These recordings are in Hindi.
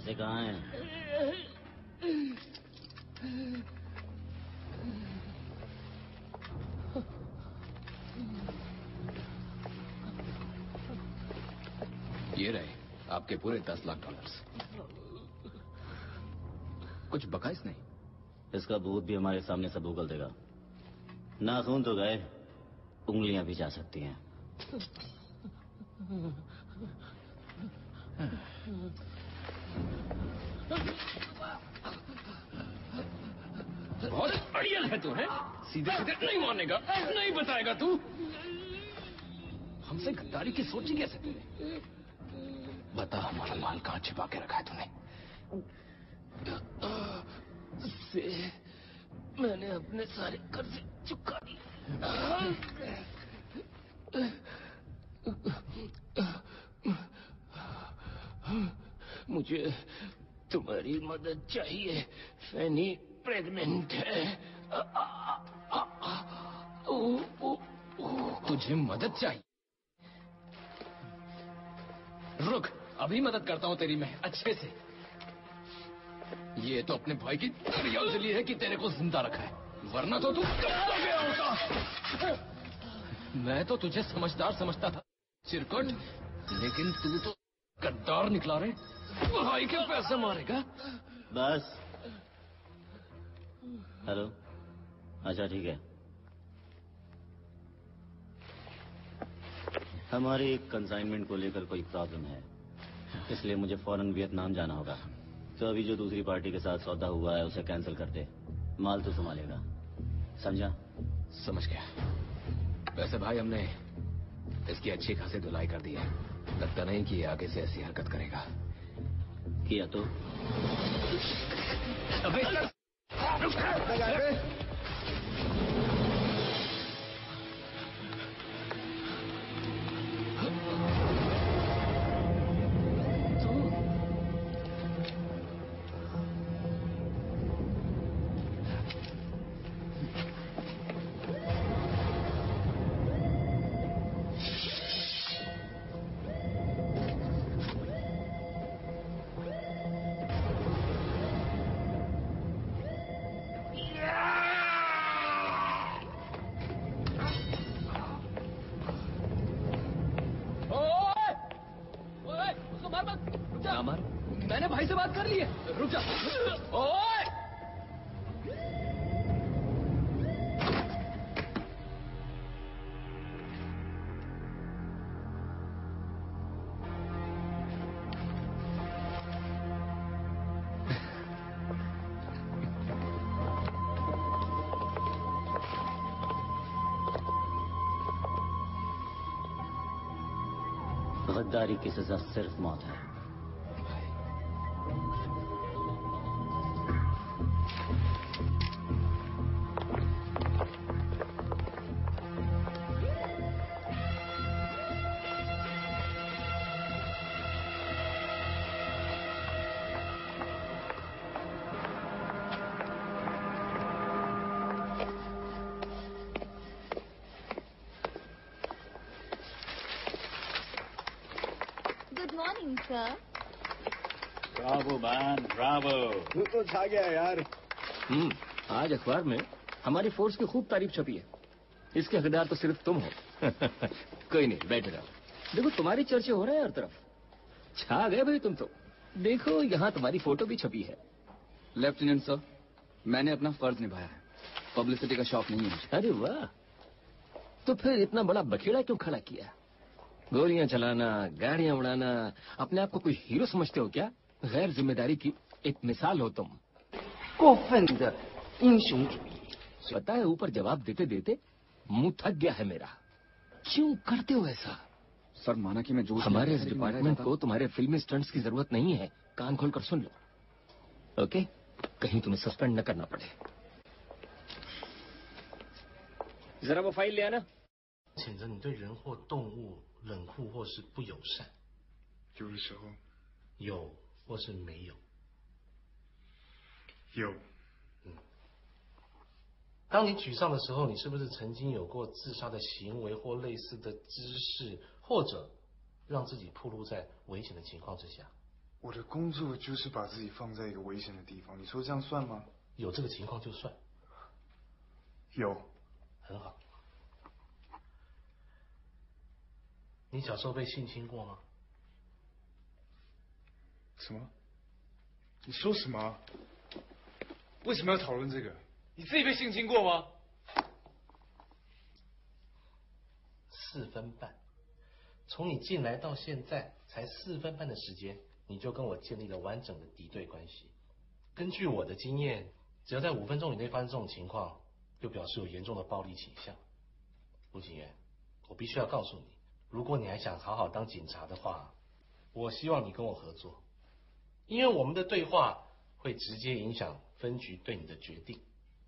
पैसे कहाँ हैं? ये रहे आपके पूरे 10 लाख डॉलर्स। कुछ बका इसने? इसका भूत भी हमारे सामने सब उगल देगा। नाखून तो गए, उंगलियां भी जा सकती हैं। बहुत अड़ियल है तू, है? सीधे सीधे नहीं मानेगा, नहीं बताएगा तू। हमसे गद्दारी की सोची कैसे तूने? बता हमारा माल कहाँ छिपा के रखा है तूने? से मैंने अपने सारे कर्ज चुका दिए। मुझे तुम्हारी मदद चाहिए। फैनी प्रेग्नेंट है। तुझे मदद चाहिए? रुक, अभी मदद करता हूँ तेरी मैं अच्छे से। ये तो अपने भाई की दरिया जली है कि तेरे को जिंदा रखा है, वरना तो तू कब गया होता। मैं तो तुझे समझदार समझता था चिरकुट, लेकिन तू तो गद्दार निकला रे। भाई के पैसे मारेगा। बस। हेलो। अच्छा ठीक है। हमारी कंसाइनमेंट को लेकर कोई प्रॉब्लम है, इसलिए मुझे फौरन वियतनाम जाना होगा। तो अभी जो दूसरी पार्टी के साथ सौदा हुआ है उसे कैंसिल कर दे। माल तो संभालेगा, समझा? समझ गया। वैसे भाई हमने इसकी अच्छी खासी धुलाई कर दी है। लगता नहीं कि ये आगे से ऐसी हरकत करेगा। किया तो? अबे मैंने भाई से बात कर ली है। रुक जा। ओए! गद्दारी की सजा सिर्फ मौत है। Bravo man, bravo. तू तो छा गया यार। आज अखबार में हमारी फोर्स की खूब तारीफ छपी है। इसके हकदार तो सिर्फ तुम हो। कोई नहीं, बैठ जाओ। देखो तुम्हारी चर्चे हो रहे हैं हर तरफ। छा गए भाई तुम तो। देखो यहाँ तुम्हारी फोटो भी छपी है। लेफ्टिनेंट सर, मैंने अपना फर्ज निभाया है। पब्लिसिटी का शौक नहीं है मुझे। अरे वाह, तो फिर इतना बड़ा बखेड़ा क्यों खड़ा किया? गोलियां चलाना, गाड़ियां उड़ाना, अपने आप को कोई हीरो समझते हो क्या? गैर जिम्मेदारी की एक मिसाल हो तुम। पता है, ऊपर जवाब देते देते मुंह थक गया है मेरा। क्यों करते हो ऐसा? सर माना कि मैं जो हमारे इस डिपार्टमेंट को तुम्हारे फिल्मी स्टंट्स की जरूरत नहीं है। कान खोलकर सुन लो, ओके? कहीं तुम्हें सस्पेंड न करना पड़े। जरा वो फाइल ले आना। 谴责你对人或动物冷酷或是不友善， 有的时候有或是没有。 有。 当你沮丧的时候，你是不是曾经有过自杀的行为或类似的姿势，或者让自己暴露在危险的情况之下？ 我我的工作就是把自己放在一个危险的地方，你说这样算吗？ 有这个情况就算。 有。 很好。你小时候被性侵过吗？ 什么？你说什么？为什么要讨论这个？你自己被性侵过吗 ？4分半，从你进来到现在才4分半的时间，你就跟我建立了完整的敌对关系。根据我的经验，只要在5分钟以内发生这种情况，就表示有严重的暴力倾向。陆警员，我必须要告诉你，如果你还想好好当警察的话，我希望你跟我合作，因为我们的对话会直接影响分局对你的决定。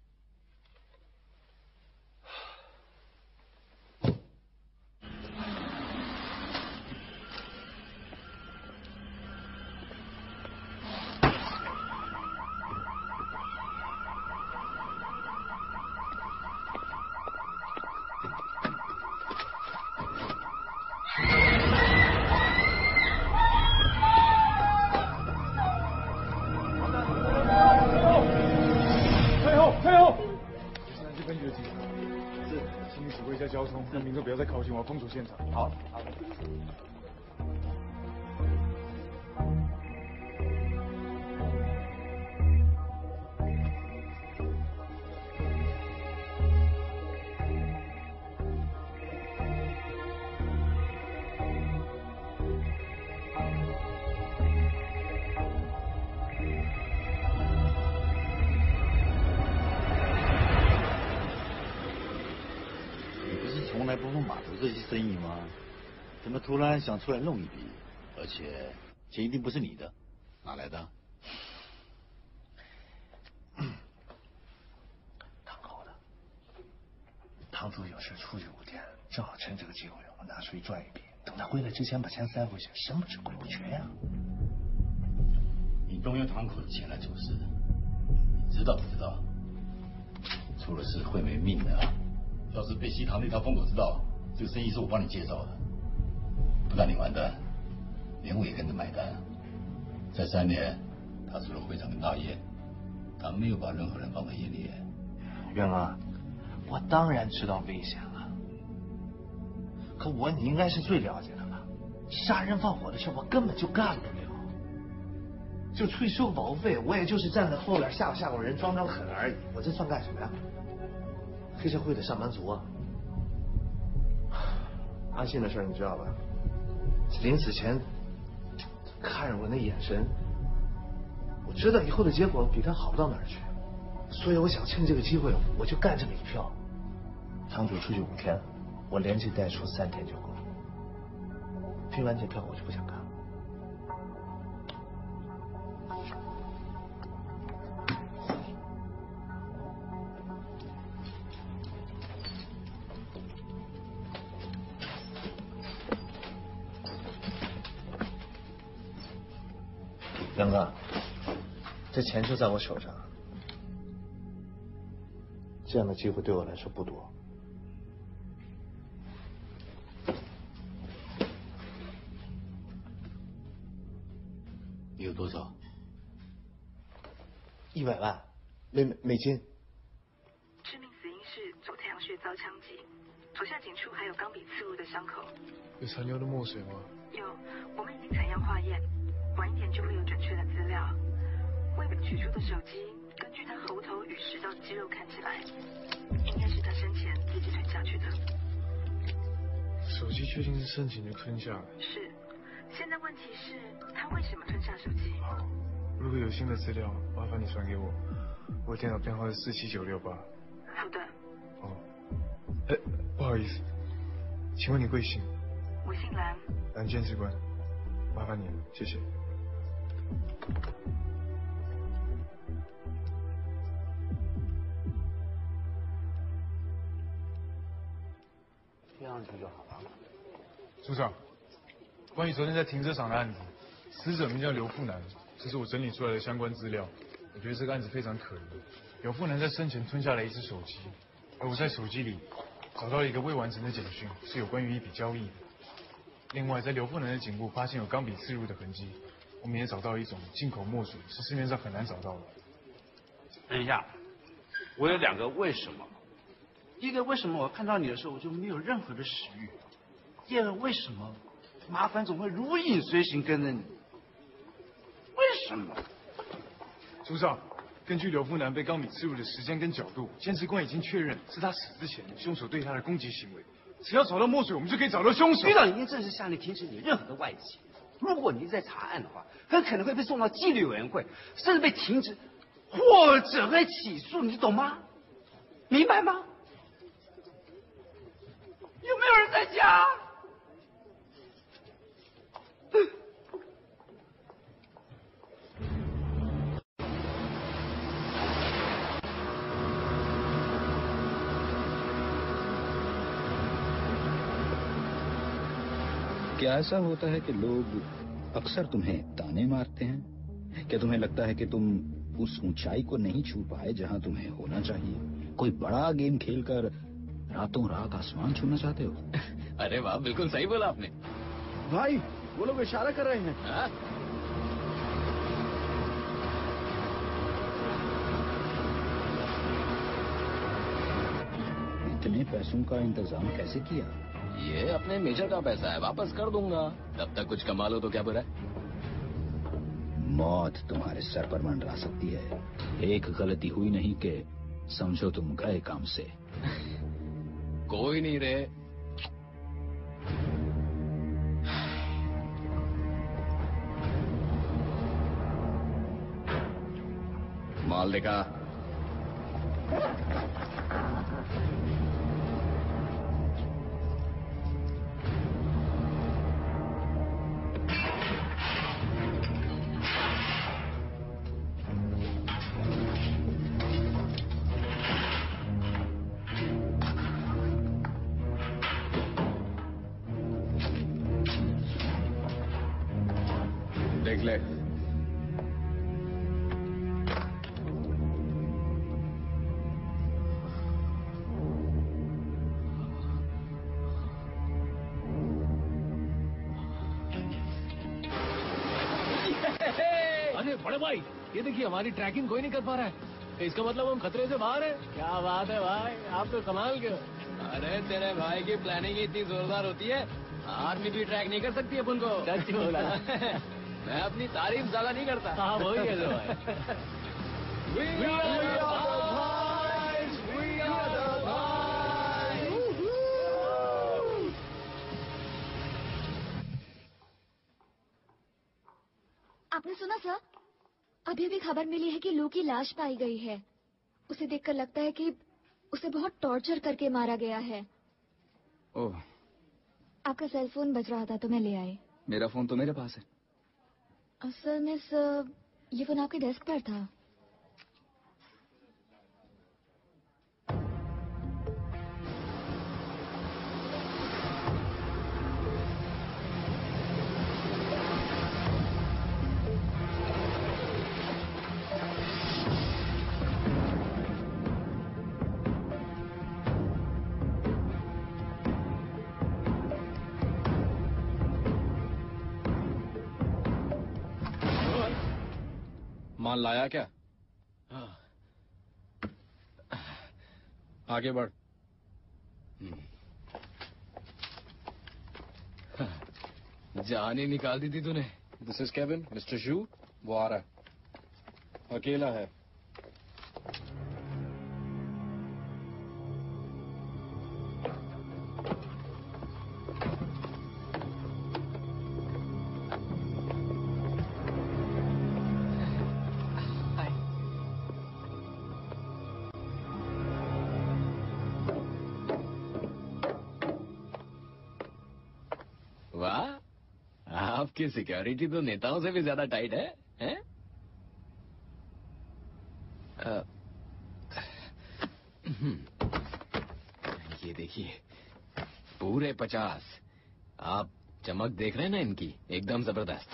交通，让民众不要再靠近，我要封锁现场。好，好的。 从来不做码头这些生意吗？怎么突然想出来弄一笔？而且钱一定不是你的，哪来的？ 堂口的。堂主有事出去5天，正好趁这个机会我拿出去赚一笔，等他回来之前把钱塞回去，神不知鬼不觉呀。 你动用堂口的钱来做事，你知道不知道？出了事会没命的啊！要是被西堂那套风口知道，这个生意是我帮你介绍的，不但你完蛋，连我也跟着买单。在3年，他除了会长跟大雁，他没有把任何人放在眼里。 元哥，我当然知道危险了，可你应该是最了解的吧？杀人放火的事我根本就干不了，就出去收个保护费，我也就是站在后边吓唬人，装狠而已。我这算干什么呀？黑社会的上班族啊！阿信的事你知道吧？临死前看着我那眼神，我知道以后的结果比他好不到哪儿去，所以我想趁这个机会，我就干这么一票。堂主出去5天，我连续带出3天就够。拼完这票，我就不想干了。杨哥，这钱就在我手上，这样的机会对我来说不多。 你有多少 ？100万美金。 致命死因是左太阳穴遭枪击，左下颈处还有钢笔刺入的伤口。 有残留的墨水吗？ 有，我们已经采样化验。晚一点就会有准确的资料。未被取出的手机，根据他喉头与食道的肌肉看起来，应该是他生前自己吞下去的。 手机确定是生前就吞下来？ 是。现在问题是，他为什么吞下手机？ 好，如果有新的资料，麻烦你传给我。我电脑编号是47968。 好的。 哦。不好意思，请问你贵姓？ 我姓蓝。 蓝监事官，麻烦你了，谢谢。 贴上去就好了。 组长，关于昨天在停车场的案子，死者名叫刘富南，这是我整理出来的相关资料。我觉得这个案子非常可疑。刘富南在生前吞下了一只手机，而我在手机里找到了一个未完成的简讯，是有关于一笔交易的。另外，在刘富南的颈部发现有钢笔刺入的痕迹， 我们也找到一种进口墨水，是市面上很难找到的。 等一下，我有2个为什么。第一个为什么我看到你的时候我就没有任何的食欲？第二个为什么麻烦总会如影随形跟着你？为什么？ 朱少，根据刘富南被高敏刺入的时间跟角度，监视官已经确认是他死之前凶手对他的攻击行为。只要找到墨水，我们就可以找到凶手。 局长已经正式下令停止你任何的外籍。如果你一直在查案的话，很可能会被送到纪律委员会，甚至被停职，或者被起诉，你懂吗？明白吗？有没有人在家？ क्या ऐसा होता है कि लोग अक्सर तुम्हें ताने मारते हैं? क्या तुम्हें लगता है कि तुम उस ऊंचाई को नहीं छू पाए जहां तुम्हें होना चाहिए? कोई बड़ा गेम खेलकर रातों रात आसमान छूना चाहते हो? अरे वाह, बिल्कुल सही बोला आपने। भाई, वो लोग इशारा कर रहे हैं। हाँ? इतने पैसों का इंतजाम कैसे किया? ये अपने मेजर का पैसा है, वापस कर दूंगा। तब तक कुछ कमा लो तो क्या बुरा है? मौत तुम्हारे सर पर मंडरा सकती है। एक गलती हुई नहीं कि समझो तुम गए काम से। कोई नहीं रे। माल देखा? देख ले। अरे बड़े भाई, ये देखिए हमारी ट्रैकिंग कोई नहीं कर पा रहा है। इसका मतलब हम खतरे से बाहर हैं। क्या बात है भाई, आप तो कमाल के हो। अरे तेरे भाई की प्लानिंग इतनी जोरदार होती है, आर्मी भी ट्रैक नहीं कर सकती अपन को। सच बोला। मैं अपनी तारीफ ज्यादा नहीं करता। हाँ वही है भाई। We are the boys, we are the boys। आपने सुना सर? अभी अभी खबर मिली है कि लू की लाश पाई गई है। उसे देखकर लगता है कि उसे बहुत टॉर्चर करके मारा गया है। ओह, आपका सेल फोन बज रहा था तो मैं ले आई। मेरा फोन तो मेरे पास है। असल में सर, ये फोन आपके डेस्क पर था। माल लाया क्या? आगे बढ़। जान ही निकाल दी थी तूने। This is Kevin, mister Shu, वो आ रहा है। अकेला है। आपकी सिक्योरिटी तो नेताओं से भी ज्यादा टाइट है, हैं? ये देखिए, पूरे 50। आप चमक देख रहे हैं ना इनकी, एकदम जबरदस्त।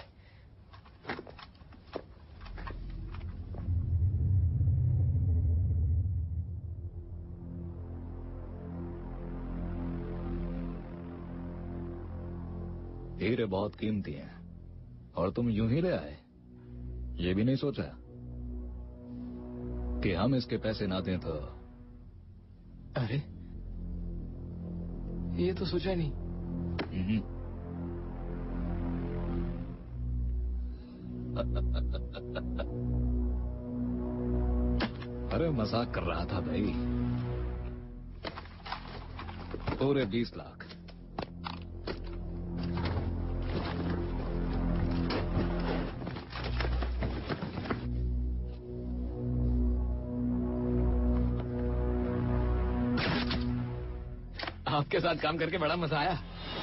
हीरे बहुत कीमती हैं और तुम यूं ही ले आए? ये भी नहीं सोचा कि हम इसके पैसे ना दें तो? अरे ये तो सोचा ही नहीं। अरे मजाक कर रहा था भाई। पूरे 20 लाख। आपके साथ काम करके बड़ा मजा आया।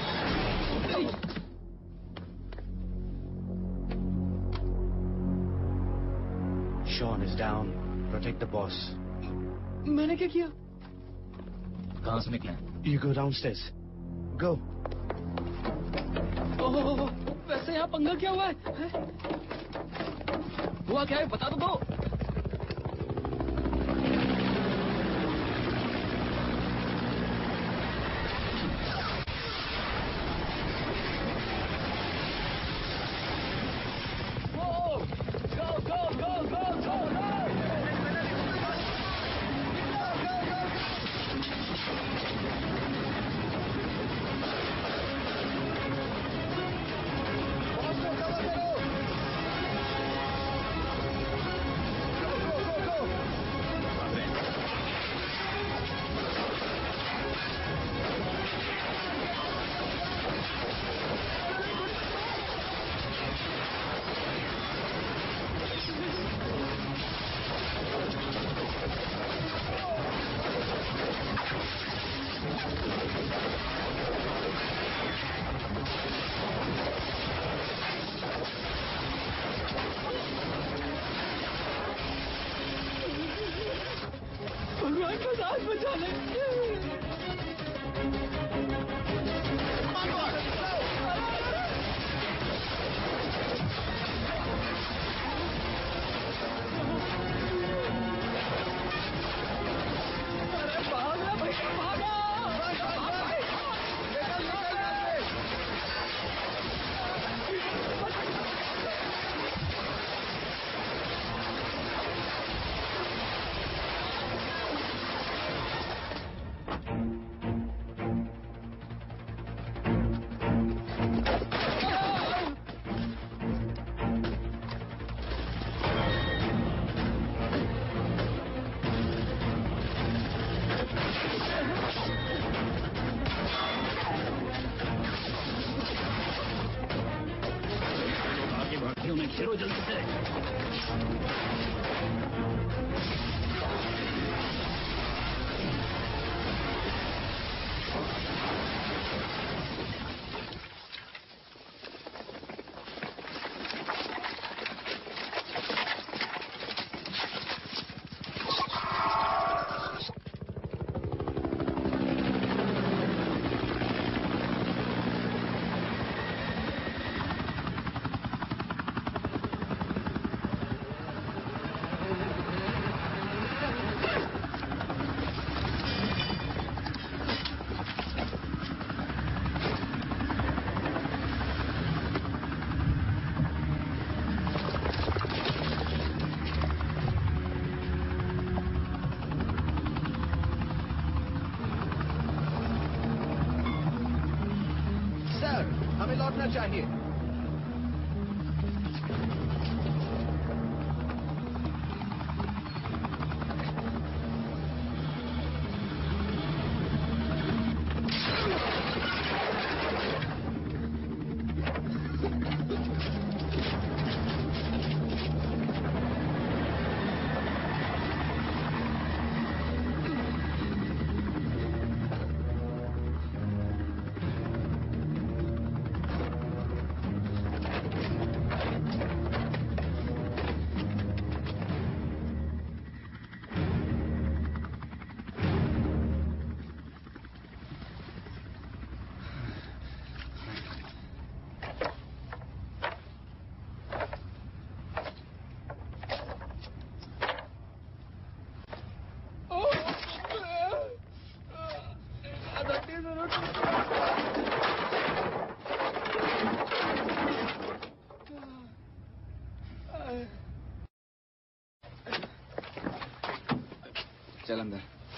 Sean is down. Protect the boss. मैंने क्या किया? कहां से निकले? You go downstairs. Go. ओह, वैसे यहाँ पंगा क्या हुआ है? हुआ क्या है बता तो दो। भगवान का साथ बचा ले। अरे भागा भैया भागा। घेरो जल्दी से। हमें लौटना चाहिए। अंदर।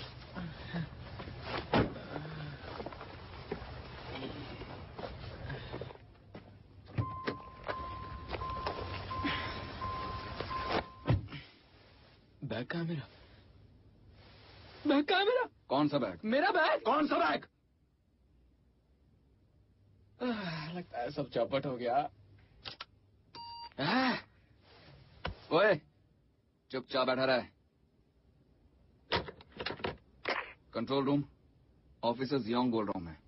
बैग कहाँ है मेरा? बैग कहाँ है मेरा? कौन सा बैग? मेरा बैग। कौन सा बैग? लगता है सब चौपट हो गया। ओए, चुपचाप बैठा रहा है। कंट्रोल रूम, ऑफिसर जियोंग बोल रहा हूं मैं।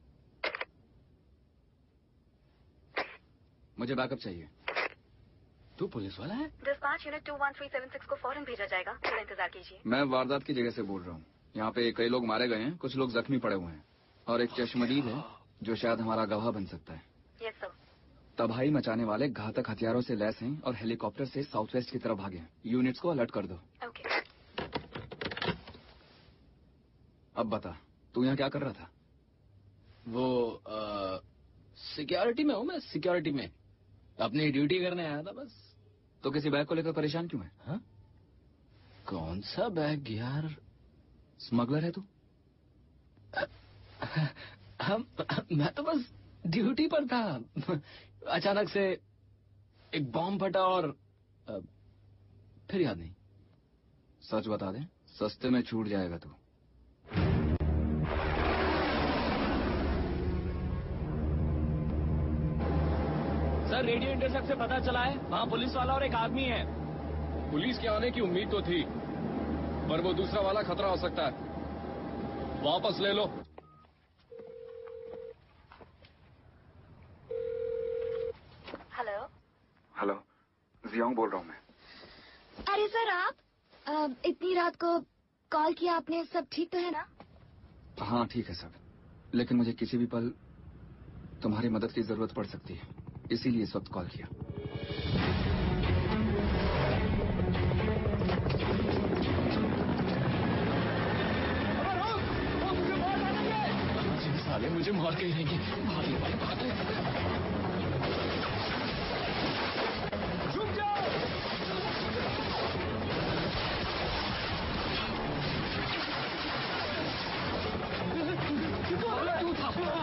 मुझे बैकअप चाहिए। तू पुलिस वाला है? डिस्पैच यूनिट 21376 को फौरन भेजा जाएगा, थोड़ा इंतजार कीजिए। मैं वारदात की जगह से बोल रहा हूँ। यहाँ पे कई लोग मारे गए हैं, कुछ लोग जख्मी पड़े हुए हैं और एक चश्मदीद है जो शायद हमारा गवाह बन सकता है। Yes sir. तबाही मचाने वाले घातक हथियारों से लैस हैं और हेलीकॉप्टर से साउथ वेस्ट की तरफ भागे हैं। यूनिट्स को अलर्ट कर दो। ओके। अब बता, तू यहाँ क्या कर रहा था? वो सिक्योरिटी में हूँ मैं, सिक्योरिटी में अपनी ड्यूटी करने आया था बस। तो किसी बैग को लेकर परेशान क्यों है? हाँ? कौन सा बैग यार? स्मगलर है तू? मैं तो बस ड्यूटी पर था। अचानक से एक बॉम्ब फटा और फिर याद नहीं। सच बता दे, सस्ते में छूट जाएगा तू। सर, रेडियो इंटरसेप्ट से पता चला है वहाँ पुलिस वाला और एक आदमी है। पुलिस के आने की उम्मीद तो थी, पर वो दूसरा वाला खतरा हो सकता है। वापस ले लो। हेलो। हेलो, जियोंग बोल रहा हूँ मैं। अरे सर, आप इतनी रात को कॉल किया आपने, सब ठीक तो है ना? हाँ ठीक है सब, लेकिन मुझे किसी भी पल तुम्हारी मदद की जरूरत पड़ सकती है, इसीलिए इस वक्त कॉल किया। साले मुझे मार के रहेंगे। भागने वाले भागने। छुप जाओ। तू था।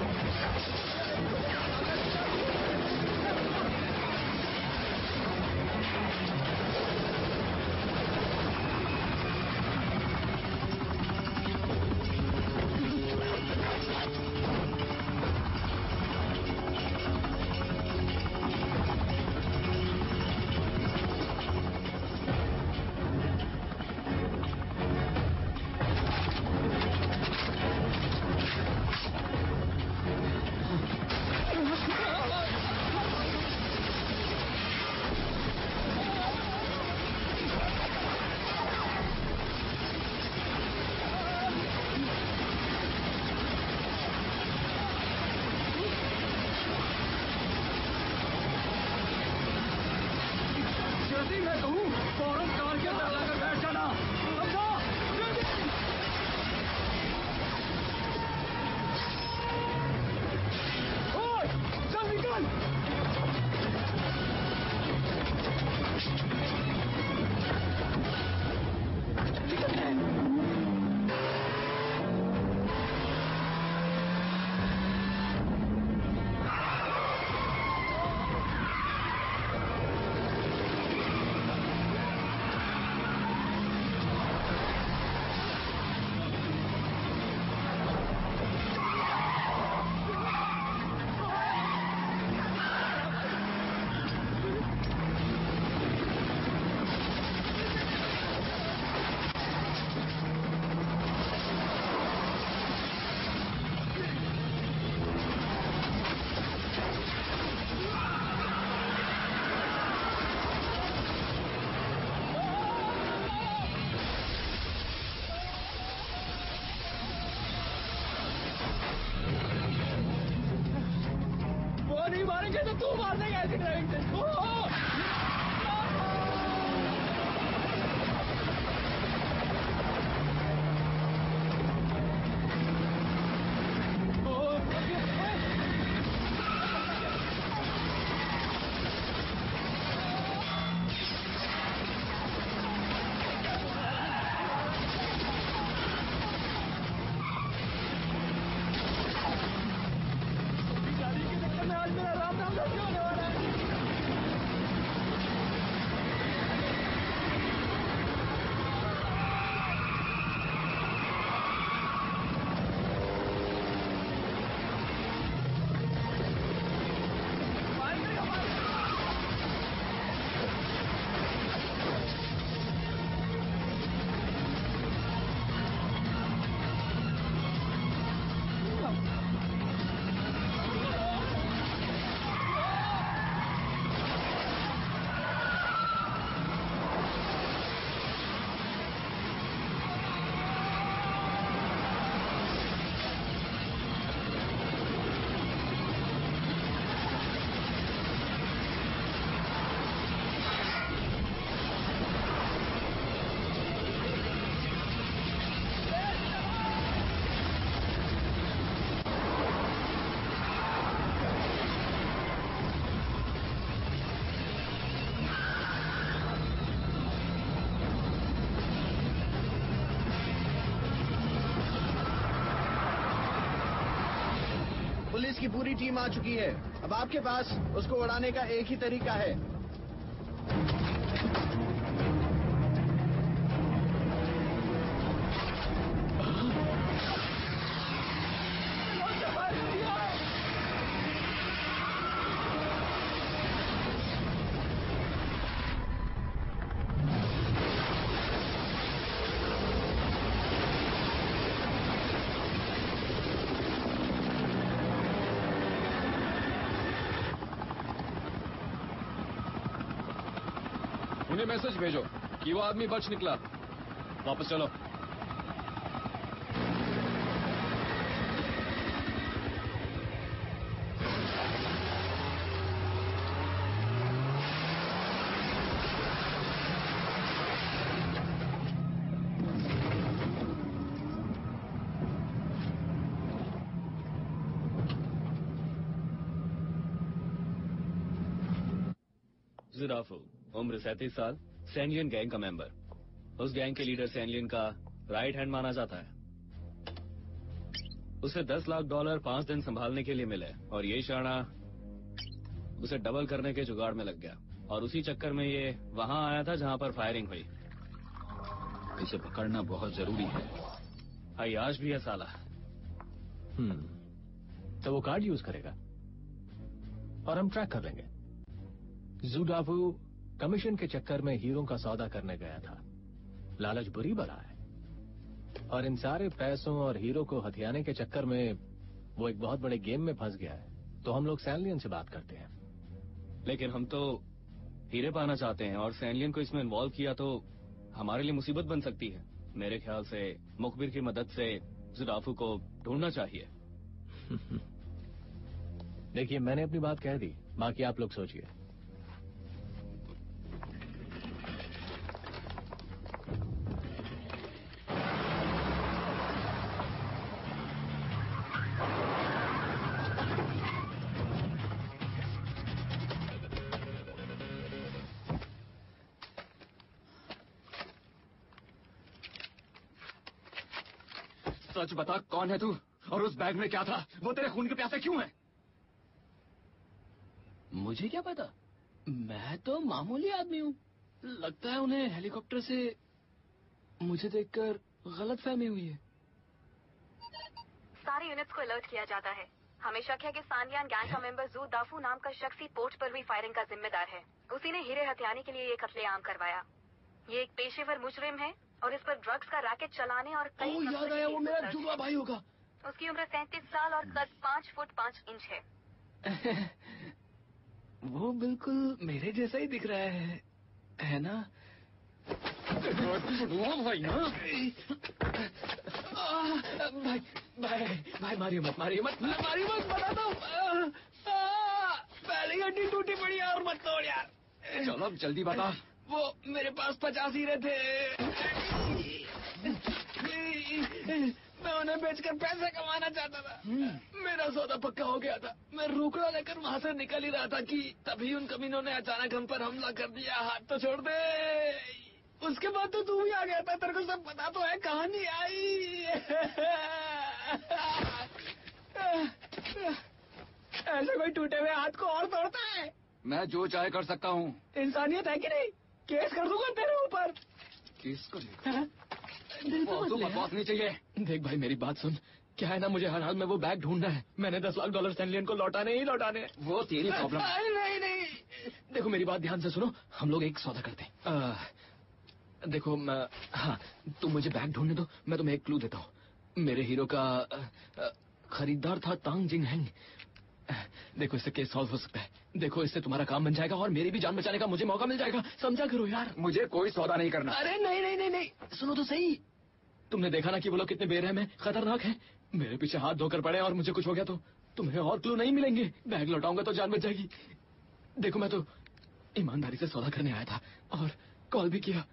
नहीं मारेंगे तो तू मार देगा ऐसी ड्राइविंग से। पुलिस की पूरी टीम आ चुकी है। अब आपके पास उसको उड़ाने का एक ही तरीका है। उन्हें मैसेज भेजो कि वो आदमी बच निकला। वापस चलो। जिराफू, उम्र 37 साल, सैनलियन गैंग का मेंबर। उस गैंग के लीडर सैनलियन का राइट हैंड माना जाता है। उसे $10 लाख 5 दिन संभालने के लिए मिले और ये शाना उसे डबल करने के जुगाड़ में लग गया और उसी चक्कर में ये वहां आया था जहां पर फायरिंग हुई। इसे पकड़ना बहुत जरूरी है। अय्याश भी है साला। तो वो कार्ड यूज करेगा और हम ट्रैक कर लेंगे। ज़ुडाफू कमीशन के चक्कर में हीरो का सौदा करने गया था। लालच बुरी बला है और इन सारे पैसों और हीरो को हथियाने के चक्कर में वो एक बहुत बड़े गेम में फंस गया है। तो हम लोग सैनलियन से बात करते हैं। लेकिन हम तो हीरे पाना चाहते हैं और सैनलियन को इसमें इन्वॉल्व किया तो हमारे लिए मुसीबत बन सकती है। मेरे ख्याल से मुखबिर की मदद से ज़ुडाफू को ढूंढना चाहिए। देखिए, मैंने अपनी बात कह दी, बाकी आप लोग सोचिए। सच बता, कौन है तू और उस बैग में क्या था? वो तेरे खून के प्यासे क्यों है? मुझे क्या पता, मैं तो मामूली आदमी हूँ। लगता है उन्हें हेलीकॉप्टर से मुझे देखकर गलतफहमी हुई है। सारी यूनिट्स को अलर्ट किया जाता है। हमें शक है कि सानियान गैंग का मेंबर ज़ुडाफू नाम का शख्स ही पोर्ट पर हुई फायरिंग का जिम्मेदार है। उसी ने हीरे हथियाने के लिए ये कत्लेआम करवाया। ये एक पेशेवर मुजरिम है और इस पर ड्रग्स का रैकेट चलाने और कई याद आया, वो मेरा जुड़वा भाई होगा। उसकी उम्र 37 साल और कद 5 फुट 5 इंच है। वो बिल्कुल मेरे जैसा ही दिख रहा है ना? भाई ना भाई भाई भाई, मारियो मत बता दो। पहले हड्डी टूटी पड़ी है और मत तोड़ यार। चलो अब जल्दी बता। वो मेरे पास 50 हीरे थे। मैं उन्हें बेचकर पैसे कमाना चाहता था। मेरा सौदा पक्का हो गया था। मैं रोकड़ा लेकर वहां से निकल ही रहा था कि तभी उन कमीनों ने अचानक हम पर हमला कर दिया। हाथ तो छोड़ दे। उसके बाद तो तू भी आ गया था। तेरे को सब पता तो है कहानी आई। ऐसे कोई टूटे हुए हाथ को और तोड़ता है? मैं जो चाहे कर सकता हूँ। इंसानियत है कि नहीं? केस कर दूंगा तेरे ऊपर। केस कर? बकवास नहीं चाहिए। देख भाई, मेरी बात सुन। क्या है ना, मुझे हर हाल में वो बैग ढूंढना है। मैंने $10 लाख सैनलियन को लौटाने ही लौटाने। वो तेरी प्रॉब्लम। नहीं, देखो मेरी बात ध्यान से सुनो। हम लोग एक सौदा करते हैं। देखो, हाँ, तुम मुझे बैग ढूंढने दो, मैं तुम्हें एक क्लू देता हूँ। मेरे हीरो का खरीदार था तांग जिंग हैंग। देखो, इससे केस सॉल्व हो सकता है। देखो, इससे तुम्हारा काम बन जाएगा और मेरी भी जान बचाने का मुझे मौका मिल जाएगा। समझा करो यार। मुझे कोई सौदा नहीं करना। अरे नहीं, सुनो तो सही। तुमने देखा ना कि वो लोग कितने बेरहम हैं, खतरनाक हैं। मेरे पीछे हाथ धोकर पड़े और मुझे कुछ हो गया तो तुम्हें और क्लू नहीं मिलेंगे। बैग लौटाऊंगा तो जान बच जाएगी। देखो, मैं तो ईमानदारी से सौदा करने आया था और कॉल भी किया।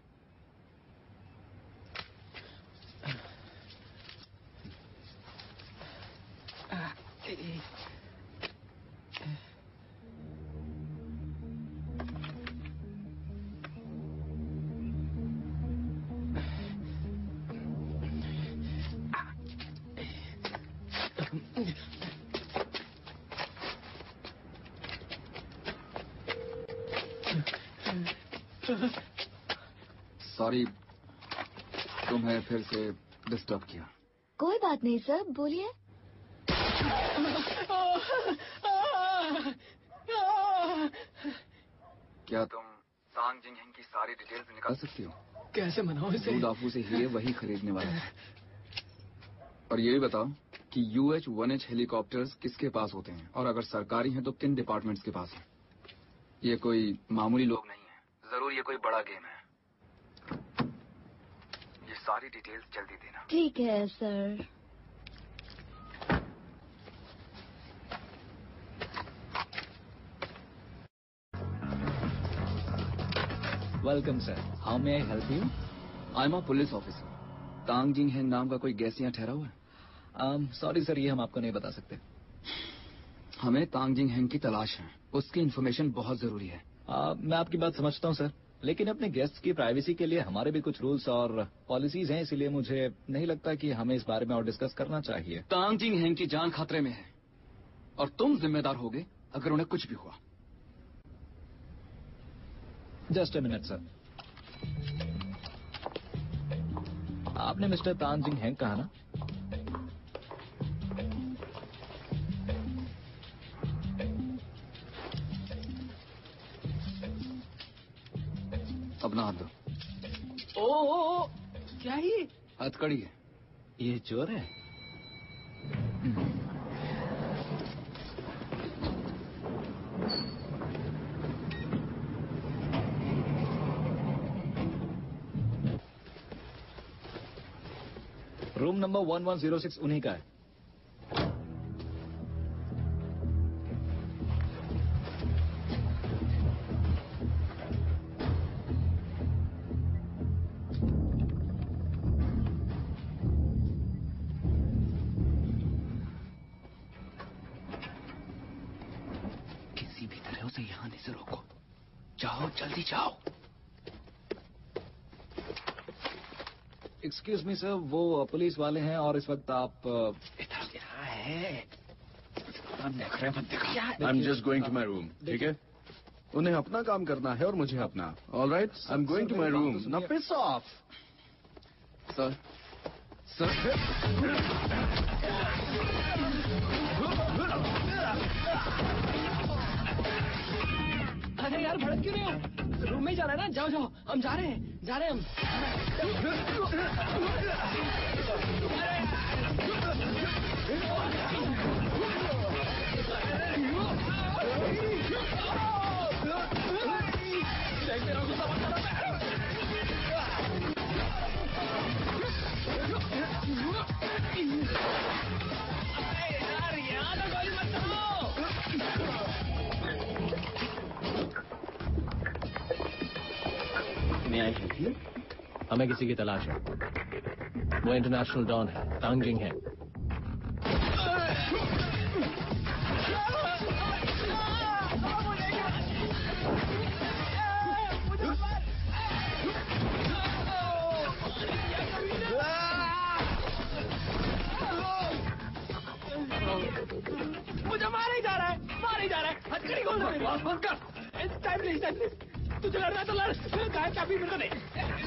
सॉरी तुम्हें फिर से डिस्टर्ब किया। कोई बात नहीं सर, बोलिए। क्या तुम तांग जिंगहेंग की सारी डिटेल्स निकाल सकती हो? कैसे मनाओ इसे? दूदाफू से हीरे वही खरीदने वाला है। और ये भी बताओ कि UH-1H हेलीकॉप्टर्स किसके पास होते हैं, और अगर सरकारी हैं तो किन डिपार्टमेंट्स के पास हैं? ये कोई मामूली लोग नहीं है, जरूर ये कोई बड़ा गेम है। ये सारी डिटेल्स जल्दी देना। ठीक है sir. Welcome sir, how may I help you? I am a police officer. Tang Jingheng नाम का कोई गेस्ट यहाँ ठहरा हुआ है? सॉरी सर, ये हम आपको नहीं बता सकते। हमें तांग जिंगहेंग की तलाश है, उसकी इन्फॉर्मेशन बहुत जरूरी है। मैं आपकी बात समझता हूँ सर, लेकिन अपने गेस्ट की प्राइवेसी के लिए हमारे भी कुछ रूल्स और पॉलिसीज हैं, इसलिए मुझे नहीं लगता कि हमें इस बारे में और डिस्कस करना चाहिए। तांग जिंगहेंग की जान खतरे में है और तुम जिम्मेदार होगे अगर उन्हें कुछ भी हुआ। Just a minute sir. आपने मिस्टर तांग जिंगहेंग कहा ना? अपना हाथ दो। ओ, क्या ये? हथकड़ी है। ये चोर है? रूम नंबर 1106 उन्हीं का है। किसी भी तरह उसे यहाँ आने से रोको। जाओ, जल्दी जाओ। एक्सक्यूज मी सर, वो पुलिस वाले हैं और इस वक्त आप इधर क्या है? I am just going to my room. ठीक है, उन्हें अपना काम करना है और मुझे अपना। All right, I am going to my room. Now piss off. Sir, sir. अरे यार, भड़क क्यों रहे हो? रूम में ही जाना है ना? जाओ जाओ, हम जा रहे हैं, जा रहे हैं हम। मैं आई हेल्प यू? हमें किसी की तलाश है। वो इंटरनेशनल डॉन है, तांग जिंगहेंग। मुझे मार ही जा रहा है, मार ही जा रहा है। हथकड़ी खोल दे मेरी। बंद कर। Time please, time please. तुझे लड़ना है तो लड़। गायब चाबी मेरे को दे।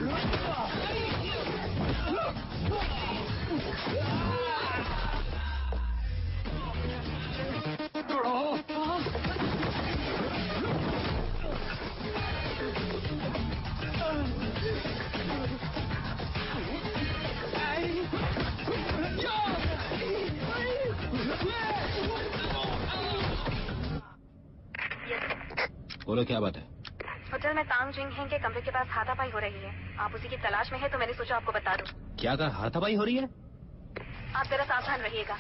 बोलो, क्या बात है? होटल में तांग जिंगहेंग के कमरे के पास हाथापाई हो रही है। आप उसी की तलाश में है तो मैंने सोचा आपको बता दूं। क्या कहा? हाथापाई हो रही है? आप जरा सावधान रहिएगा।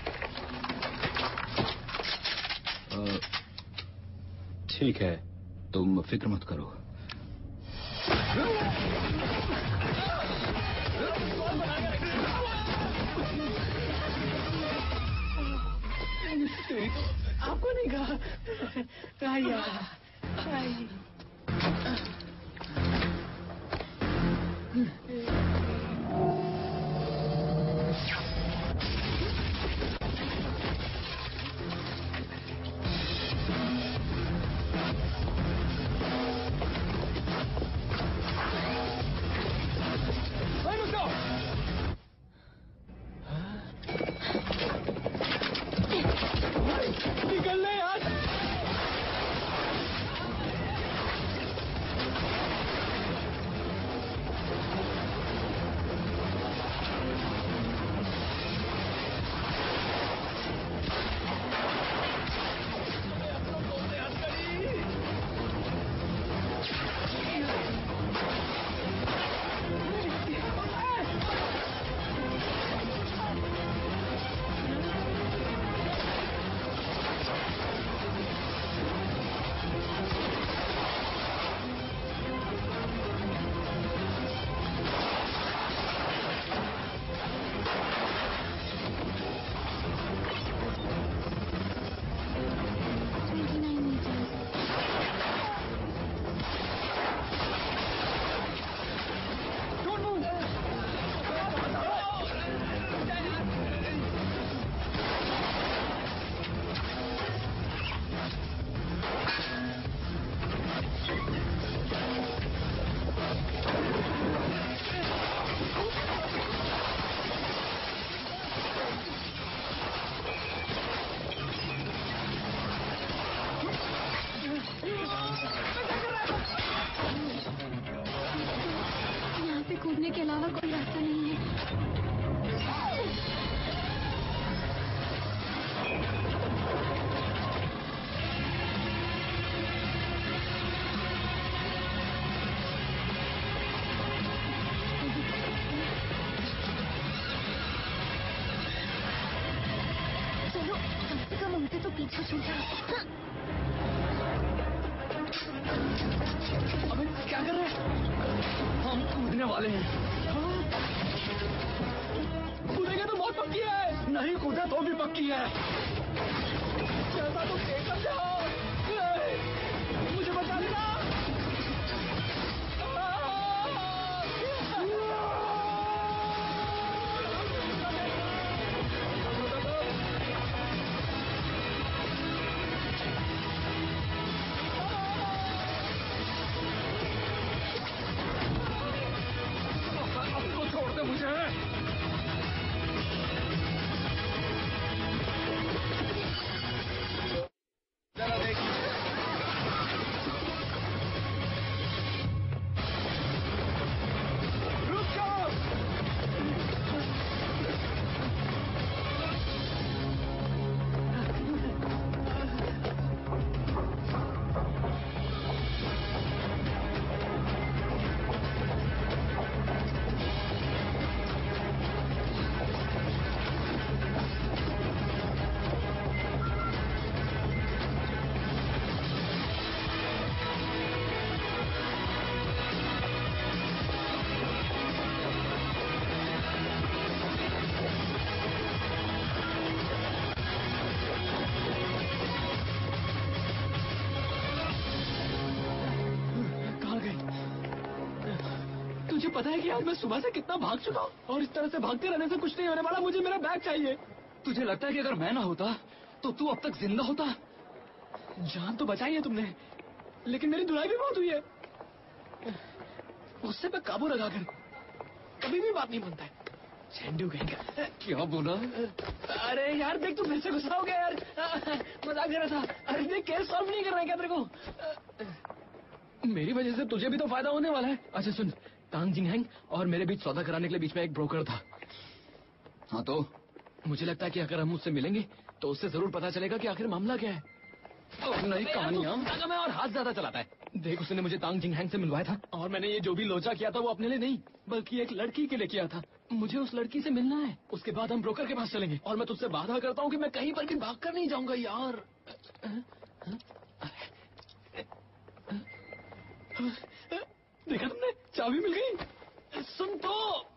ठीक है, तुम फिक्र मत करो। आपको नहीं कहा? हम उल्टे तो पीछे छूट जाए। अबे क्या कर रहे हैं? हम कूदने वाले हैं। कूदेंगे तो बहुत पक्की है। नहीं कूदा तो भी पक्की है। जैसा तुम देखकर जाओ। मुझे बचा लेना। छोड़ दे मुझे। जरा देख। रुक जाओ। तुझे पता है कि आज मैं सुबह से कितना भाग चुका हूँ और इस तरह से भागते रहने से कुछ नहीं होने वाला। मुझे मेरा बैग चाहिए। तुझे लगता है कि अगर मैं ना होता तो तू अब तक जिंदा होता? जान तो बचाई है तुमने, लेकिन मेरी धुलाई भी बहुत हुई है। उससे पे काबू लगाकर कभी भी बात नहीं बनता है। झंडू कहेंगे। क्या बोला? अरे यार देख, तू फिर से गुस्सा हो गया यार। मजाक कर रहा था। अरे देख, केस सॉल्व नहीं कर रहा है क्या तेरे को? मेरी वजह से तुझे भी तो फायदा होने वाला है। अच्छा सुन, तांग जिंगहैंग और मेरे बीच सौदा कराने के लिए बीच में एक ब्रोकर था। हाँ तो मुझे लगता है कि अगर हम उससे मिलेंगे तो उससे जरूर पता चलेगा कि आखिर मामला क्या है। नई कहानियां में और हाथ ज्यादा चलाता है। देख, उसने मुझे तांग जिंगहैंग से मिलवाया था और मैंने ये जो भी लोचा किया था वो अपने लिए नहीं बल्कि एक लड़की के लिए किया था। मुझे उस लड़की से मिलना है। उसके बाद हम ब्रोकर के पास चलेंगे और मैं तुझसे वादा करता हूँ कि मैं कहीं पर भी भाग कर नहीं जाऊंगा यार। देखा तुमने, चाबी मिल गई। सुन तो,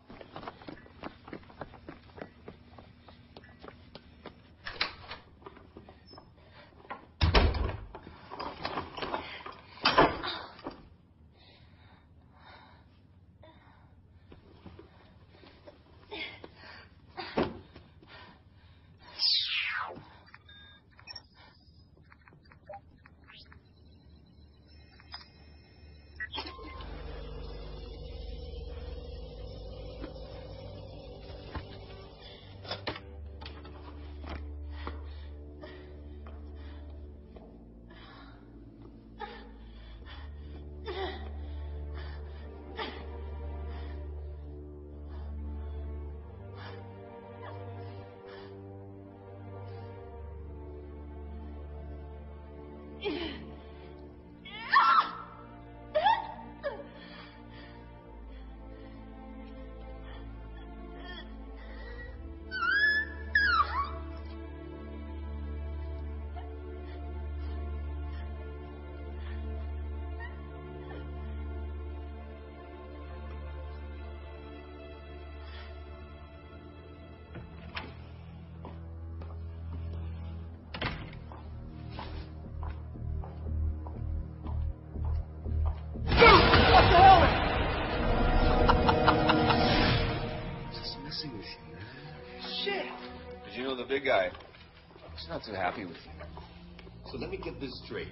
The big guy, he's not too happy with you. So let me get this straight.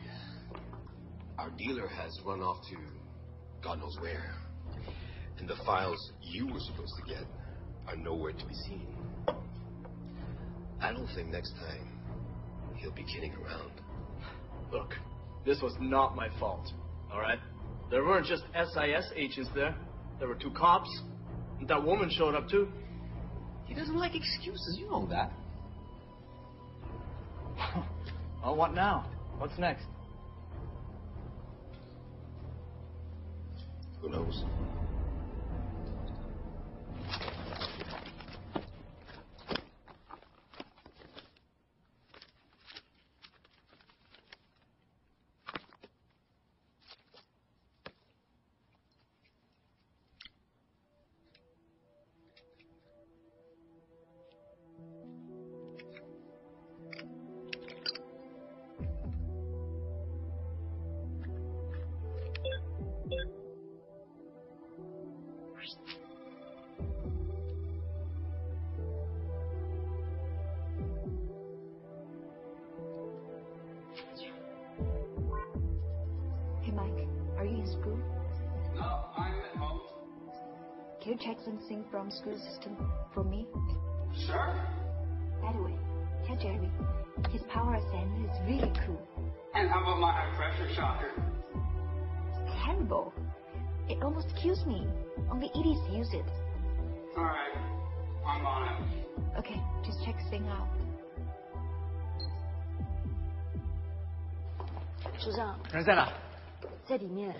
Our dealer has run off to God knows where. And the files you were supposed to get are nowhere to be seen. I don't think next time he'll be kidding around. Look, this was not my fault, all right? There weren't just SIS agents there. There were 2 cops. And that woman showed up too. He doesn't like excuses, you know that. Well, what now? What's next? Who knows? you check something from school system for me? Sure. By the way, tell Jerry, his power ascender is really cool. And how about my high pressure shocker? It's terrible. It almost kills me. Only idiots use it. All right, I'm on it. Okay, just check this thing out. 署长， 人在哪？ 在里面。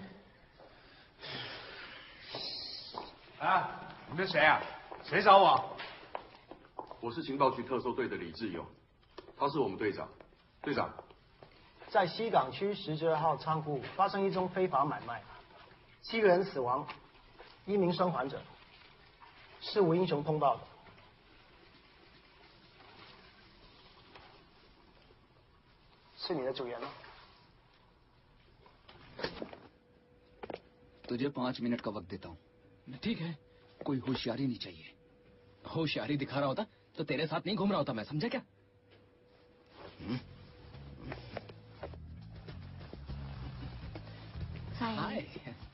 啊，你们谁啊？谁找我？ 我是情报局特搜队的李志勇，他是我们队长。队长， 在西港区12号仓库发生一宗非法买卖，7个人死亡，1名生还者，是吴英雄通报的。是你的组员吗？ तुझे 5 मिनट का वक्त देता हूँ। ठीक है। कोई होशियारी नहीं चाहिए। होशियारी दिखा रहा होता तो तेरे साथ नहीं घूम रहा होता मैं, समझा क्या? हाय।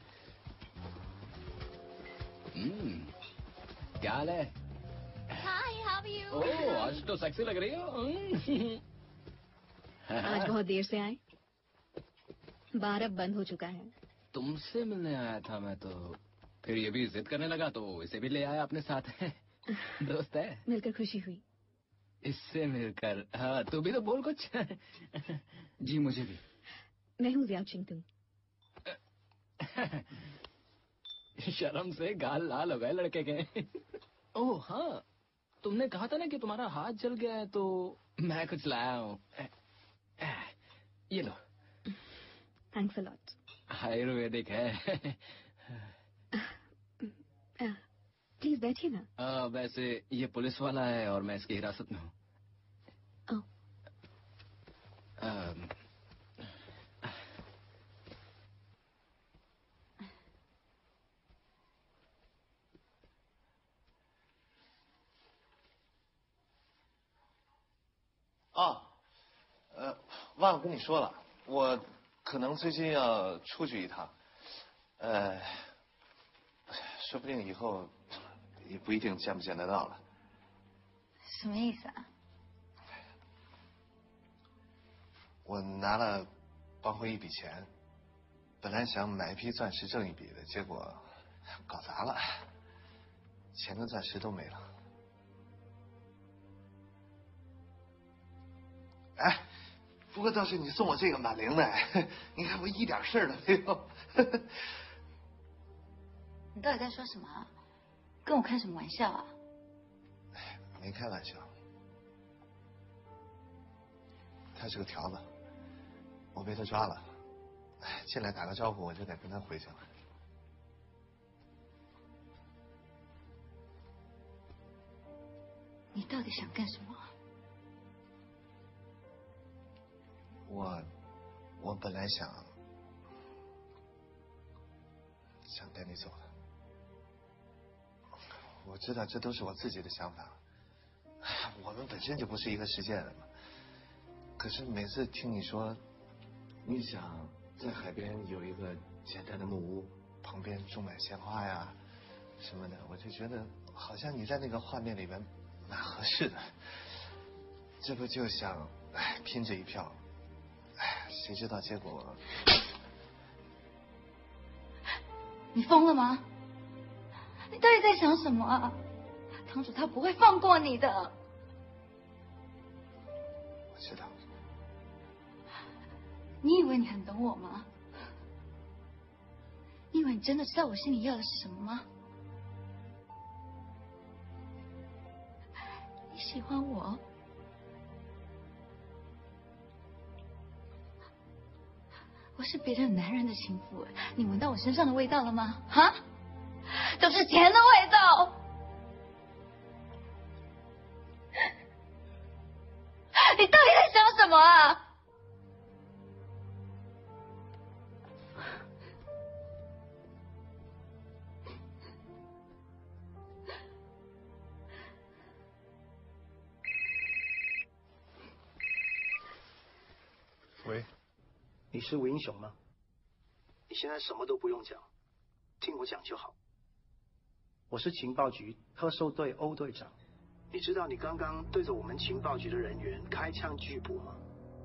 क्या हाल है? Hi, how are you? ओह, आज तो सेक्सी लग रही हो। आज बहुत देर से आए। बार अब बंद हो चुका है। तुमसे मिलने आया था मैं तो, फिर ये भी जिद करने लगा तो इसे भी ले आया अपने साथ। दोस्त है। मिलकर खुशी हुई। इससे मिलकर, हाँ तू भी तो बोल कुछ। जी मुझे भी। मैं हूँ जियाचिंग तुम। शर्म से गाल लाल हो गए लड़के के। ओह हाँ, तुमने कहा था ना कि तुम्हारा हाथ जल गया है तो मैं कुछ लाया हूँ। ये लो। Thanks a lot. आयुर्वेदिक है। प्लीज बैठिए ना। वैसे ये पुलिस वाला है और मैं इसकी हिरासत में हूँ। 忘了跟你说了，我可能最近要出去一趟，说不定以后也不一定见不见得到了。 什么意思啊？ 我拿了帮会一笔钱，本来想买一批钻石挣一笔的，结果搞砸了，钱跟钻石都没了。哎。不过倒是你送我这个蛮灵的，你看我一点事儿都没有。 你到底在说什么啊？跟我开什么玩笑啊？ 没开玩笑，他是个条子，我被他抓了，进来打个招呼我就得跟他回去了。 你到底想干什么？ 我本来想带你走的，我知道这都是我自己的想法，我们本身就不是一个世界的嘛。可是每次听你说，你想在海边有一个简单的木屋，旁边种满鲜花呀什么的，我就觉得好像你在那个画面里面蛮合适的。这不就想拼这一票？谁知道结果？ 你疯了吗？你到底在想什么啊？堂主他不会放过你的。 我知道。 你以为你很懂我吗？你以为你真的知道我心里要的是什么吗？你喜欢我？我是别的男人的情妇，你闻到我身上的味道了吗？哈，都是钱的味道。你到底在想什么啊？ 喂。 你是吴英雄吗？你现在什么都不用讲，听我讲就好。 我是情报局特搜队欧队长。你知道你刚刚对着我们情报局的人员开枪拒捕吗？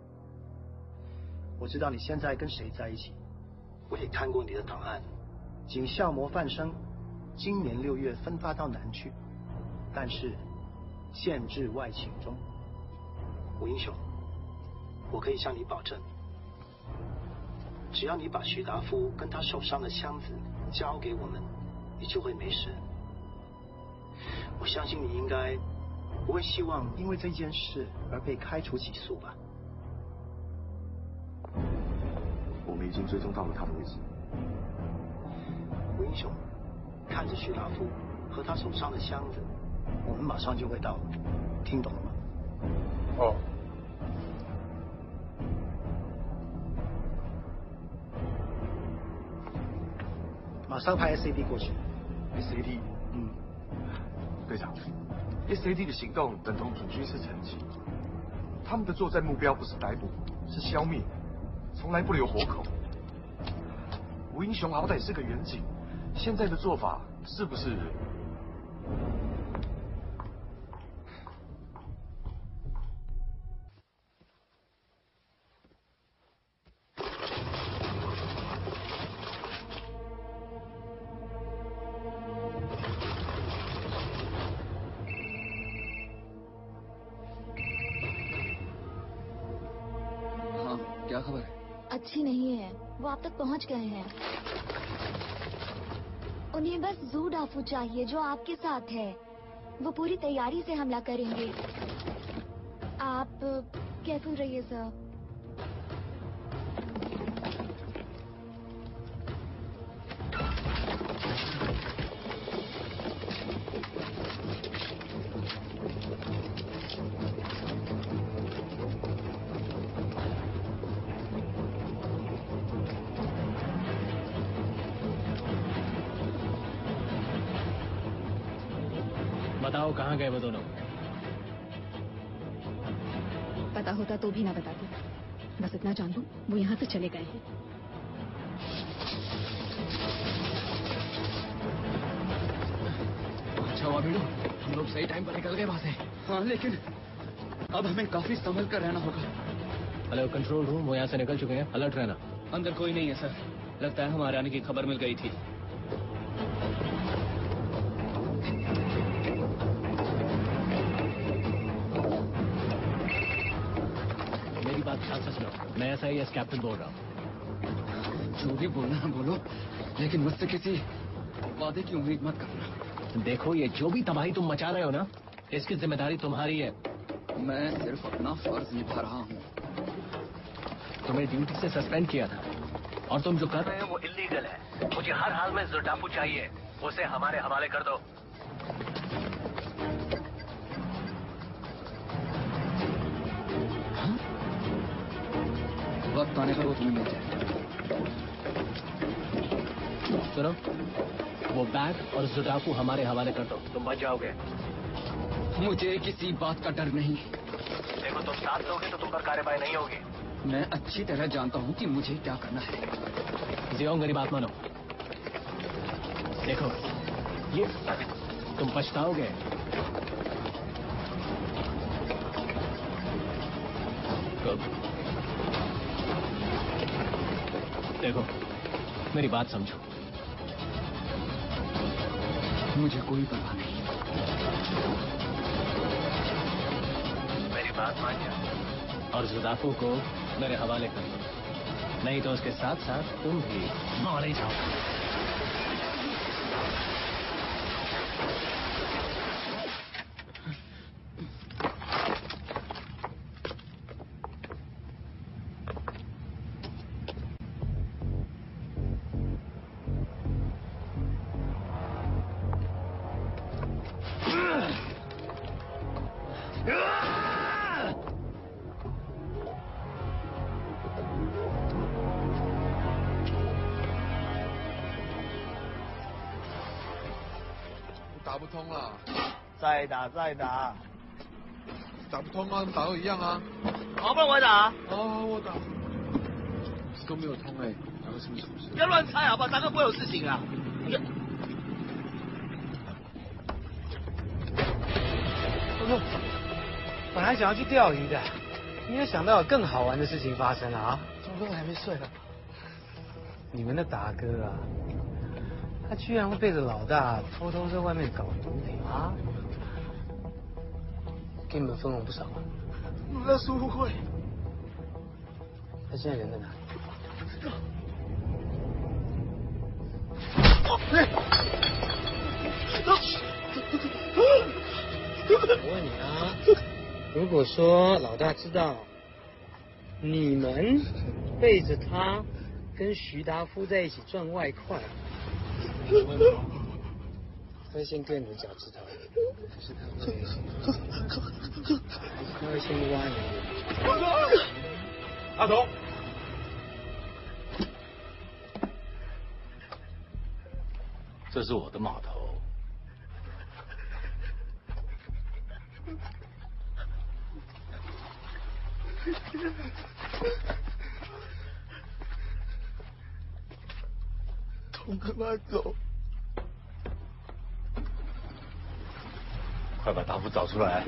我知道你现在跟谁在一起，我也看过你的档案。警校模范生今年6月分发到南去，但是限制外勤中。吴英雄，我可以向你保证，只要你把徐达夫跟他手上的箱子交给我们，你就会没事。我相信你应该不会希望因为这件事而被开除起诉吧？ 我们已经追踪到了他的位置。 吴英雄，看着徐达夫和他手上的箱子，我们马上就会到，听懂了吗？ 哦。 马上派 SAD 过去。 SAD， 队长 ，SAD 的行动等同准军事层级，他们的作战目标不是逮捕，是消灭，从来不留活口。吴英雄好歹是个远警，现在的做法是不是？ क्या खबर है? अच्छी नहीं है, वो आप तक पहुंच गए हैं। उन्हें बस जू डाफू चाहिए जो आपके साथ है। वो पूरी तैयारी से हमला करेंगे। आप केयरफुल रहिए सर। बताओ कहाँ गए वो दोनों? पता होता तो भी ना बताती। बस इतना जान लो वो यहाँ से चले गए हैं। अच्छा हुआ बीड़ू, हम लोग सही टाइम पर निकल गए वहाँ से। हाँ, लेकिन अब हमें काफी संभल कर रहना होगा। हेलो कंट्रोल रूम, वो यहाँ से निकल चुके हैं, अलर्ट रहना। अंदर कोई नहीं है सर, लगता है हमारे आने की खबर मिल गई थी। मेरी बात ध्यान से सुनो, मैं SIS कैप्टन बोल रहा हूँ। जो भी बोलना है बोलो, लेकिन मुझसे किसी वादे की उम्मीद मत करना। देखो, ये जो भी तबाही तुम मचा रहे हो ना, इसकी जिम्मेदारी तुम्हारी है। मैं सिर्फ अपना फर्ज निभा रहा हूँ। तुम्हें ड्यूटी से सस्पेंड किया था, और तुम जो कर रहे हो वो इलीगल है। मुझे हर हाल में जुटाफू चाहिए, उसे हमारे हवाले कर दो। वक्त आने पर वो तुम्हें मिल जाएगा। सुनो, वो बैग और जुटाफू हमारे हवाले कर दो, तुम बच जाओगे। मुझे किसी बात का डर नहीं। देखो, तुम साथ दोगे तो तुम पर कार्रवाई नहीं होगी। मैं अच्छी तरह जानता हूँ कि मुझे क्या करना है। जियो, मेरी बात मानो। देखो, ये तुम पछताओगे। देखो, मेरी बात समझो। मुझे कोई परवाह नहीं। मेरी बात मान जाओ और जुदाफू को मेरे हवाले कर दो, नहीं तो उसके साथ साथ तुम भी मारे ही जाओ। 打不通了， 再打再打， 打不通啊，打都一样啊。 好，不然我打。 哦，我打。都没有通哎，打个什么出事？ 不要乱猜好不好？大哥不会有事情啊。 本来想要去钓鱼的，没有想到有更好玩的事情发生了啊！钟哥还没睡了。你们的达哥啊，他居然会背着老大偷偷在外面搞毒品啊！给你们分红不少啊。 那是误会。 他现在人在哪里？我问你啊，如果说老大知道你们背着他跟徐达夫在一起赚外快，他会先割你的脚趾头，还是他会先挖你的脸？ 阿童， 这是我的码头。 童他妈走！ 快把达夫找出来！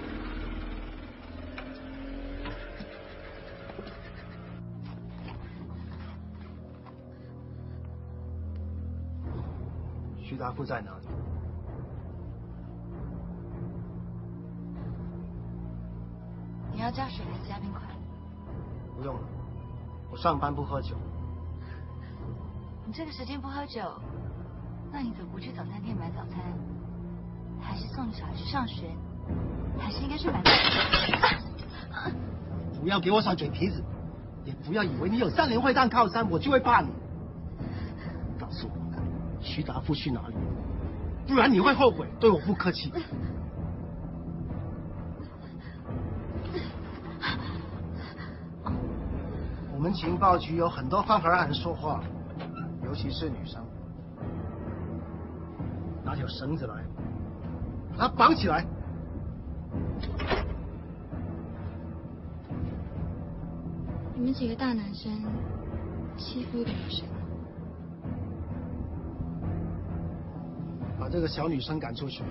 徐达夫在哪里？ 你要加水还是加冰块？ 不用了，我上班不喝酒。 你这个时间不喝酒，那你怎么不去早餐店买早餐？还是送你小孩去上学？还是应该去买？ 不要给我耍嘴皮子，也不要以为你有3连会当靠山，我就会怕你。告诉我，徐达夫去哪里？不然你会后悔，对我不客气。我们情报局有很多方法让人说话，尤其是女生。拿条绳子来，把她绑起来。 你们几个大男生欺负一个女生， 把这个小女生赶出去。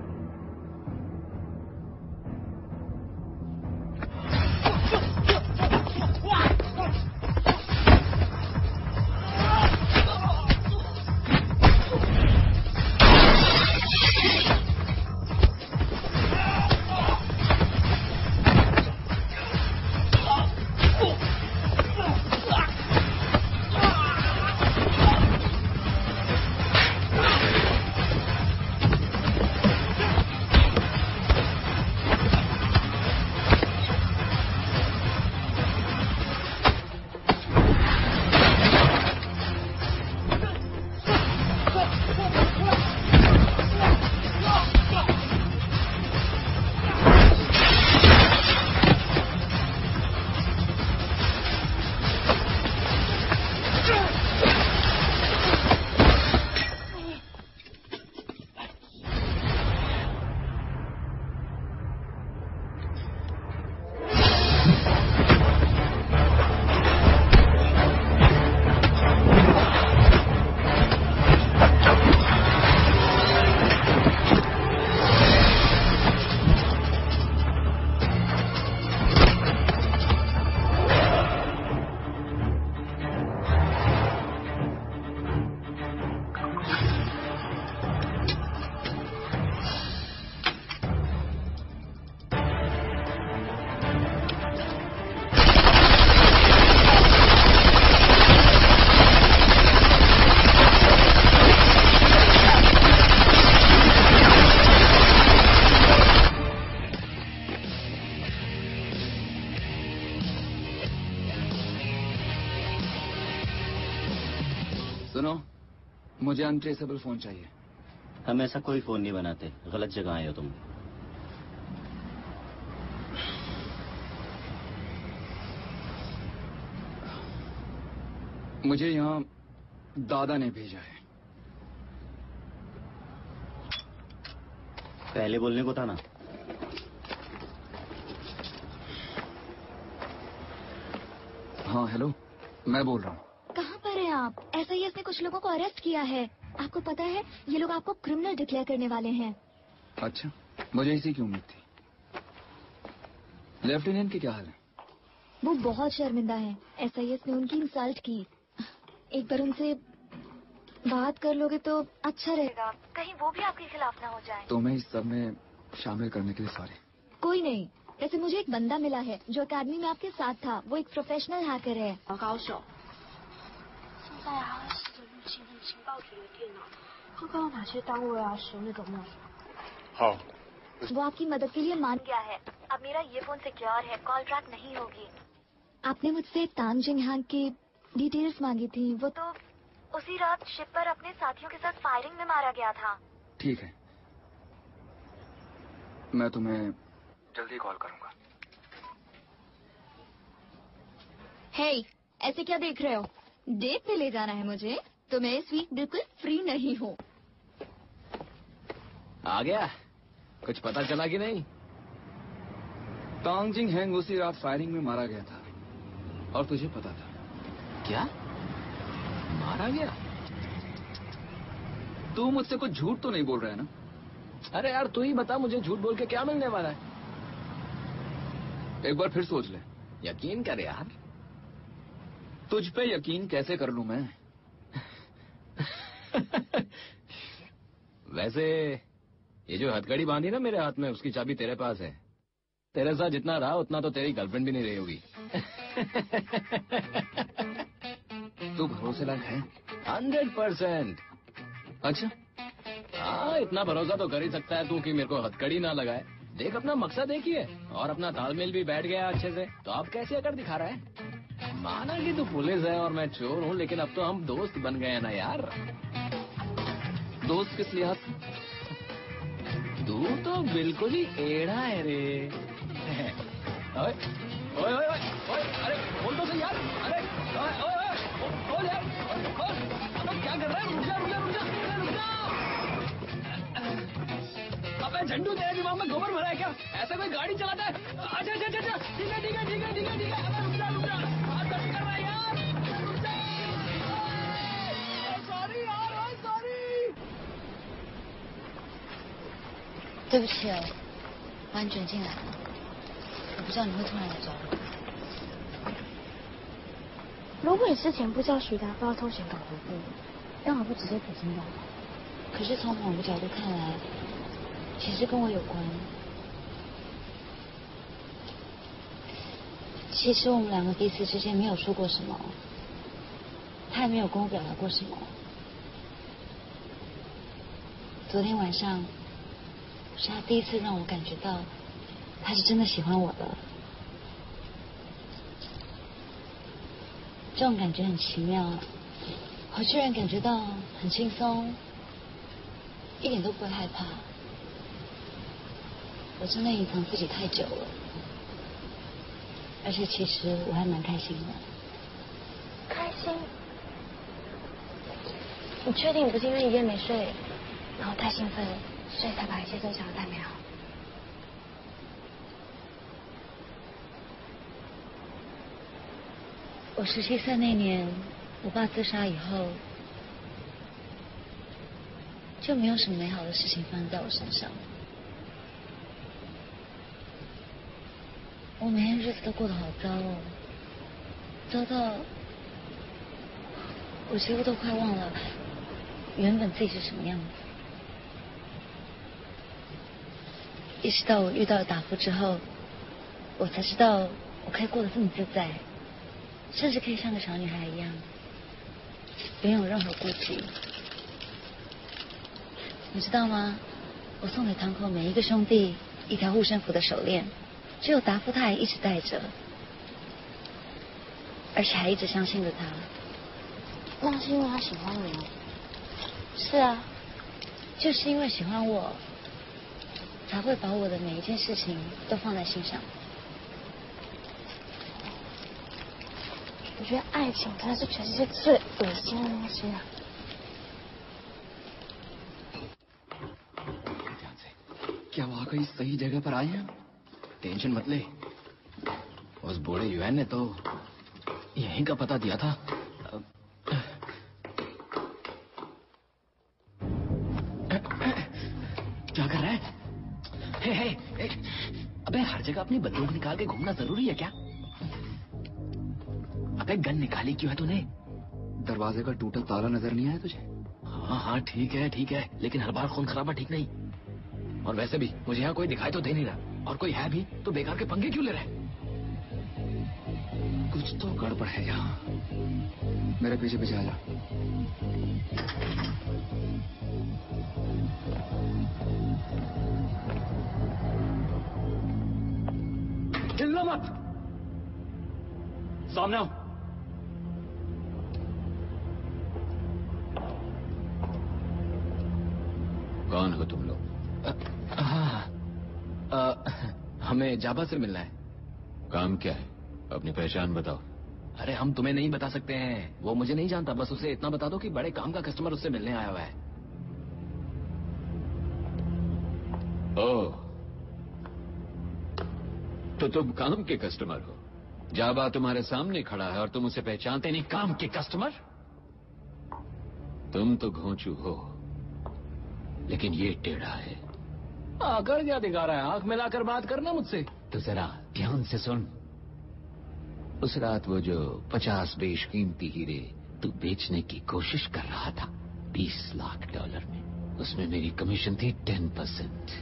सुनो, मुझे अनट्रेसेबल फोन चाहिए। हम ऐसा कोई फोन नहीं बनाते, गलत जगह आए हो तुम। मुझे यहाँ दादा ने भेजा है। पहले बोलने को था ना। हाँ हेलो, मैं बोल रहा हूँ। कहाँ पर हैं आप? SIS ने कुछ लोगों को अरेस्ट किया है। आपको पता है ये लोग आपको क्रिमिनल डिक्लेयर करने वाले हैं। अच्छा, मुझे इसी की उम्मीद थी। लेफ्टिनेंट के क्या हाल है? वो बहुत शर्मिंदा है। SIS ने उनकी इंसल्ट की। एक बार उनसे बात कर लोगे तो अच्छा रहेगा, कहीं वो भी आपके खिलाफ ना हो जाए। तो मैं इस सब में शामिल करने के लिए सॉरी। कोई नहीं, वैसे मुझे एक बंदा मिला है जो अकेडमी में आपके साथ था। वो एक प्रोफेशनल हैकर है। हाँ। वो आपकी मदद के लिए मान गया है। अब मेरा ये फोन सिक्योर है, कॉल ट्रैक नहीं होगी। आपने मुझसे तांजिंग हैंग की डिटेल्स मांगी थी। वो तो उसी रात शिप पर अपने साथियों के साथ फायरिंग में मारा गया था। ठीक है, मैं तुम्हें जल्दी कॉल करूंगा। हे, ऐसे क्या देख रहे हो? डेट पे ले जाना है मुझे, तो मैं इस वीक बिल्कुल फ्री नहीं हूँ। आ गया? कुछ पता चला कि नहीं? तांजिंग हैंग उसी रात फायरिंग में मारा गया था और तुझे पता था। क्या? मारा गया? तू मुझसे कुछ झूठ तो नहीं बोल रहा है ना? अरे यार तू ही बता, मुझे झूठ बोल के क्या मिलने वाला है? एक बार फिर सोच ले। यकीन कर यार। तुझ पे यकीन कैसे कर लूं मैं? वैसे ये जो हथकड़ी बांधी ना मेरे हाथ में, उसकी चाबी तेरे पास है। तेरे साथ जितना रहा उतना तो तेरी गर्लफ्रेंड भी नहीं रही होगी। तू भरोसे लायक है? 100%। अच्छा, हाँ इतना भरोसा तो कर ही सकता है तू कि मेरे को हथकड़ी ना लगाए। देख अपना मकसद एक ही है और अपना तालमेल भी बैठ गया अच्छे से। तो अब कैसे अकड़ दिखा रहा है? माना कि तू पुलिस है और मैं चोर हूँ, लेकिन अब तो हम दोस्त बन गए हैं ना यार। दोस्त किस लिहाज? तू तो बिल्कुल ही एड़ा है रे। ओए ओए ओए ओए, अरे बोल तो सही यार। अरे ओए ओए ओए, खोल यार, खोल। अबे क्या कर रहा है? रुक जा रुक जा रुक जा रुक जा। अबे झंडू तेरे दिमाग में गोबर भरा है क्या? ऐसे कोई गाड़ी चलाता है? अच्छा अच्छा अच्छा, ठीक है ठीक है ठीक है ठीक है ठीक है। अबे रुक जा रुक जा, हाथ दर्द कर रहा है यार। रुक जा। सॉरी यार, सॉरी। 对不起哦，把你卷进来了，我不知道你会突然来找我。 如果你之前不知道徐达不知道偷钱搞毒币，干嘛不直接撇清掉？ 可是从某个角度看来，其实跟我有关。其实我们两个彼此之间没有说过什么，他也没有跟我表达过什么。昨天晚上是他第一次让我感觉到他是真的喜欢我的，这种感觉很奇妙，我居然感觉到很轻松，一点都不会害怕。我真的隐藏自己太久了，而且其实我还蛮开心的。 开心？你确定你不是因为一夜没睡，然后太兴奋，所以才把一切都想得太美好？ 我17岁那年，我爸自杀以后，就没有什么美好的事情发生在我身上。我每天日子都过得好糟哦，糟到我几乎都快忘了原本自己是什么样子。一直到我遇到了达夫之后，我才知道我可以过得这么自在，甚至可以像个小女孩一样，不用有任何顾忌。你知道吗？我送给堂口每一个兄弟一条护身符的手链，只有达夫他还一直戴着，而且还一直相信着他。 那是因为他喜欢你吗？ 是啊，就是因为喜欢我，才会把我的每一件事情都放在心上。 我觉得爱情真的是全世界最恶心的东西啊！ क्या वाकई सही जगह पर आए हैं? टेंशन मत ले। उस बूढ़े यूएन ने तो यहीं का पता दिया था। क्या कर रहा है? हे, अबे हर जगह अपनी बंदूक निकाल के घूमना जरूरी है क्या? अबे गन निकाली क्यों है तूने? दरवाजे का टूटा ताला नजर नहीं आया तुझे? हाँ हाँ ठीक है, लेकिन हर बार खून खराबा ठीक नहीं। और वैसे भी मुझे यहाँ कोई दिखाई तो दे नहीं रहा, और कोई है भी तो बेकार के पंगे क्यों ले रहे? कुछ तो गड़बड़ है यहाँ। मेरे पीछे पीछे आ जा। हिलना मत, सामने आओ। कौन हो तुम लोग? हमें जाबा से मिलना है। काम क्या है? अपनी पहचान बताओ। अरे हम तुम्हें नहीं बता सकते हैं, वो मुझे नहीं जानता, बस उसे इतना बता दो कि बड़े काम का कस्टमर उससे मिलने आया हुआ है। ओह, तो तुम काम के कस्टमर हो। जाबा तुम्हारे सामने खड़ा है और तुम उसे पहचानते नहीं? काम के कस्टमर? तुम तो घोंचू हो, लेकिन ये टेढ़ा है। आकर क्या दिखा रहा है? आंख मिलाकर बात करना मुझसे। तो जरा ध्यान से सुन। उस रात वो जो 50 बेशकीमती हीरे तू बेचने की कोशिश कर रहा था $20 लाख में, उसमें मेरी कमीशन थी 10%।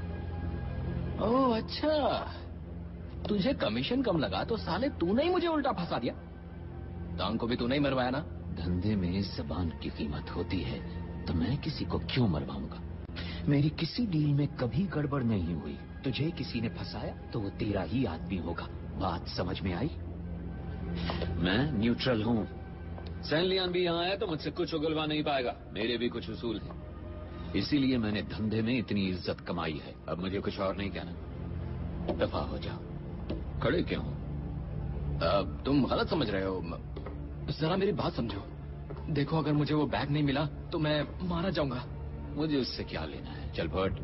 ओह अच्छा, तुझे कमीशन कम लगा तो साले तूने ही मुझे उल्टा फंसा दिया। टांग को भी तूने ही मरवाया ना? धंधे में जबान की कीमत होती है, तो मैं किसी को क्यों मरवाऊंगा? मेरी किसी डील में कभी गड़बड़ नहीं हुई। तुझे किसी ने फंसाया तो वो तेरा ही आदमी होगा। बात समझ में आई? मैं न्यूट्रल हूँ। सैनलियान भी यहाँ आया तो मुझसे कुछ उगलवा नहीं पाएगा। मेरे भी कुछ उसूल हैं, इसीलिए मैंने धंधे में इतनी इज्जत कमाई है। अब मुझे कुछ और नहीं कहना। दफा हो जाओ। खड़े क्यों हो? तुम गलत समझ रहे हो। जरा मेरी बात समझो। देखो अगर मुझे वो बैग नहीं मिला तो मैं मारा जाऊंगा। मुझे उससे क्या लेना है? चल भट।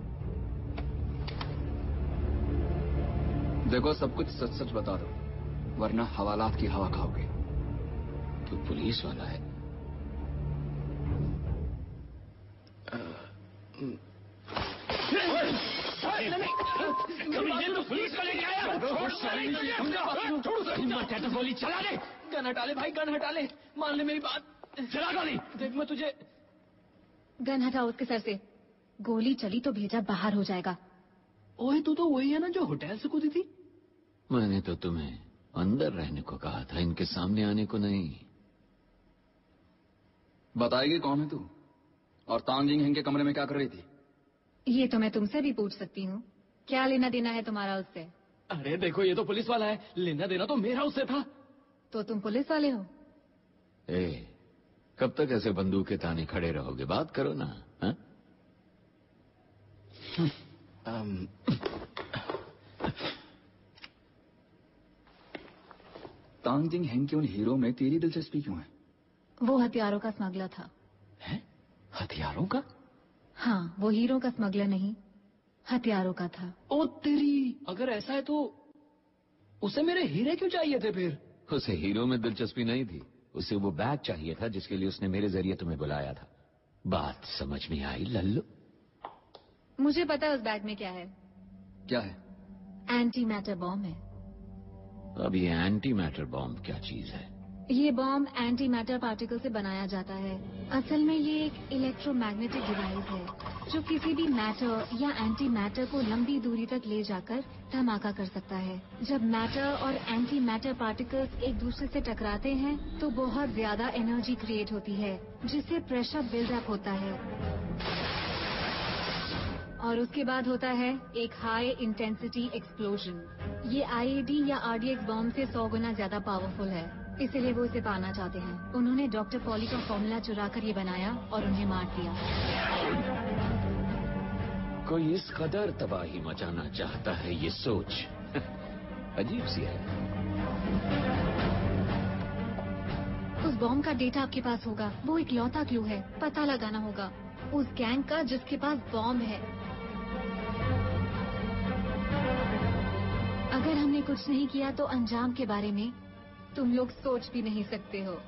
देखो सब कुछ सच सच बता दो, वरना हवालात की हवा खाओगे। तू पुलिस वाला है? ये तो पुलिस को लेके आया। हिम्मत है तो गोली चला ले। गन हटा ले भाई, गन हटा ले। मान ले मेरी बात। चला गोली। देख मैं तुझे। गन हटाओ उसके सर से। गोली चली तो भेजा बाहर हो जाएगा। ओए तू तो वही है ना जो होटल से कूदी थी? मैंने तो तुम्हें अंदर रहने को कहा था, इनके सामने आने को नहीं। बताएगी कौन है तू? और तांजिंग हेंग के कमरे में क्या कर रही थी? ये तो मैं तुमसे भी पूछ सकती हूँ। क्या लेना देना है तुम्हारा उससे? अरे देखो ये तो पुलिस वाला है, लेना देना तो मेरा उससे था। तो तुम पुलिस वाले हो? कब तक ऐसे बंदूक के ताने खड़े रहोगे? बात करो ना। हा? तांजिंग हेंग के उन हीरो में तेरी दिलचस्पी क्यों है? वो हथियारों का स्मगलर था। है? हथियारों का? हाँ, वो हीरो का स्मगलर नहीं, हथियारों का था। ओ तेरी, अगर ऐसा है तो उसे मेरे हीरे क्यों चाहिए थे फिर? उसे हीरो में दिलचस्पी नहीं थी, उसे वो बैग चाहिए था जिसके लिए उसने मेरे जरिए तुम्हें बुलाया था। बात समझ में आई लल्लू? मुझे पता है उस बैग में क्या है। क्या है? एंटी मैटर बॉम्ब है। अब ये एंटी मैटर बॉम्ब क्या चीज है? ये बॉम्ब एंटी मैटर पार्टिकल से बनाया जाता है। असल में ये एक इलेक्ट्रोमैग्नेटिक डिवाइस है जो किसी भी मैटर या एंटी मैटर को लंबी दूरी तक ले जाकर धमाका कर सकता है। जब मैटर और एंटी मैटर पार्टिकल्स एक दूसरे से टकराते हैं तो बहुत ज्यादा एनर्जी क्रिएट होती है जिससे प्रेशर बिल्डअप होता है और उसके बाद होता है एक हाई इंटेंसिटी एक्सप्लोजन। ये आईईडी या आरडीएक्स बॉम्ब से 100 गुना ज्यादा पावरफुल है, इसीलिए वो इसे पाना चाहते हैं। उन्होंने डॉक्टर पॉली का फॉर्मूला चुरा कर ये बनाया और उन्हें मार दिया। कोई इस कदर तबाही मचाना चाहता है, ये सोच अजीब सी है। उस बॉम्ब का डेटा आपके पास होगा, वो एक लौता क्लू है। पता लगाना होगा उस गैंग का जिसके पास बॉम्ब है। अगर हमने कुछ नहीं किया तो अंजाम के बारे में तुम लोग सोच भी नहीं सकते हो।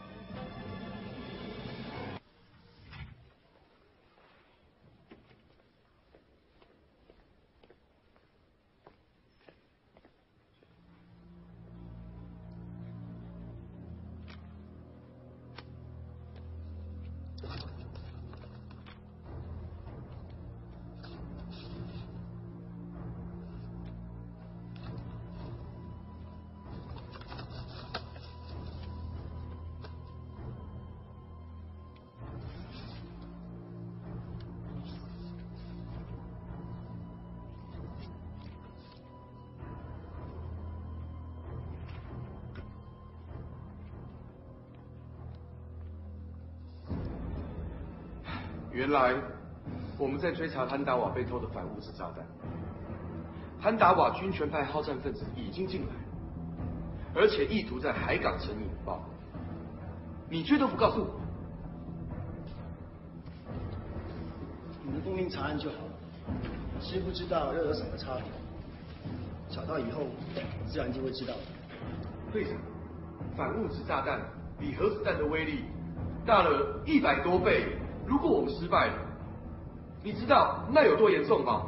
原来我们在追查汉达瓦被偷的反物质炸弹。汉达瓦军权派好战分子已经进来，而且意图在海港城引爆，你却都不告诉我。 你们奉命查案就好了，知不知道又有什么差别？找到以后，自然就会知道的。 队长，反物质炸弹比核子弹的威力大了100多倍。如果我们失败了，你知道那有多严重吗？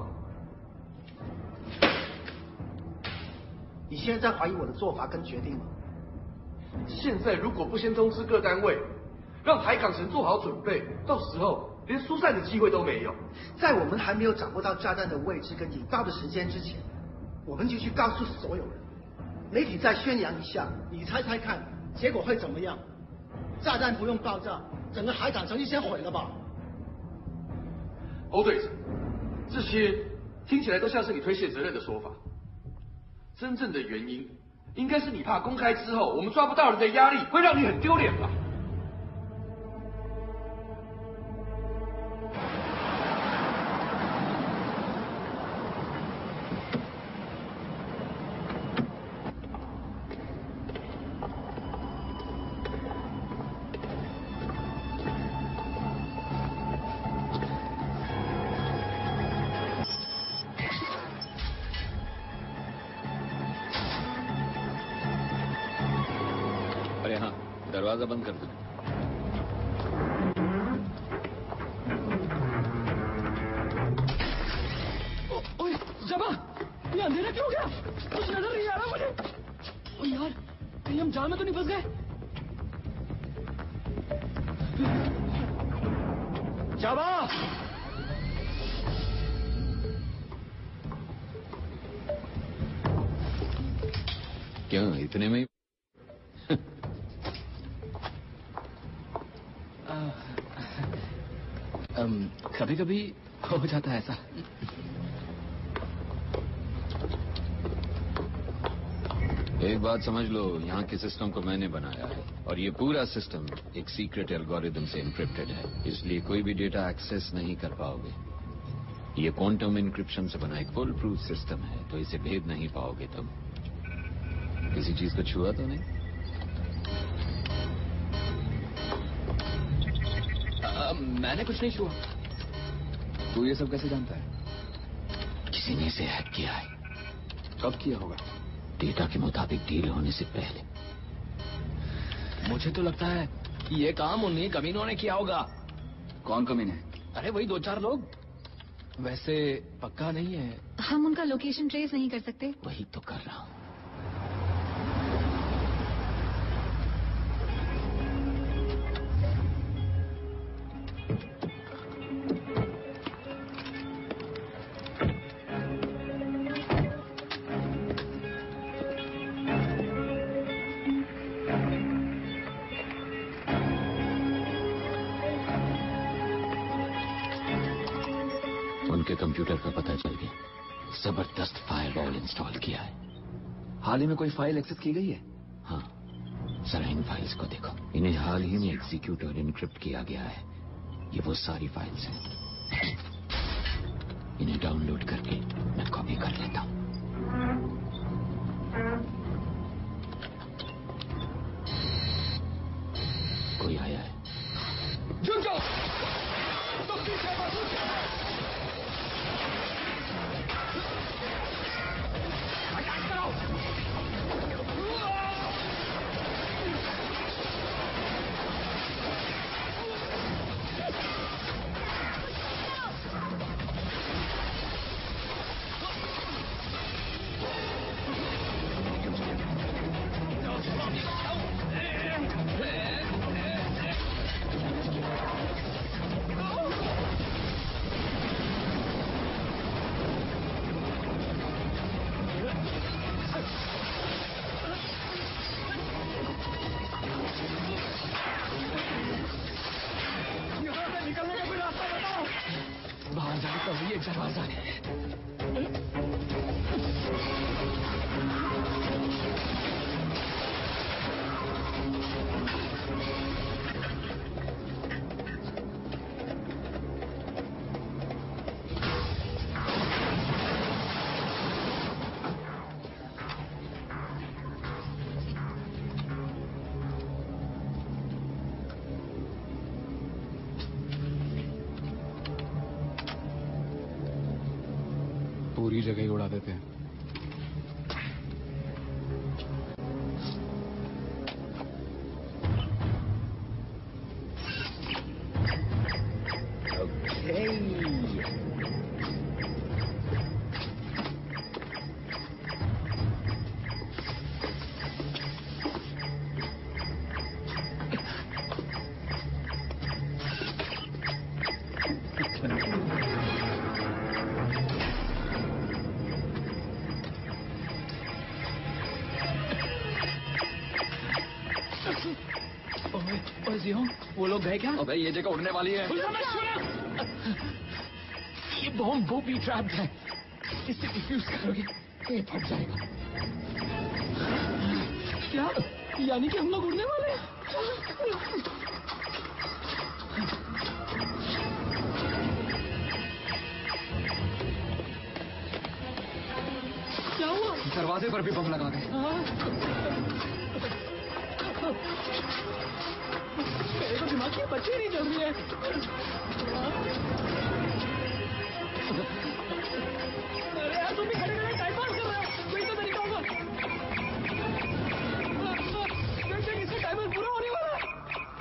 你现在在怀疑我的做法跟决定吗？ 现在如果不先通知各单位，让海港城做好准备，到时候连疏散的机会都没有。 在我们还没有掌握到炸弹的位置跟引爆的时间之前，我们就去告诉所有人，媒体再宣扬一下，你猜猜看，结果会怎么样？炸弹不用爆炸，整个海港城就先毁了吧？ 欧队长，这些听起来都像是你推卸责任的说法。真正的原因，应该是你怕公开之后，我们抓不到人的压力会让你很丢脸吧 दरवाजा बंद कर दो। ओए जबा, ये अंधेरा क्यों हो गया? कुछ नजर नहीं आ रहा मुझे। ओ यार, कहीं हम जाल में तो नहीं फंस गए? जबा! क्यों इतने में? कभी कभी हो जाता है ऐसा। एक बात समझ लो, यहाँ के सिस्टम को मैंने बनाया है और ये पूरा सिस्टम एक सीक्रेट एल्गोरिथम से एन्क्रिप्टेड है, इसलिए कोई भी डेटा एक्सेस नहीं कर पाओगे। ये क्वांटम एन्क्रिप्शन से बना एक फुल प्रूफ सिस्टम है, तो इसे भेद नहीं पाओगे तुम। किसी चीज को छुआ तो नहीं? मैंने कुछ नहीं छुआ। तू ये सब कैसे जानता है? किसी ने इसे हैक किया है। कब किया होगा? डेटा के मुताबिक डील होने से पहले। मुझे तो लगता है ये काम उन्हीं कमीनों ने किया होगा। कौन कमीने? अरे वही 2-4 लोग। वैसे पक्का नहीं है। हम उनका लोकेशन ट्रेस नहीं कर सकते? वही तो कर रहा हूँ। उनके कंप्यूटर का पता चल गया। जबरदस्त फायरवॉल इंस्टॉल किया है। हाल ही में कोई फाइल एक्सेस की गई है? हाँ, जरा इन फाइल्स को देखो। इन्हें हाल ही में एग्जीक्यूट और इनक्रिप्ट किया गया है। ये वो सारी फाइल्स हैं। इन्हें डाउनलोड करके मैं कॉपी कर लेता हूँ। कोई आया है? जुट जाओ! तो पीछे मत रुको! अटैक करो! बाहर जाने का वही एक दरवाजा है। पूरी जगह ही उड़ा देते हैं। वो लोग गए क्या? अबे ये जगह उड़ने वाली है। ये बॉम्ब बूबी ट्रैप है, इसे डिफ्यूज करोगे ये फट जाएगा। क्या? यानी कि हम लोग उड़ने वाले हैं? क्या हुआ? दरवाजे पर भी बम लगा गए। मेरे को दिमाग की बच्ची नहीं चल रही है। अरे यार तुम भी खड़े खड़े टाइम पास कर रहे हो, कोई तो तरीका होगा। देख इसका टाइमर पूरा होने वाला है।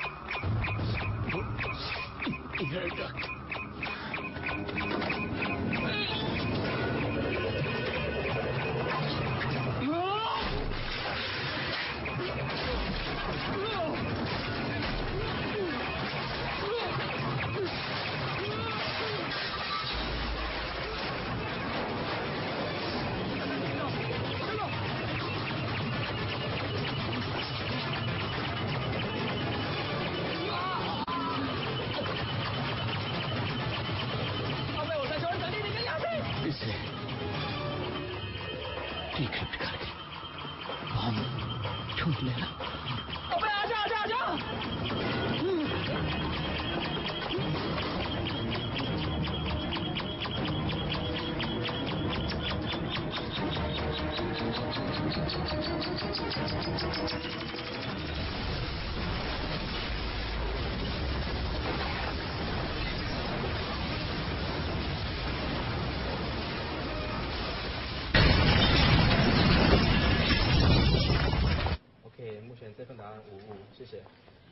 这份答案无误，谢谢。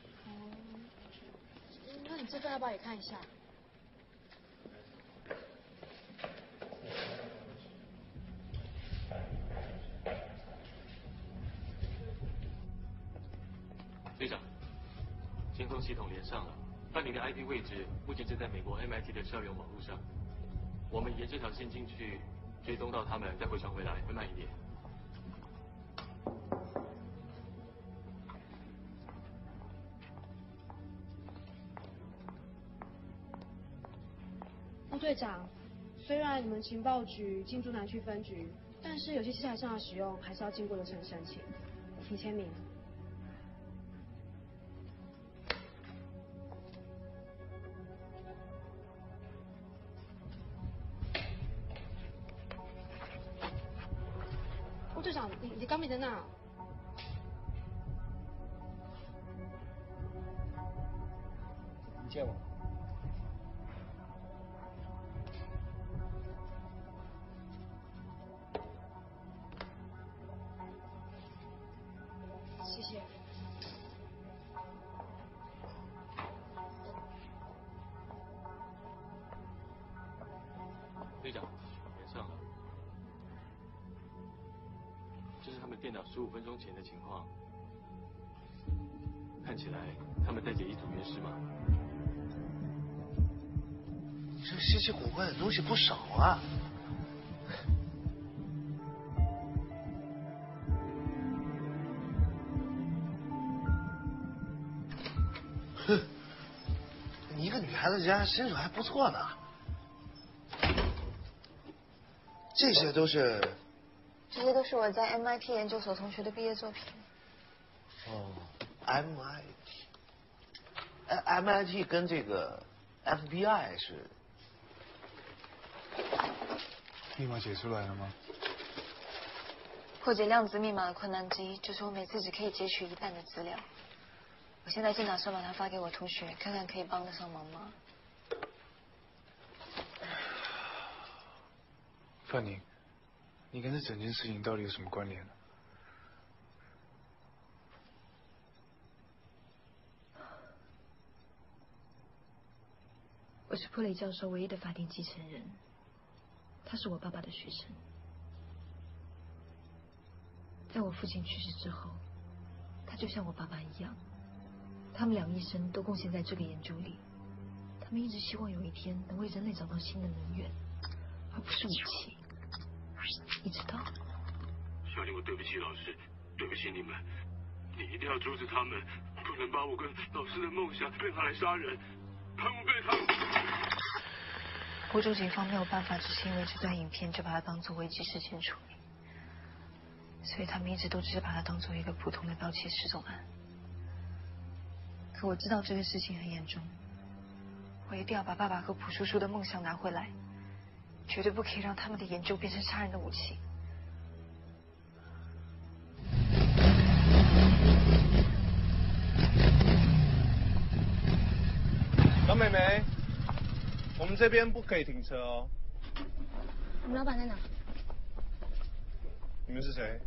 那你这份要不要也看一下？ 队长，监控系统连上了，范宁的 IP 位置目前正在美国 MIT 的校园网络上。我们沿这条线进去，追踪到他们，再回传回来，会慢一点。 陆队长，虽然你们情报局进驻南区分局，但是有些器材上的使用还是要经过流程申请，请签名。陆队长，你刚没在那？ 你借我。 谢谢。 队长，连上了。这是他们电脑15分钟前的情况。看起来他们在解一组原始码。 你这稀奇古怪的东西不少啊。哼，你一个女孩子家身手还不错呢。这些都是我在 MIT 研究所同学的毕业作品。 哦 ，MIT 跟这个 FBI 是密码写出来了吗？ 破解量子密码的困难之一就是我每次只可以截取一半的资料。我现在正打算把它发给我同学，看看可以帮得上忙吗？ 范宁， 你跟这整件事情到底有什么关联？ 我是普雷教授唯一的法定继承人，他是我爸爸的学生。在我父亲去世之后，他就像我爸爸一样，他们俩一生都贡献在这个研究里。他们一直希望有一天能为人类找到新的能源，而不是武器。你知道？ 小林，我对不起老师，对不起你们，你一定要阻止他们，不能把我跟老师的梦想被拿来杀人，贪污被他们。 欧洲警方没有办法只是因为这段影片就把它当作危机事件处理，所以他们一直都只是把它当作一个普通的盗窃失踪案。可我知道这个事情很严重，我一定要把爸爸和朴叔叔的梦想拿回来，绝对不可以让他们的研究变成杀人的武器。 小美眉，我们这边不可以停车哦。 我们老板在哪？ 你们是谁？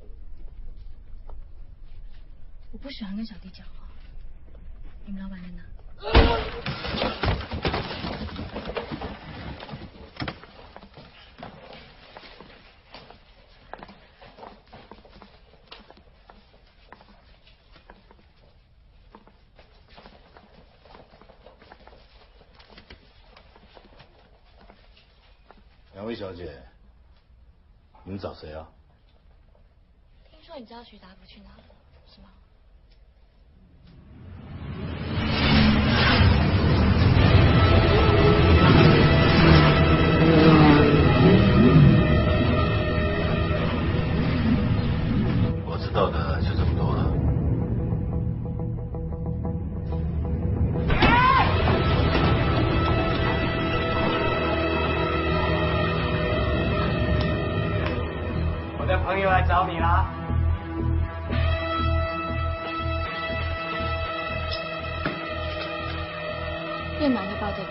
我不喜欢跟小弟讲话。你们老板在哪？ 两位小姐，你们找谁啊？ 听说你知道徐达福去哪了，是吗？ 我知道的就这么多了。 我的朋友来找你啦。 电脑会报这里。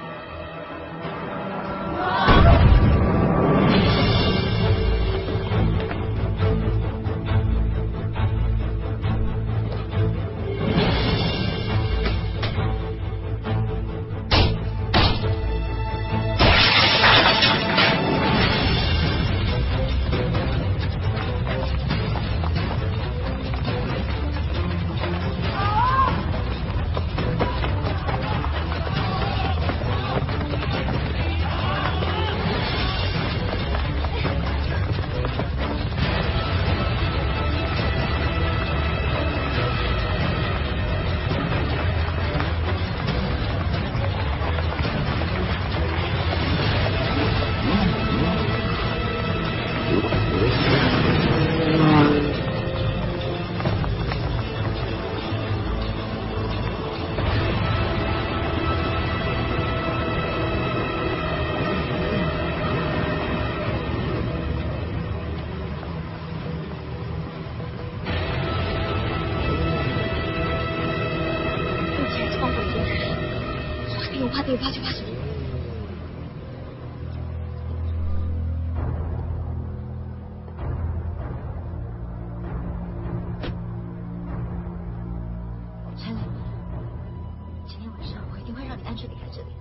85898。陈磊，今天晚上我一定会让你安全离开这里。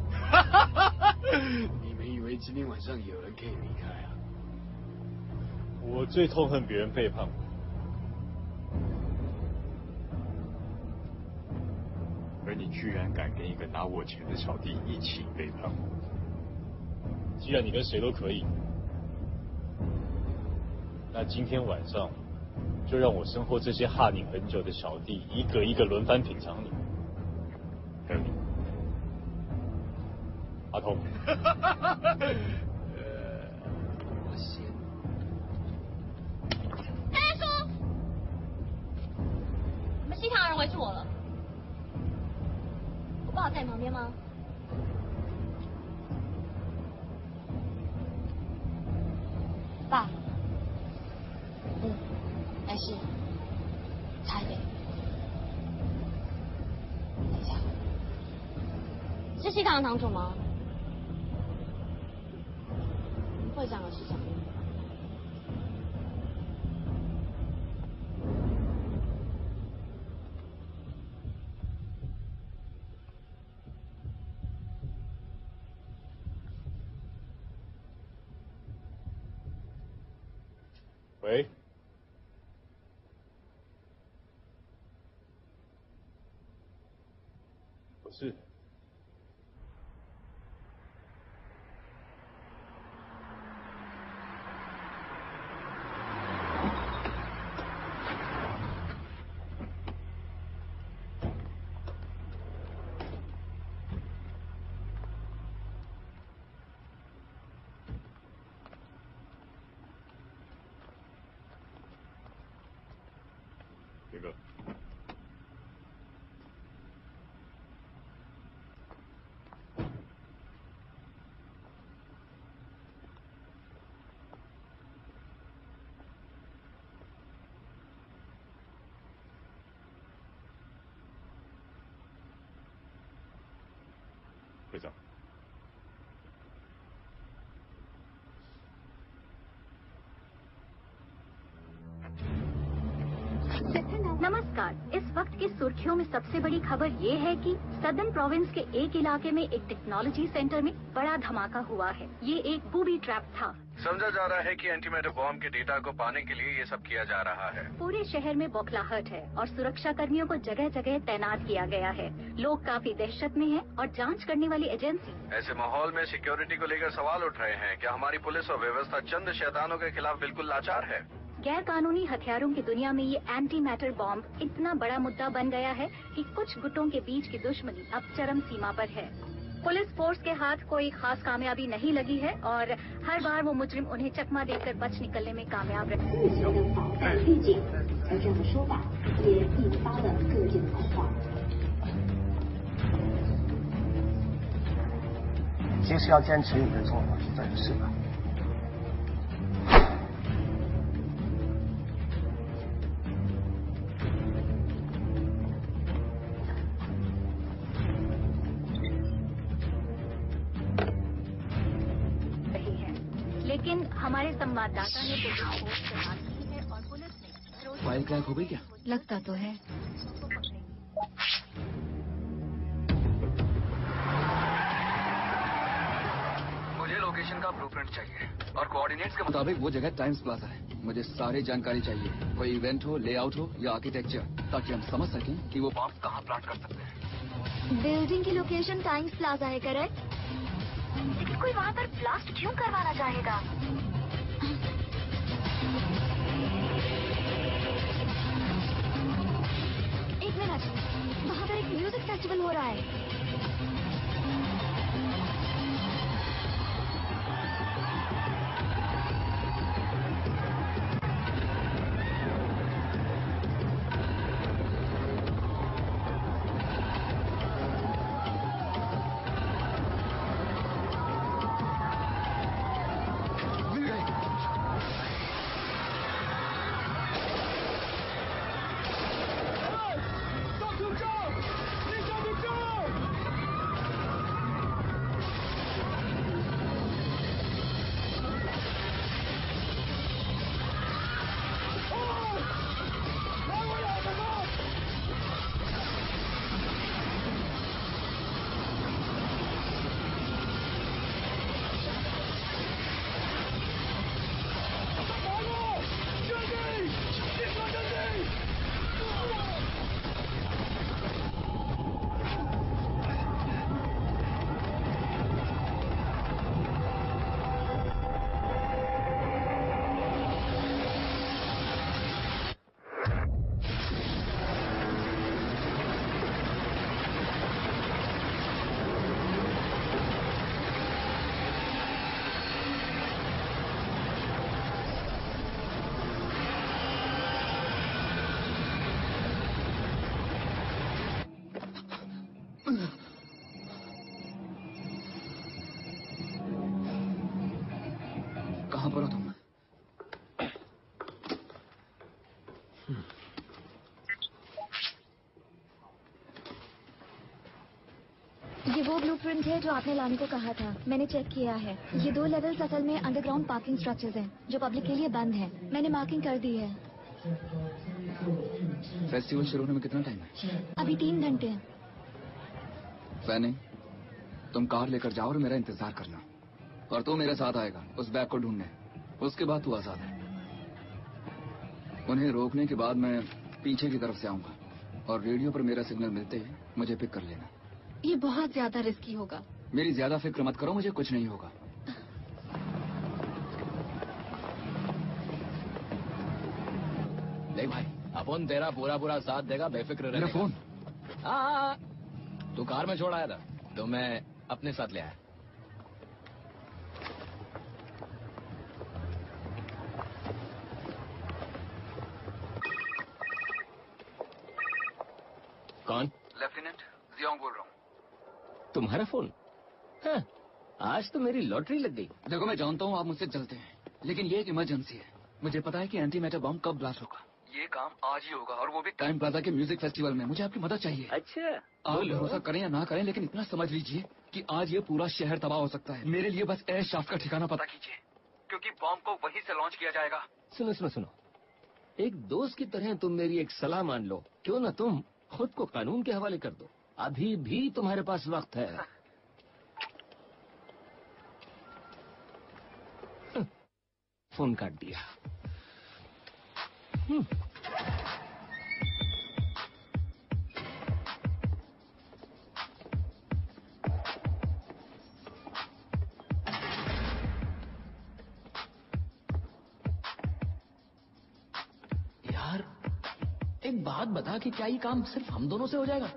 你们以为今天晚上有人可以离开啊？ 我最痛恨别人背叛我。而你居然敢跟一个拿我钱的小弟一起背叛我！既然你跟谁都可以，那今天晚上就让我身后这些哈你很久的小弟一个一个轮番品尝你。还有你，阿童。 我先。 大叔，你们西塘人围住我了。我爸在你旁边吗？爸，没事，差一点。等一下，是西塘的堂主吗？会长的市长。 喂，不是。这个。会长。 नमस्कार। इस वक्त की सुर्खियों में सबसे बड़ी खबर ये है कि सदर्न प्रोविंस के एक इलाके में एक टेक्नोलॉजी सेंटर में बड़ा धमाका हुआ है। ये एक बूबी ट्रैप था। समझा जा रहा है कि एंटीमैटर बॉम्ब के डेटा को पाने के लिए ये सब किया जा रहा है। पूरे शहर में बौखलाहट है और सुरक्षा कर्मियों को जगह जगह तैनात किया गया है। लोग काफी दहशत में हैं और जांच करने वाली एजेंसी। ऐसे माहौल में सिक्योरिटी को लेकर सवाल उठ रहे हैं। क्या हमारी पुलिस और व्यवस्था चंद शैतानों के खिलाफ बिल्कुल लाचार है? गैर कानूनी हथियारों की दुनिया में ये एंटी मैटर बॉम्ब इतना बड़ा मुद्दा बन गया है कि कुछ गुटों के बीच की दुश्मनी अब चरम सीमा पर है। पुलिस फोर्स के हाथ कोई खास कामयाबी नहीं लगी है और हर बार वो मुजरिम उन्हें चकमा देकर बच निकलने में कामयाब रहे। 就是要坚持你的做法是正确的。 लेकिन हमारे संवाददाता ने पुलिस फोर्स से बात की है और पुलिस ने फाइल क्रैक हो गई क्या? लगता तो है। मुझे लोकेशन का ब्लूप्रिंट चाहिए और कोऑर्डिनेट्स के मुताबिक वो जगह टाइम्स प्लाजा है। मुझे सारी जानकारी चाहिए, कोई इवेंट हो, लेआउट हो या आर्किटेक्चर, ताकि हम समझ सकें कि वो बॉम्ब कहाँ प्लांट कर सकते हैं। बिल्डिंग की लोकेशन टाइम्स प्लाजा है, करेक्ट? लेकिन कोई वहाँ पर ब्लास्ट क्यों करवाना चाहेगा? एक मिनट, वहाँ पर एक म्यूजिक फेस्टिवल हो रहा है। कहाँ पर हो तुम? ये वो ब्लूप्रिंट है जो आपने लाने को कहा था। मैंने चेक किया है। ये 2 लेवल्स असल में अंडरग्राउंड पार्किंग स्ट्रक्चर्स हैं जो पब्लिक के लिए बंद हैं। मैंने मार्किंग कर दी है। फेस्टिवल शुरू होने में कितना टाइम है? अभी 3 घंटे हैं। फैनी, तुम कार लेकर जाओ और मेरा इंतजार करना। और तू मेरे साथ आएगा उस बैग को ढूंढने। उसके बाद तू आजाद है। उन्हें रोकने के बाद मैं पीछे की तरफ से आऊंगा और रेडियो पर मेरा सिग्नल मिलते ही मुझे पिक कर लेना। ये बहुत ज्यादा रिस्की होगा। मेरी ज्यादा फिक्र मत करो, मुझे कुछ नहीं होगा। देख भाई, अपन तेरा पूरा साथ देगा, बेफिक्र रहने। मेरा फोन? हाँ, तू कार में छोड़ आया था तो मैं अपने साथ ले आया। कौन? लेफ्टिनेंट जियोंग बोल रहा हूँ। तुम्हारा फोन? हाँ, आज तो मेरी लॉटरी लग गई। देखो, मैं जानता हूँ आप मुझसे चलते हैं, लेकिन ये एक इमरजेंसी है। मुझे पता है कि एंटी मैटर बम कब ब्लास्ट होगा। ये काम आज ही होगा और वो भी टाइम प्लाजा के म्यूजिक फेस्टिवल में। मुझे आपकी मदद चाहिए। अच्छा, आप भरोसा करें या ना करें, लेकिन इतना समझ लीजिए कि आज ये पूरा शहर तबाह हो सकता है। मेरे लिए बस एयर शाफ्ट का ठिकाना पता कीजिए, क्योंकि बॉम्ब को वहीं से लॉन्च किया जाएगा। सुनो, एक दोस्त की तरह तुम मेरी एक सलाह मान लो। क्यों ना तुम खुद को कानून के हवाले कर दो, अभी भी तुम्हारे पास वक्त है। फोन काट दिया। यार, एक बात बता कि क्या ये काम सिर्फ हम दोनों से हो जाएगा?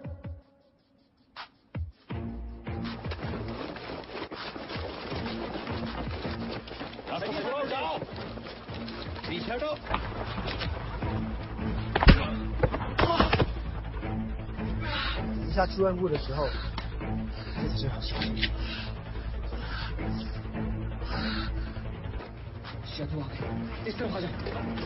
पीछे हटो। 一下出任务的时候，孩子最好小心。 शायद वो आ गए। इस तरफ आ जाओ।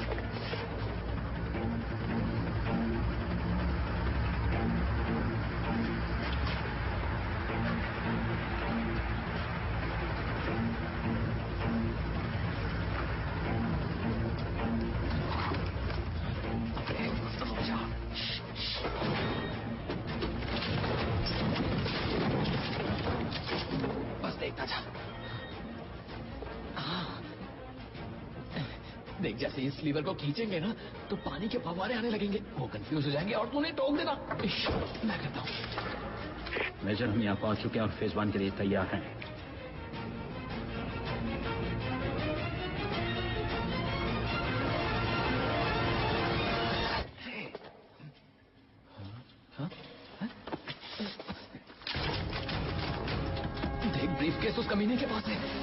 देख, जैसे इस लीवर को खींचेंगे ना तो पानी के फव्वारे आने लगेंगे। वो कंफ्यूज हो जाएंगे और तू उन्हें टोक देना। मैं करता हूँ। मेजर, हम यहाँ पहुंच चुके हैं और फेज 1 के लिए तैयार हैं। देख, ब्रीफकेस उस कमीने के पास है।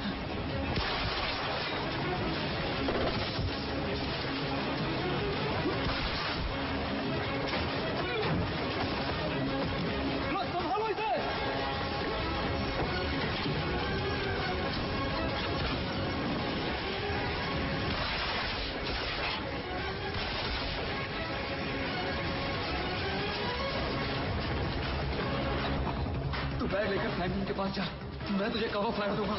तू बैग लेकर फ्रैंकलिन के पास जा, मैं तुझे कवर फायर दूंगा।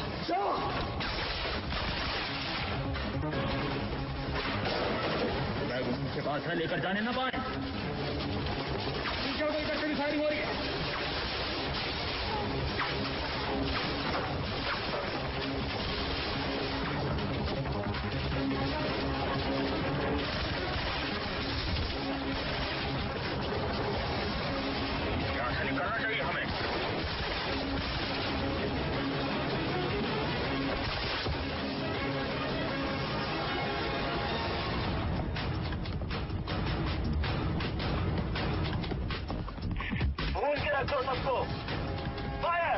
बैग उनके पास है, लेकर जाने ना पाए। पीछे हटो, इधर से भी फायरिंग हो रही है। यहाँ से निकलना चाहिए हमें। भूल के रखो सबको। फायर!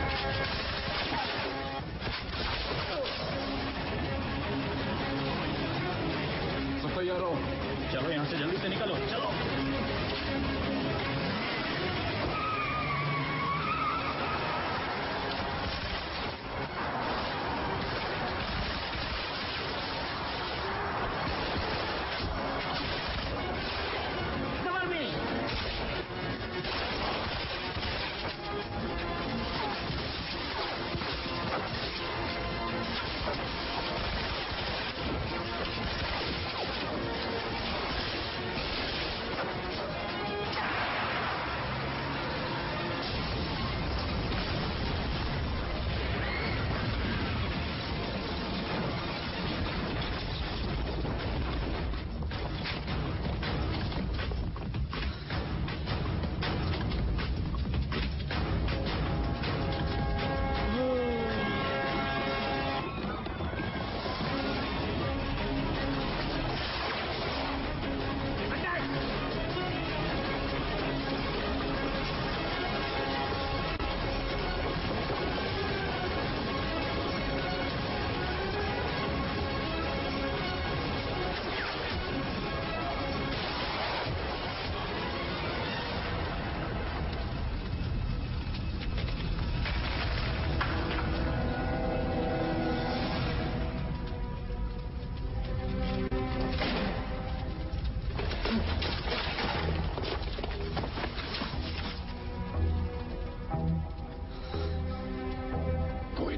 सब तैयार हो? चलो, यहाँ से जल्दी से निकलो, चलो।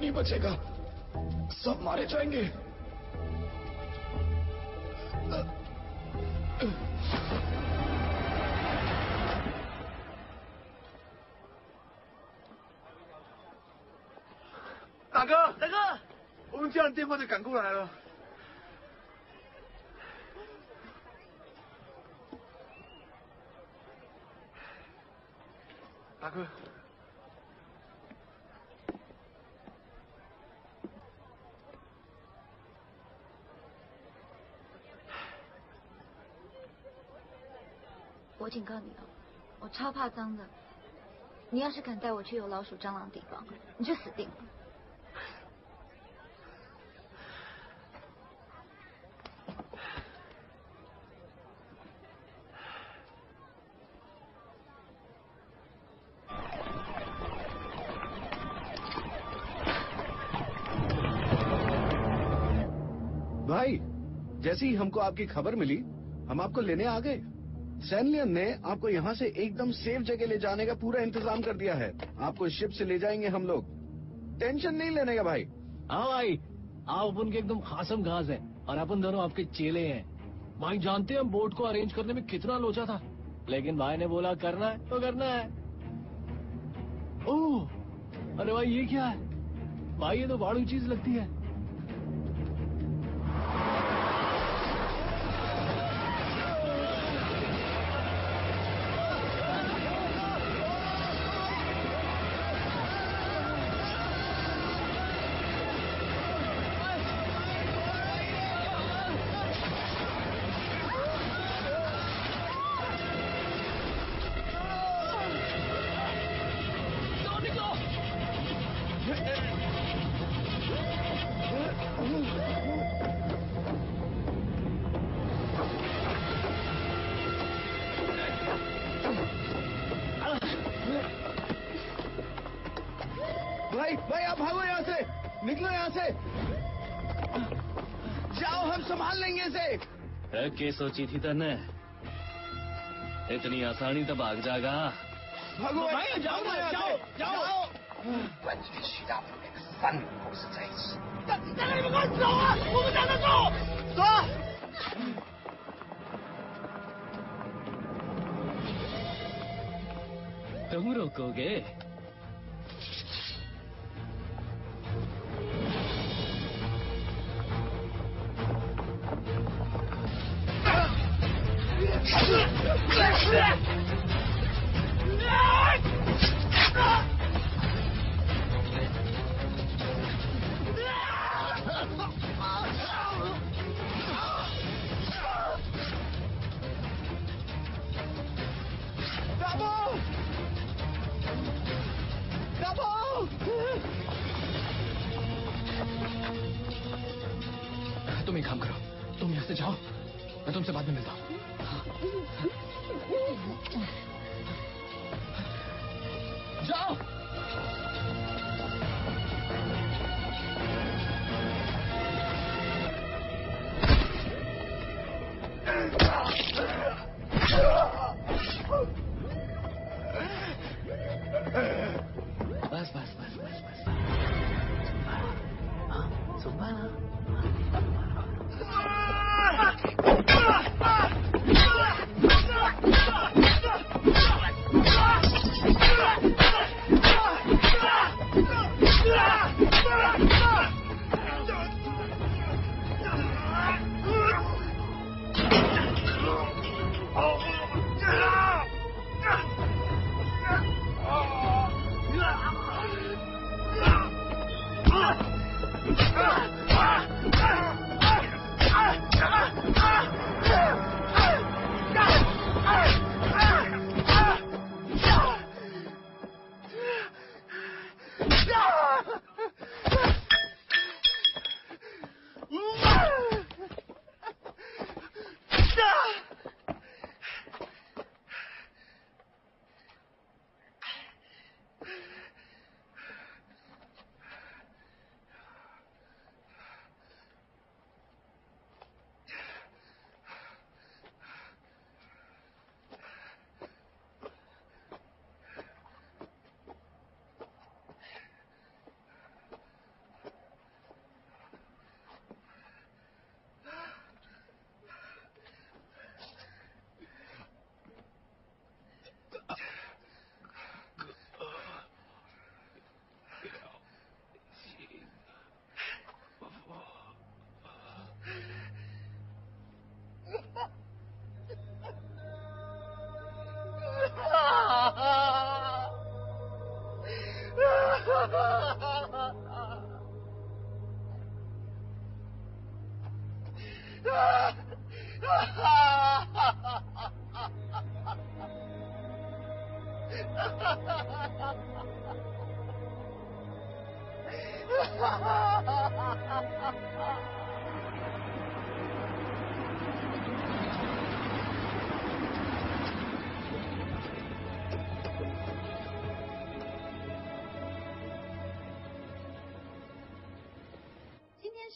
नहीं बचेगा, सब मारे जाएंगे। 大哥，大哥，我们接完电话就赶过来了。大哥， 我警告你哦，我超怕脏的。你要是敢带我去有老鼠、蟑螂的地方，你就死定了。 भाई, जैसे ही हमको आपकी खबर मिली, हम आपको लेने आ गए। सैनियन ने आपको यहाँ से एकदम सेफ जगह ले जाने का पूरा इंतजाम कर दिया है। आपको शिप से ले जाएंगे हम लोग, टेंशन नहीं लेने का भाई। हाँ भाई, आप अपन के एकदम खासम खास है और अपन दोनों आपके चेले हैं। भाई जानते हैं हम बोट को अरेंज करने में कितना लोचा था, लेकिन भाई ने बोला करना है तो करना है। ओह, अरे भाई ये क्या है भाई, ये तो बाड़ू चीज लगती है। भाई आप भागो यहाँ से, निकलो यहाँ से, जाओ, हम संभाल लेंगे इसे। क्या सोची थी तने, इतनी आसानी तो भाग जाएगा। भागो भाई, जाओ ना, जाओ जाओ। 冠军徐大伟那个3名同时在一起。 大哥，你们快走啊！我们带他走，走。 तुम रोकोगे? तुम एक काम करो, तुम यहाँ से जाओ, मैं तुमसे बाद में मिलता हूँ। जाओ। बस बस बस बस बस, सुबह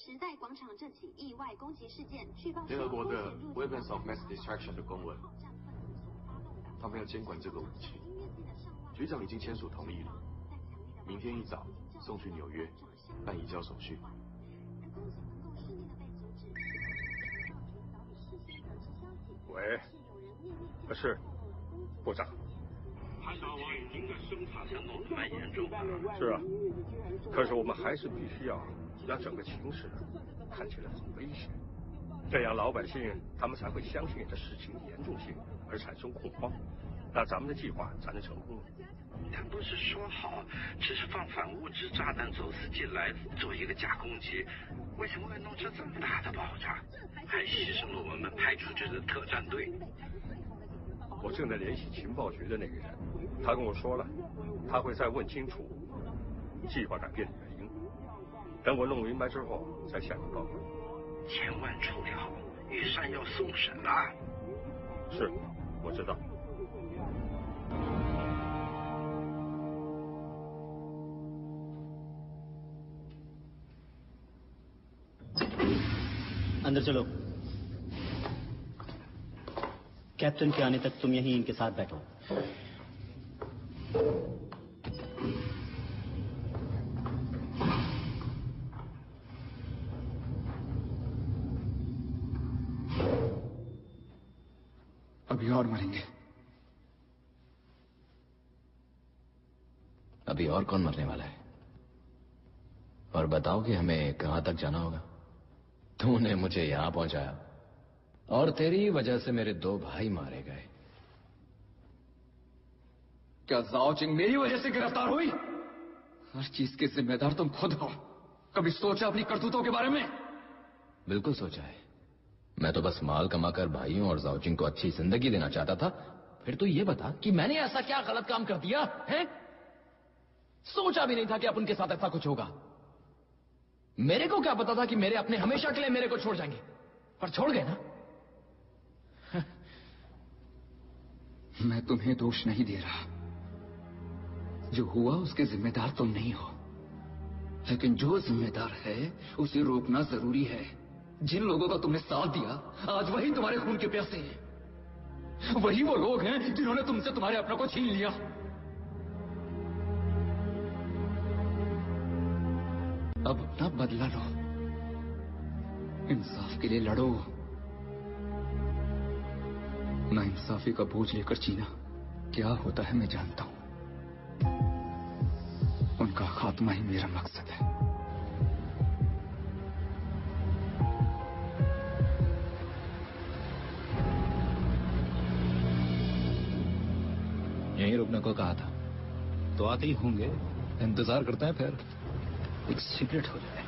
时代广场这起意外攻击事件，据报联合国的 Weapons of Mass Destruction 的公文，他们要监管这个武器。局长已经签署同意了，明天一早送去纽约办移交手续。 喂，是部长。 潘大王已经的生产项目蛮严重了。 是啊，可是我们还是必须要让整个情势看起来很危险，这样老百姓他们才会相信这事情的严重性而产生恐慌，那咱们的计划才能成功。 他不是说好只是放反物质炸弹走私进来做一个假攻击，为什么会弄出这么大的爆炸，还牺牲了我们派出去的特战队？ 我正在联系情报局的那个人，他跟我说了，他会再问清楚计划改变的原因，等我弄明白之后再向你报告。 千万处理好，玉山要送审了。 是，我知道。 अंदर चलो। कैप्टन के आने तक तुम यहीं इनके साथ बैठो। अभी और मरेंगे। अभी और कौन मरने वाला है? और बताओ कि हमें कहां तक जाना होगा? तूने मुझे यहां पहुंचाया और तेरी वजह से मेरे 2 भाई मारे गए। क्या जाओचिंग मेरी वजह से गिरफ्तार हुई? हर चीज के जिम्मेदार तुम खुद हो। कभी सोचा अपनी करतूतों के बारे में? बिल्कुल सोचा है। मैं तो बस माल कमाकर भाइयों और जाओचिंग को अच्छी जिंदगी देना चाहता था। फिर तो ये बता कि मैंने ऐसा क्या गलत काम कर दिया है? सोचा भी नहीं था कि अब उनके साथ ऐसा कुछ होगा। मेरे को क्या पता था कि मेरे अपने हमेशा के लिए मेरे को छोड़ जाएंगे, पर छोड़ गए ना। मैं तुम्हें दोष नहीं दे रहा। जो हुआ उसके जिम्मेदार तुम नहीं हो, लेकिन जो जिम्मेदार है उसे रोकना जरूरी है। जिन लोगों का तुमने साथ दिया आज वही तुम्हारे खून के प्यासे हैं। वही वो लोग हैं जिन्होंने तुमसे तुम्हारे अपनों को छीन लिया। अब अपना बदला लो, इंसाफ के लिए लड़ो। ना इंसाफी का बोझ लेकर जीना क्या होता है मैं जानता हूं। उनका खात्मा ही मेरा मकसद है। यहीं रुकने को कहा था तो आते ही होंगे। इंतजार करते हैं, फिर एक सीक्रेट हो जाए।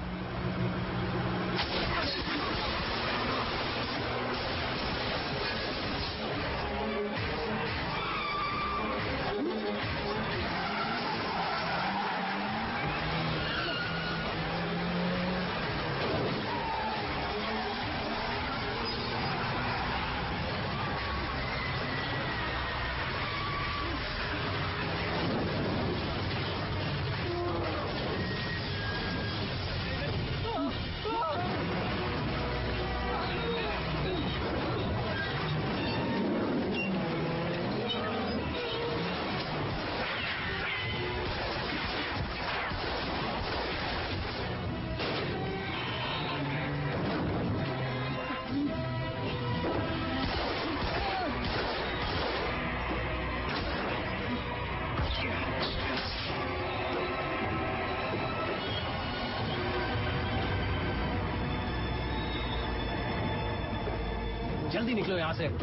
जल्दी निकलो यहां से।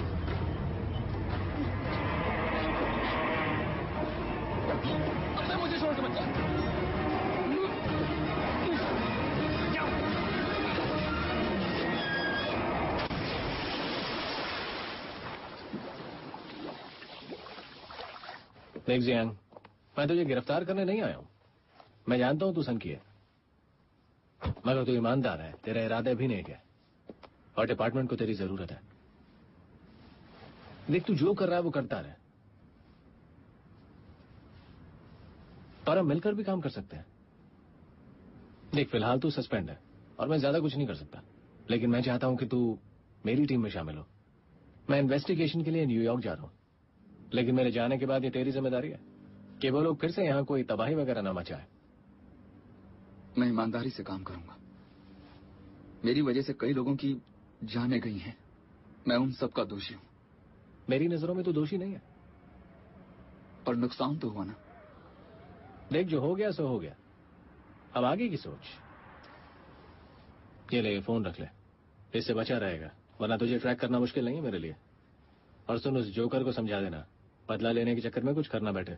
अब मुझे छोड़ के मत जाओ। देख जियांग, मैं तुझे गिरफ्तार करने नहीं आया हूं। मैं जानता हूं तू सनकी है, मगर तू ईमानदार है, तेरे इरादे भी नहीं है और डिपार्टमेंट को तेरी जरूरत है। देख, तू जो कर रहा है वो करता रहे, पर हम मिलकर भी काम कर सकते हैं। देख, फिलहाल तू सस्पेंड है, और मैं ज्यादा कुछ नहीं कर सकता, लेकिन मैं चाहता हूं कि तू मेरी टीम में शामिल हो। मैं इन्वेस्टिगेशन के लिए न्यूयॉर्क जा रहा हूं, लेकिन मेरे जाने के बाद ये तेरी जिम्मेदारी है कि वो लोग फिर से यहां कोई तबाही वगैरह ना मचाए। मैं ईमानदारी से काम करूंगा। मेरी वजह से कई लोगों की जानें गई हैं। मैं उन सब का दोषी हूं। मेरी नजरों में तो दोषी नहीं है, पर नुकसान तो हुआ ना। देख, जो हो गया सो हो गया, अब आगे की सोच। ये ले, फोन रख ले, इससे बचा रहेगा, वरना तुझे ट्रैक करना मुश्किल नहीं है मेरे लिए। और सुन, उस जोकर को समझा देना, बदला लेने के चक्कर में कुछ करना बैठे।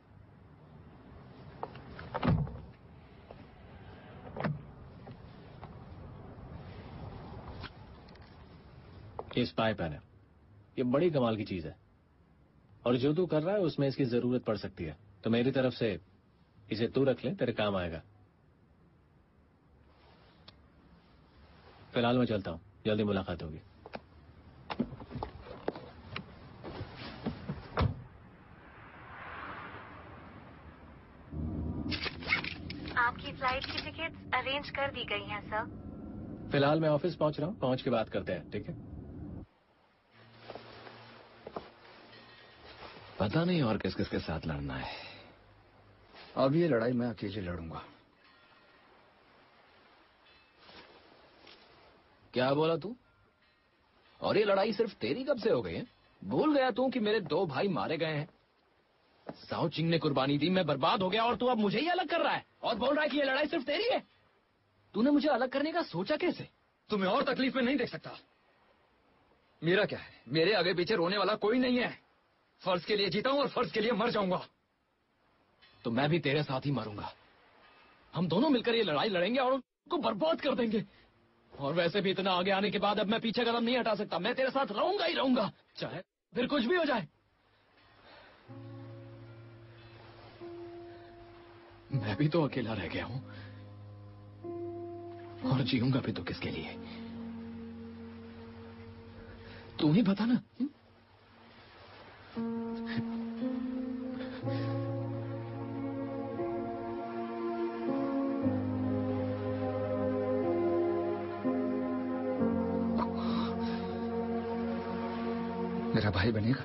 ये स्पाई पेन है, ये बड़ी कमाल की चीज है, और जो तू कर रहा है उसमें इसकी जरूरत पड़ सकती है, तो मेरी तरफ से इसे तू रख ले, तेरे काम आएगा। फिलहाल मैं चलता हूं, जल्दी मुलाकात होगी। आपकी फ्लाइट की टिकट्स अरेंज कर दी गई हैं सर। फिलहाल मैं ऑफिस पहुंच रहा हूं, पहुंच के बात करते हैं, ठीक है? पता नहीं और किस किस के साथ लड़ना है। अब ये लड़ाई मैं अकेले लड़ूंगा। क्या बोला तू? और ये लड़ाई सिर्फ तेरी कब से हो गई है? भूल गया तू कि मेरे 2 भाई मारे गए हैं। साओ चिंग ने कुर्बानी दी, मैं बर्बाद हो गया, और तू अब मुझे ही अलग कर रहा है और बोल रहा है कि ये लड़ाई सिर्फ तेरी है। तूने मुझे अलग करने का सोचा कैसे? तुम्हें और तकलीफ में नहीं देख सकता। मेरा क्या है, मेरे आगे पीछे रोने वाला कोई नहीं है। फर्ज के लिए जीता हूं और फर्ज के लिए मर जाऊंगा। तो मैं भी तेरे साथ ही मरूंगा। हम दोनों मिलकर ये लड़ाई लड़ेंगे और उनको बर्बाद कर देंगे। और वैसे भी इतना आगे आने के बाद अब मैं पीछे कदम नहीं हटा सकता। मैं तेरे साथ रहूंगा ही रहूंगा, चाहे फिर कुछ भी हो जाए। मैं भी तो अकेला रह गया हूं, और जीऊंगा भी तो किसके लिए? तू ही बता ना। मेरा भाई बनेगा?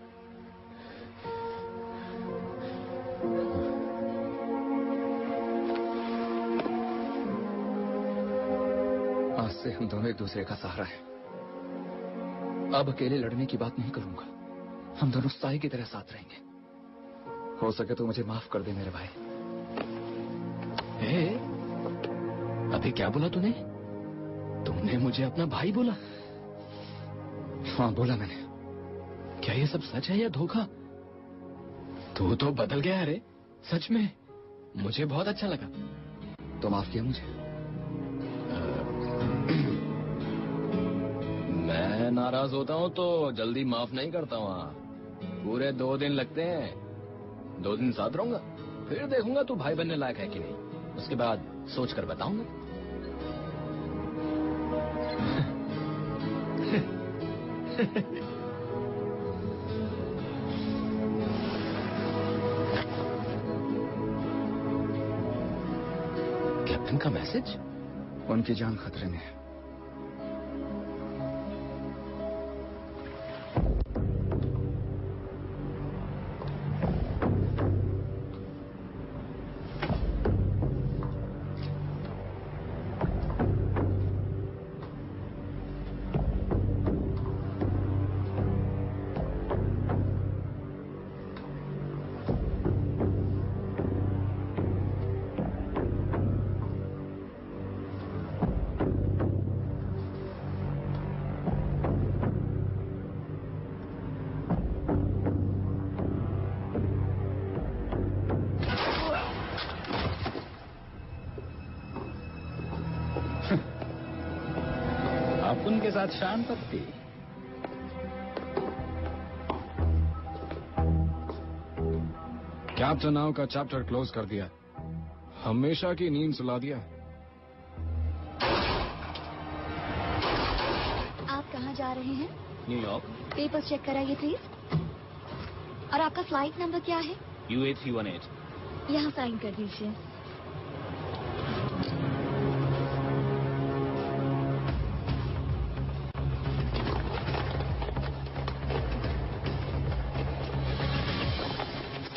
आज से हम दोनों एक दूसरे का सहारा है। अब अकेले लड़ने की बात नहीं करूंगा। हम दोनों साई की तरह साथ रहेंगे। हो सके तो मुझे माफ कर दे मेरे भाई। अभी क्या बोला तूने? तुमने मुझे अपना भाई बोला? हाँ, बोला मैंने। क्या ये सब सच है या धोखा? तू तो बदल गया रे, सच में। मुझे बहुत अच्छा लगा। तो माफ किया मुझे? मैं नाराज होता हूँ तो जल्दी माफ नहीं करता हूँ। पूरे 2 दिन लगते हैं। 2 दिन साथ रहूंगा, फिर देखूंगा तू भाई बनने लायक है कि नहीं। उसके बाद सोच कर बताऊंगा। कैप्टन का मैसेज? उनकी जान खतरे में है। उनके साथ शान पत्ती। कैप्टन नाव का चैप्टर क्लोज कर दिया, हमेशा की नींद सुला दिया। आप कहाँ जा रहे हैं? न्यूयॉर्क। पेपर्स चेक कराइए प्लीज। और आपका फ्लाइट नंबर क्या है? UA318। यहाँ साइन कर दीजिए।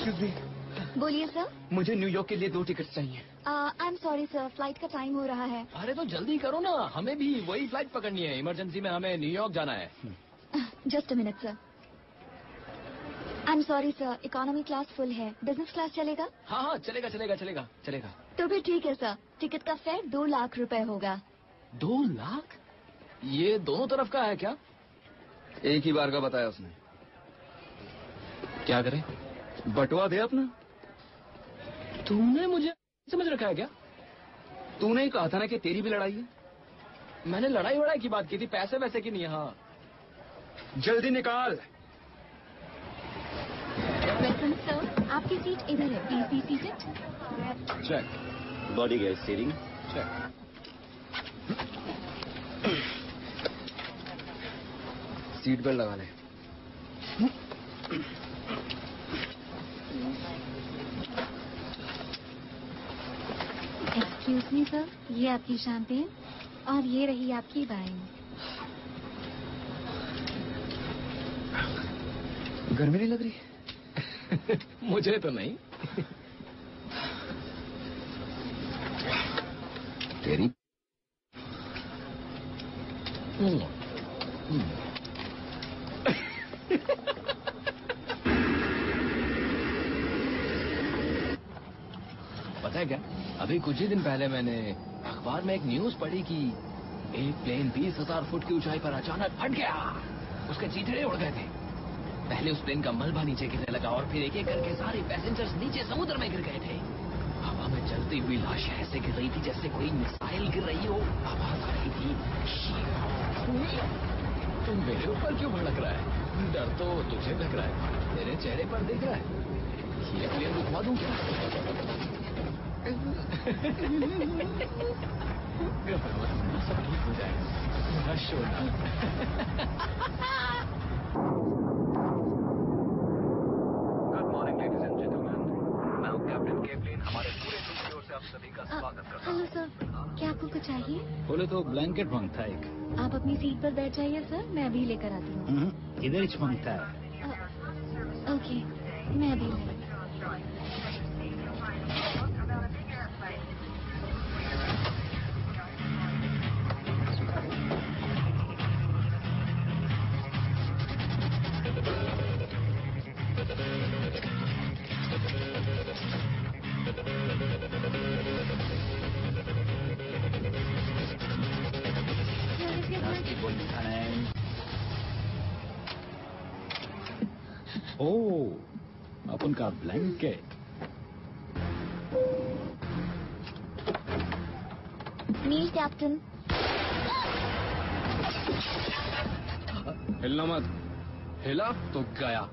Excuse me. बोलिए सर। मुझे न्यूयॉर्क के लिए 2 टिकट चाहिए। I am sorry sir, flight का टाइम हो रहा है। अरे तो जल्दी करो ना, हमें भी वही फ्लाइट पकड़नी है। इमरजेंसी में हमें न्यूयॉर्क जाना है। Just a minute sir. I am sorry sir, economy class full है, बिजनेस क्लास चलेगा? हाँ हाँ चलेगा चलेगा चलेगा चलेगा। तो फिर ठीक है सर, टिकट का फेयर 2 लाख रुपए होगा। 2 लाख? ये दोनों तरफ का है क्या? एक ही बार का बताया उसने। क्या करें? बंटवा दे अपना। तूने मुझे समझ रखा है क्या? तूने ही कहा था ना कि तेरी भी लड़ाई है। मैंने लड़ाई वड़ाई की बात की थी, पैसे वैसे की नहीं है। हाँ जल्दी निकाल। वेलकम सर, आपकी सीट इधर है, please be seated. Check. Body gas steering check. Seat belt लगा ले। एक्सक्यूज मी सर, ये आपकी शैंपेन और ये रही आपकी वाइन। गर्मी नहीं लग रही? मुझे तो नहीं। तेरी पता है क्या, अभी कुछ ही दिन पहले मैंने अखबार में एक न्यूज पढ़ी कि एक प्लेन 20,000 फुट की ऊंचाई पर अचानक फट गया। उसके चीथड़े उड़ गए थे। पहले उस प्लेन का मलबा नीचे गिरने लगा और फिर एक एक करके सारे पैसेंजर्स नीचे समुद्र में गिर गए थे। हवा में चलती हुई लाशें ऐसे गिर रही थी जैसे कोई मिसाइल गिर रही हो। आवाज आ रही थी। तुम मेरे ऊपर क्यों भड़क रहा है? डर तो तुझे लग रहा है, मेरे चेहरे पर दिख रहा है। ये प्लेन रुकवा दूं क्या? सब ठीक हो जाएगा। सोना। Good morning ladies and gentleman, मैं हूं कैप्टन केपलिन। हमारे पूरे टीम की ओर से आप सभी का स्वागत करता हूं। हेलो सर, क्या आपको कुछ चाहिए? बोले तो ब्लैंकेट मांगता है एक। आप अपनी सीट पर बैठ जाइए सर, मैं अभी लेकर आती हूँ। इधर ही मांगता है। ओके, मैं अभी ओह, अपन का ब्लैंकेट। मील कैप्टन। हिलना मत, हिला तो गया।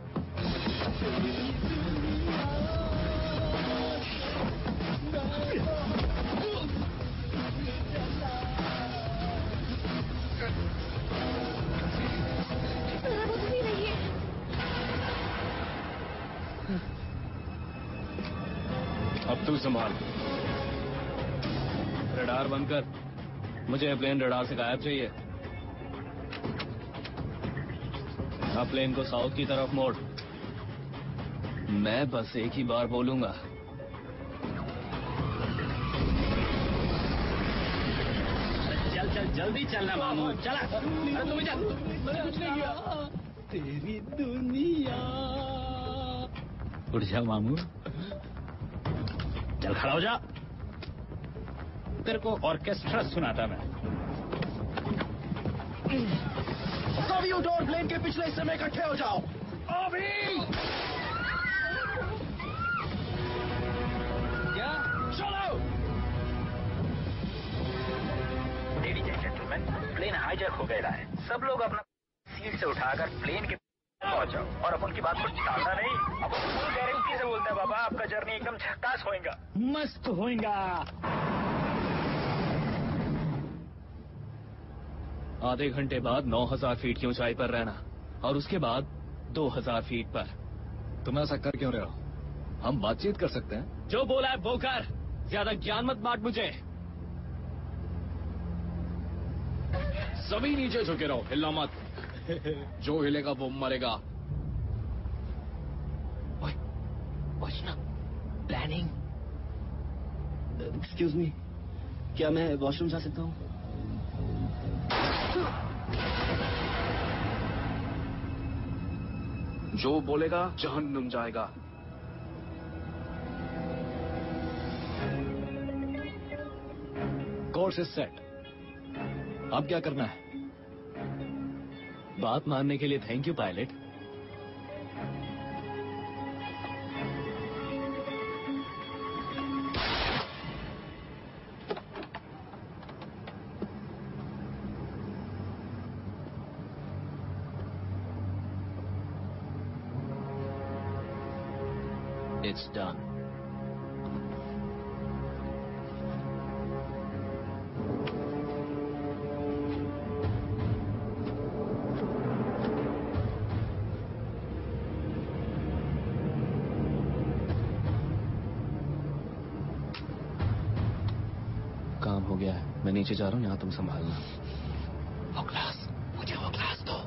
अब तू संभाल। रडार बंद कर, मुझे प्लेन रडार से गायब चाहिए। अब प्लेन को साउथ की तरफ मोड़। मैं बस एक ही बार बोलूंगा। चल चल जल्दी चलना मामू, चला। अरे तुम जा, मैंने कुछ नहीं किया। तेरी दुनिया। उठ जा मामू, चल खड़ा हो जा। तेरे को ऑर्केस्ट्रा सुनाता मैं। सभी उठो और प्लेन के पिछले हिस्से में इकट्ठे हो जाओ। अभी क्या? चलो। Ladies and gentleman, plane hijack हो गया है। सब लोग अपना सीट से उठाकर प्लेन के पहुंच जाओ और अपन की बात को टालना नहीं। अपन फुल गारंटी से बोलते हैं बाबा, आपका जर्नी एकदम झकास होएगा, मस्त होएगा। आधे घंटे बाद 9,000 फीट की ऊंचाई पर रहना और उसके बाद 2,000 फीट पर। तुम ऐसा कर क्यों रहे हो? हम बातचीत कर सकते हैं। जो बोला है वो कर, ज्यादा ज्ञान मत बांट मुझे। सभी नीचे झुके रहो, हिलना मत। जो हिलेगा वो मरेगा। ओए, वॉचना प्लानिंग। एक्सक्यूज मी, क्या मैं वॉशरूम जा सकता हूँ? जो बोलेगा जहन्नुम जाएगा। Course is set. अब क्या करना है? बात मानने के लिए thank you pilot. It's done. काम हो गया है, मैं नीचे जा रहा हूँ, यहाँ तुम संभालना। वो ग्लास, मुझे वो ग्लास दो।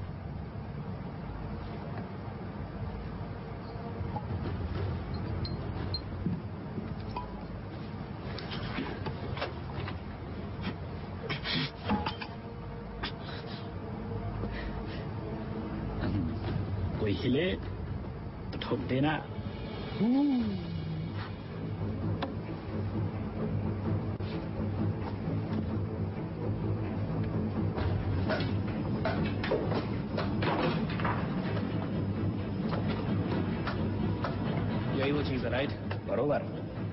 कोई हिले तो ठोक देना। यही वो चीज है, राइट? बरोबर।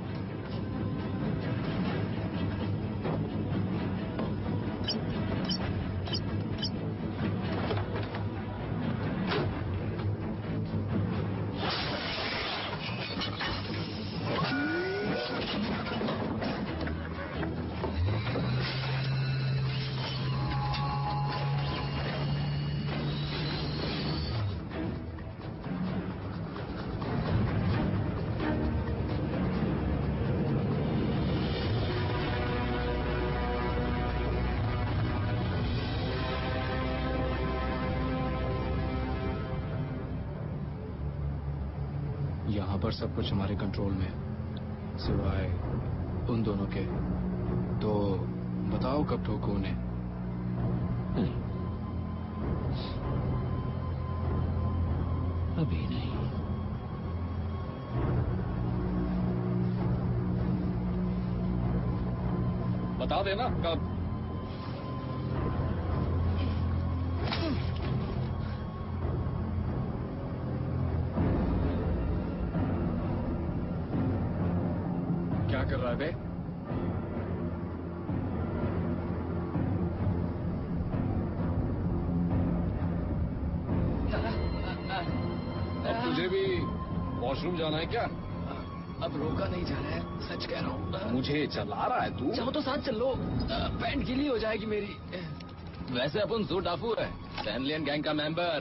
यहाँ पर सब कुछ हमारे कंट्रोल में है, सिवाय उन दोनों के। तो बताओ कब ठोको उन्हें? अभी नहीं। बता देना कब। क्या कर रहा है बे? अब तुझे भी वॉशरूम जाना है क्या? अब रोका नहीं जा रहा है, सच कह रहा हूँ। मुझे चला रहा है तू? चाहो तो साथ चल लो, पैंट गीली हो जाएगी मेरी। वैसे अपन जू डाफू है, सैनलियन गैंग का मेंबर।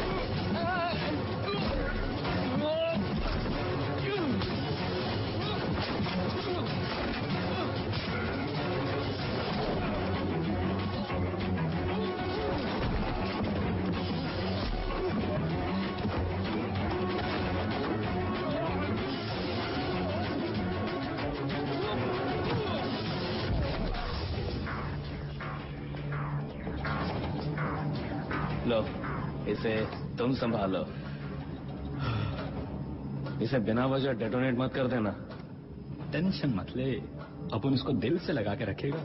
लो, इसे तुम संभालो। इसे बिना वजह डेटोनेट मत कर देना। टेंशन मत ले, अपन इसको दिल से लगा के रखेगा।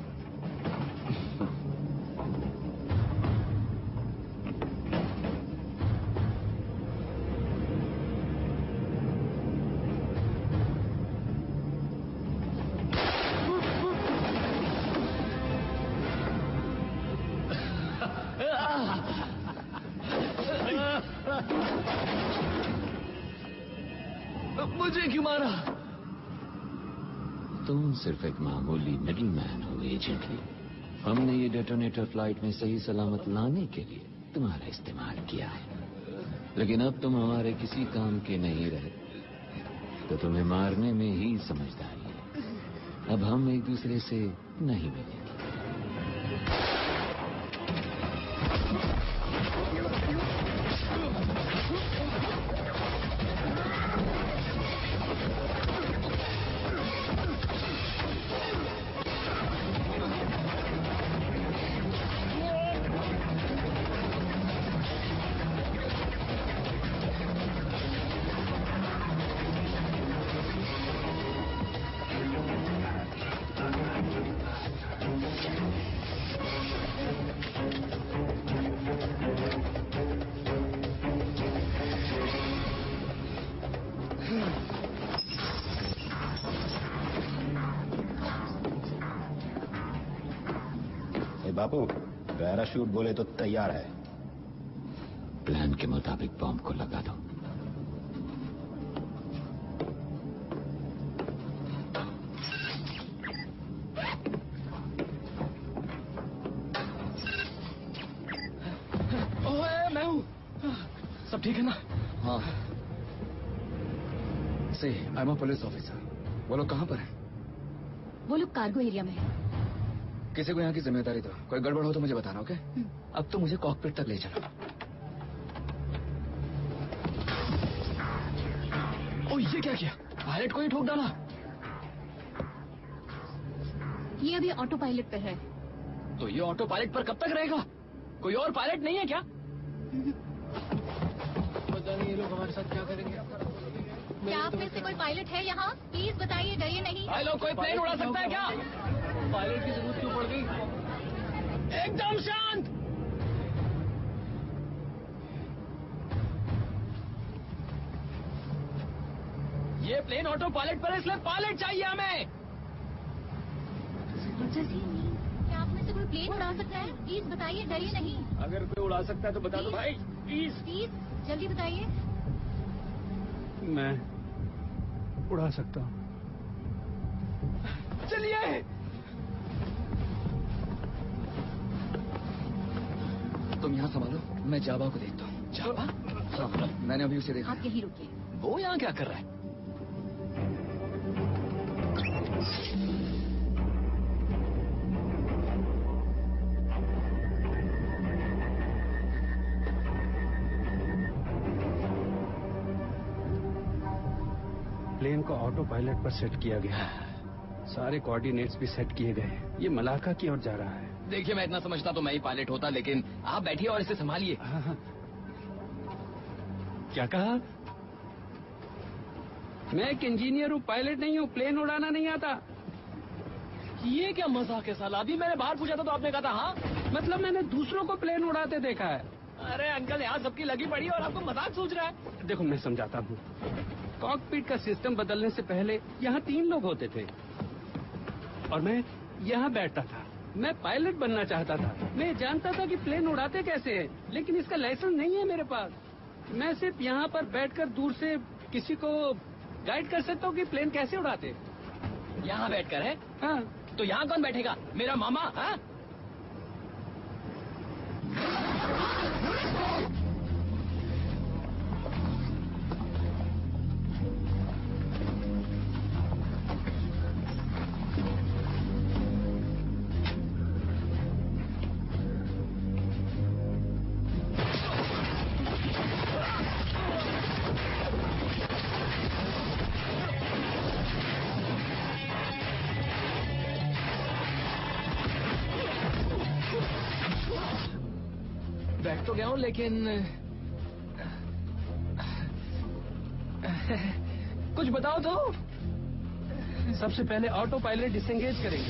मुझे क्यों मारा? तुम सिर्फ एक मामूली मिडलमैन हो एजेंटली। हमने ये डेटोनेटर फ्लाइट में सही सलामत लाने के लिए तुम्हारा इस्तेमाल किया है, लेकिन अब तुम हमारे किसी काम के नहीं रहे, तो तुम्हें मारने में ही समझदारी है। अब हम एक दूसरे से नहीं मिलेंगे। बापू पैराशूट बोले तो तैयार है। प्लान के मुताबिक बॉम्ब को लगा दो। ओए मैं हूँ। सब ठीक है ना? हाँ। से I am a police officer. वो लोग कहाँ पर हैं? वो लोग कार्गो एरिया में है। किसी को यहाँ की जिम्मेदारी दो, कोई गड़बड़ हो तो मुझे बताना, ओके? अब तो मुझे कॉकपिट तक ले चलो। ओ ये क्या किया? पायलट को ही ठोक डाला। ये अभी ऑटो पायलट पे है। तो ये ऑटो पायलट पर कब तक रहेगा? कोई और पायलट नहीं है क्या? पता नहीं ये लोग हमारे साथ क्या करेंगे। क्या आप में से कोई पायलट है यहाँ? प्लीज बताइए, डरिए नहीं। भाई लोग, कोई प्लेन उड़ा सकता है क्या? पायलट की जरूरत क्यों पड़ गई? एकदम शांत। ये प्लेन ऑटो पायलट पर है, इसलिए पायलट चाहिए हमें। क्या आप में से कोई प्लेन उड़ा सकता है? प्लीज बताइए, डरिए नहीं। अगर कोई उड़ा सकता है तो बता दो भाई, प्लीज। प्लीज जल्दी बताइए। मैं उड़ा सकता हूँ। चलिए। तुम यहाँ संभालो, मैं जावा को देखता हूँ। जावा? हाँ, मैंने अभी उसे देखा। आप यहीं रुकिए। वो यहाँ क्या कर रहा है? प्लेन को ऑटो पायलट पर सेट किया गया है। सारे कोऑर्डिनेट्स भी सेट किए गए। ये मलाका की ओर जा रहा है। देखिए, मैं इतना समझता तो मैं ही पायलट होता, लेकिन आप बैठिए और इसे संभालिए। हाँ। क्या कहा? मैं एक इंजीनियर हूँ, पायलट नहीं हूँ। प्लेन उड़ाना नहीं आता। ये क्या मजाक है साला? अभी मैंने बाहर पूछा था तो आपने कहा था हाँ। मतलब मैंने दूसरों को प्लेन उड़ाते देखा है। अरे अंकल, यहाँ सबकी लगी पड़ी और आपको मजाक सूझ रहा है। देखो, मैं समझाता हूँ। कॉकपिट का सिस्टम बदलने से पहले यहाँ 3 लोग होते थे और मैं यहाँ बैठता था। मैं पायलट बनना चाहता था। मैं जानता था कि प्लेन उड़ाते कैसे हैं, लेकिन इसका लाइसेंस नहीं है मेरे पास। मैं सिर्फ यहाँ पर बैठकर दूर से किसी को गाइड कर सकता हूँ कि प्लेन कैसे उड़ाते। यहाँ बैठकर है? हाँ। तो यहाँ कौन बैठेगा? मेरा मामा? हाँ? बैठ तो गया हूँ, लेकिन कुछ बताओ तो। सबसे पहले ऑटो पायलट डिसएंगेज करेंगे।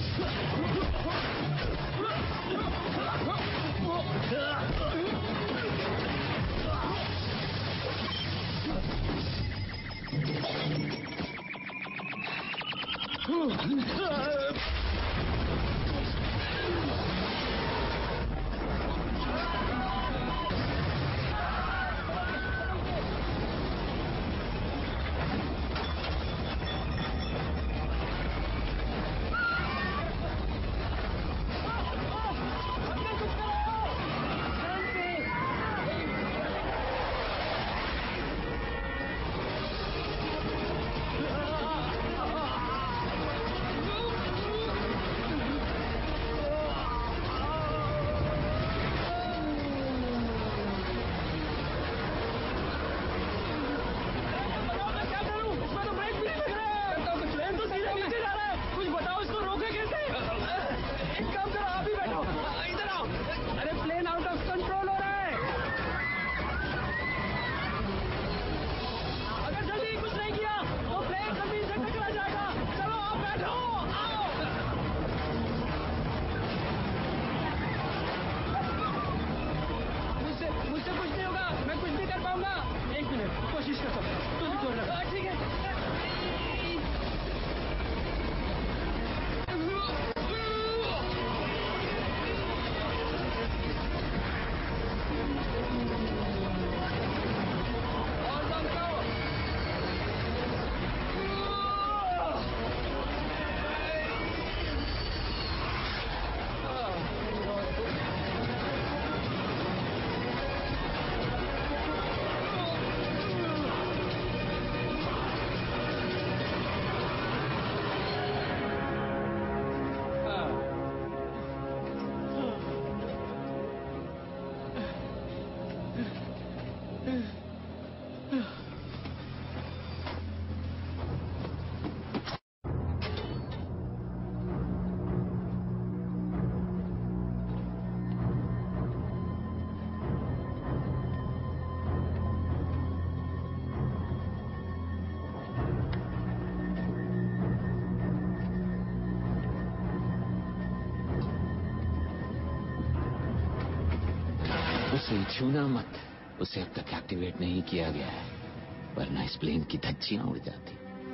उसे छूना मत, उसे अब तक एक्टिवेट नहीं किया गया है, वरना इस प्लेन की धज्जियां उड़ जाती।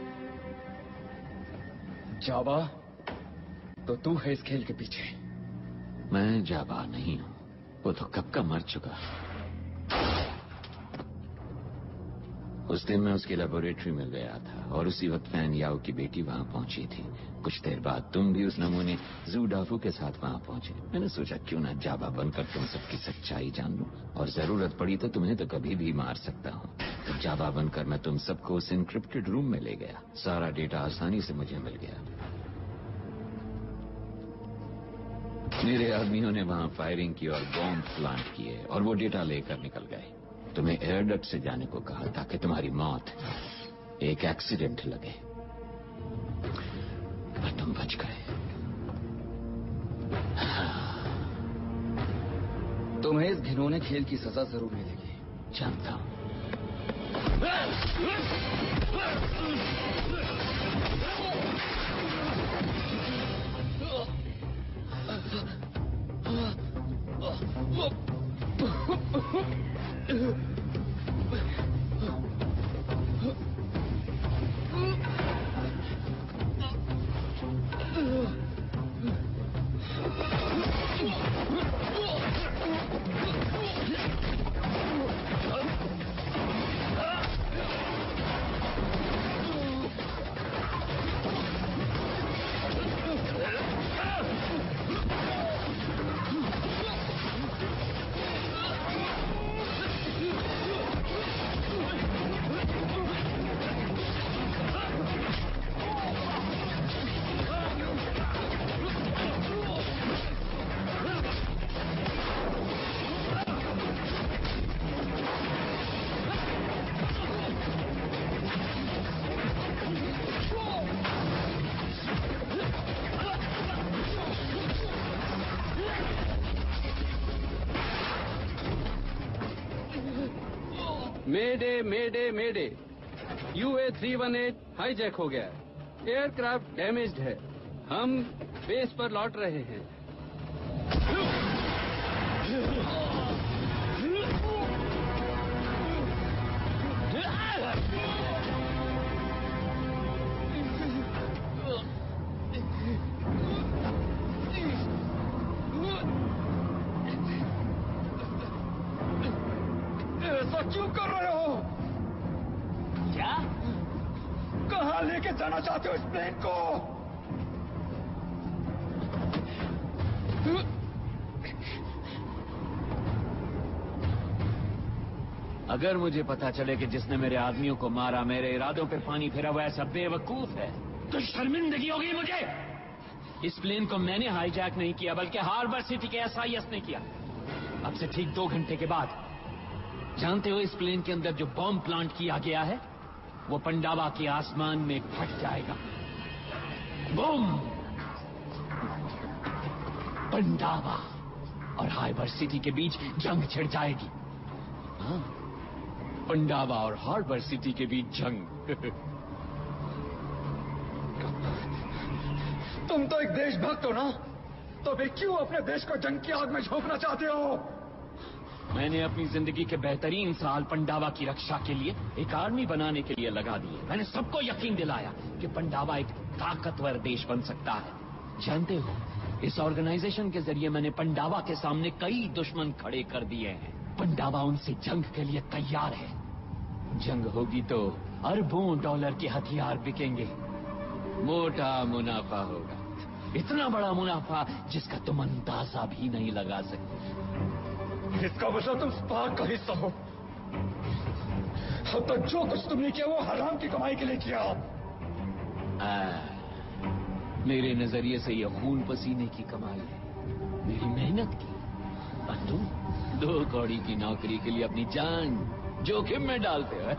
जावा, तो तू है इस खेल के पीछे? मैं जावा नहीं हूं, वो तो कब का मर चुका। उस दिन मैं उसकी लेबोरेटरी में गया था और उसी वक्त फैन याओ की बेटी वहां पहुंची थी। कुछ देर बाद तुम भी उस नमूने जू डाफू के साथ वहां पहुंचे। मैंने सोचा क्यों ना जावा बनकर तुम सबकी सच्चाई जान लूं, और जरूरत पड़ी तो तुम्हें तो कभी भी मार सकता हूं। तो जावा बनकर मैं तुम सबको उस इनक्रिप्टेड रूम में ले गया। सारा डेटा आसानी से मुझे मिल गया। मेरे आदमियों ने वहां फायरिंग की और बॉम्ब प्लांट किए और वो डेटा लेकर निकल गए। तुम्हें एयरडक्ट से जाने को कहा ताकि तुम्हारी मौत एक एक्सीडेंट लगे, पर तुम बच गए। तुम्हें इस घिनौने खेल की सजा जरूर मिलेगी। जानता हूं। मेडे मेडे मेडे, UA-318 हाईजैक हो गया। एयरक्राफ्ट डैमेज्ड है। हम बेस पर लौट रहे हैं। ऐसा क्यों कर रहे हो? क्या? कहाँ लेके जाना चाहते हो इस प्लेन को? अगर मुझे पता चले कि जिसने मेरे आदमियों को मारा मेरे इरादों पे पानी फेरा हुआ ऐसा बेवकूफ है तो शर्मिंदगी होगी मुझे। इस प्लेन को मैंने हाईजैक नहीं किया बल्कि हार्बर सिटी के SIS ने किया। अब से ठीक 2 घंटे के बाद जानते हो इस प्लेन के अंदर जो बॉम्ब प्लांट किया गया है वो पंडावा के आसमान में फट जाएगा। बूम! पंडावा और हार्बर सिटी के बीच जंग छिड़ जाएगी। हाँ, पंडावा और हार्बर सिटी के बीच जंग। तुम तो एक देशभक्त हो ना, तो फिर क्यों अपने देश को जंग की आग में झोंकना चाहते हो? मैंने अपनी जिंदगी के बेहतरीन साल पंडावा की रक्षा के लिए एक आर्मी बनाने के लिए लगा दिए। मैंने सबको यकीन दिलाया कि पंडावा एक ताकतवर देश बन सकता है। जानते हो, इस ऑर्गेनाइजेशन के जरिए मैंने पंडावा के सामने कई दुश्मन खड़े कर दिए हैं। पंडावा उनसे जंग के लिए तैयार है। जंग होगी तो अरबों डॉलर के हथियार बिकेंगे। मोटा मुनाफा होगा, इतना बड़ा मुनाफा जिसका तुम अंदाजा भी नहीं लगा सकते। इसका मतलब तुम स्पार्क का हिस्सा हो। अब तक जो कुछ तुमने किया वो हराम की कमाई के लिए किया। मेरे नजरिए से यह खून पसीने की कमाई है, मेरी मेहनत की। और तुम 2 कौड़ी की नौकरी के लिए अपनी जान जोखिम में डालते हो।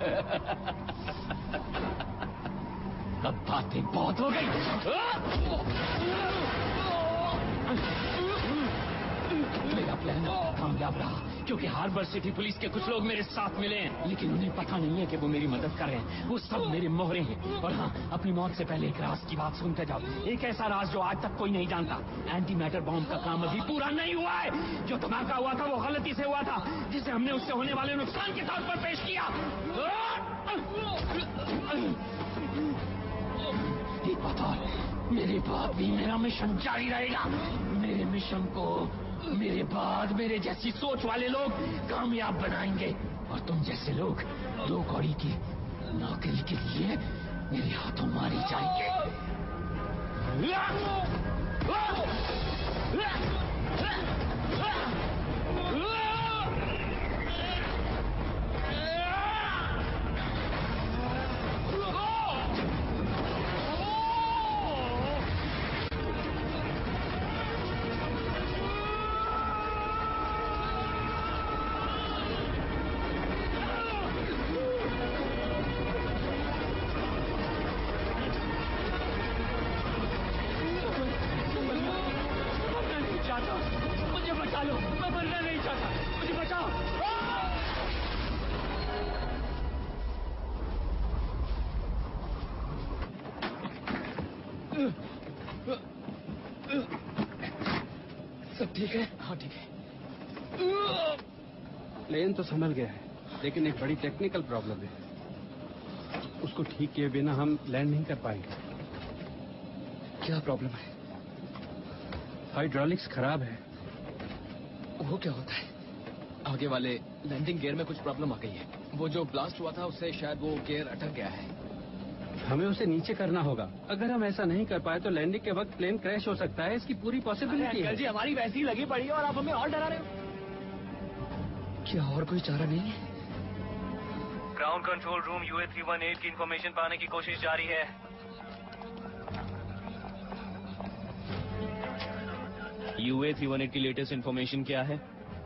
अब बातें बहुत हो गई। मेरा मेरा प्लान कामयाब रहा, क्योंकि हार्बर सिटी पुलिस के कुछ लोग मेरे साथ मिले हैं, लेकिन उन्हें पता नहीं है कि वो मेरी मदद कर रहे हैं। वो सब मेरे मोहरे हैं। और हाँ, अपनी मौत से पहले एक राज की बात सुनते जाओ। एक ऐसा राज जो आज तक कोई नहीं जानता। एंटी मैटर बॉम्ब का काम अभी पूरा नहीं हुआ है। जो धमाका हुआ था वो गलती से हुआ था, जिसे हमने उससे होने वाले नुकसान के तौर पर पेश किया। एक बात और, मेरे बाद भी मेरा मिशन जारी रहेगा। मेरे मिशन को मेरे बाद मेरे जैसी सोच वाले लोग कामयाब बनाएंगे, और तुम जैसे लोग 2 कौड़ी की नौकरी के लिए मेरे हाथों मारे जाएंगे। मुझे बचा लो, मैं मरना नहीं चाहता, मुझे बचाओ। सब ठीक है? हाँ ठीक है। प्लेन तो संभल गया है, लेकिन एक बड़ी टेक्निकल प्रॉब्लम है। उसको ठीक किए बिना हम लैंड नहीं कर पाएंगे। क्या प्रॉब्लम है? हाइड्रोलिक्स खराब है। वो क्या होता है? आगे वाले लैंडिंग गियर में कुछ प्रॉब्लम आ गई है। वो जो ब्लास्ट हुआ था उससे शायद वो गियर अटक गया है। हमें उसे नीचे करना होगा। अगर हम ऐसा नहीं कर पाए तो लैंडिंग के वक्त प्लेन क्रैश हो सकता है। इसकी पूरी पॉसिबिलिटी है। जी हमारी वैसी ही लगी पड़ी है और आप हमें और डरा रहे हो। क्या और कोई चारा नहीं है? ग्राउंड कंट्रोल रूम UA 318 की इंफॉर्मेशन पाने की कोशिश जारी है। UA 318 की लेटेस्ट इंफॉर्मेशन क्या है?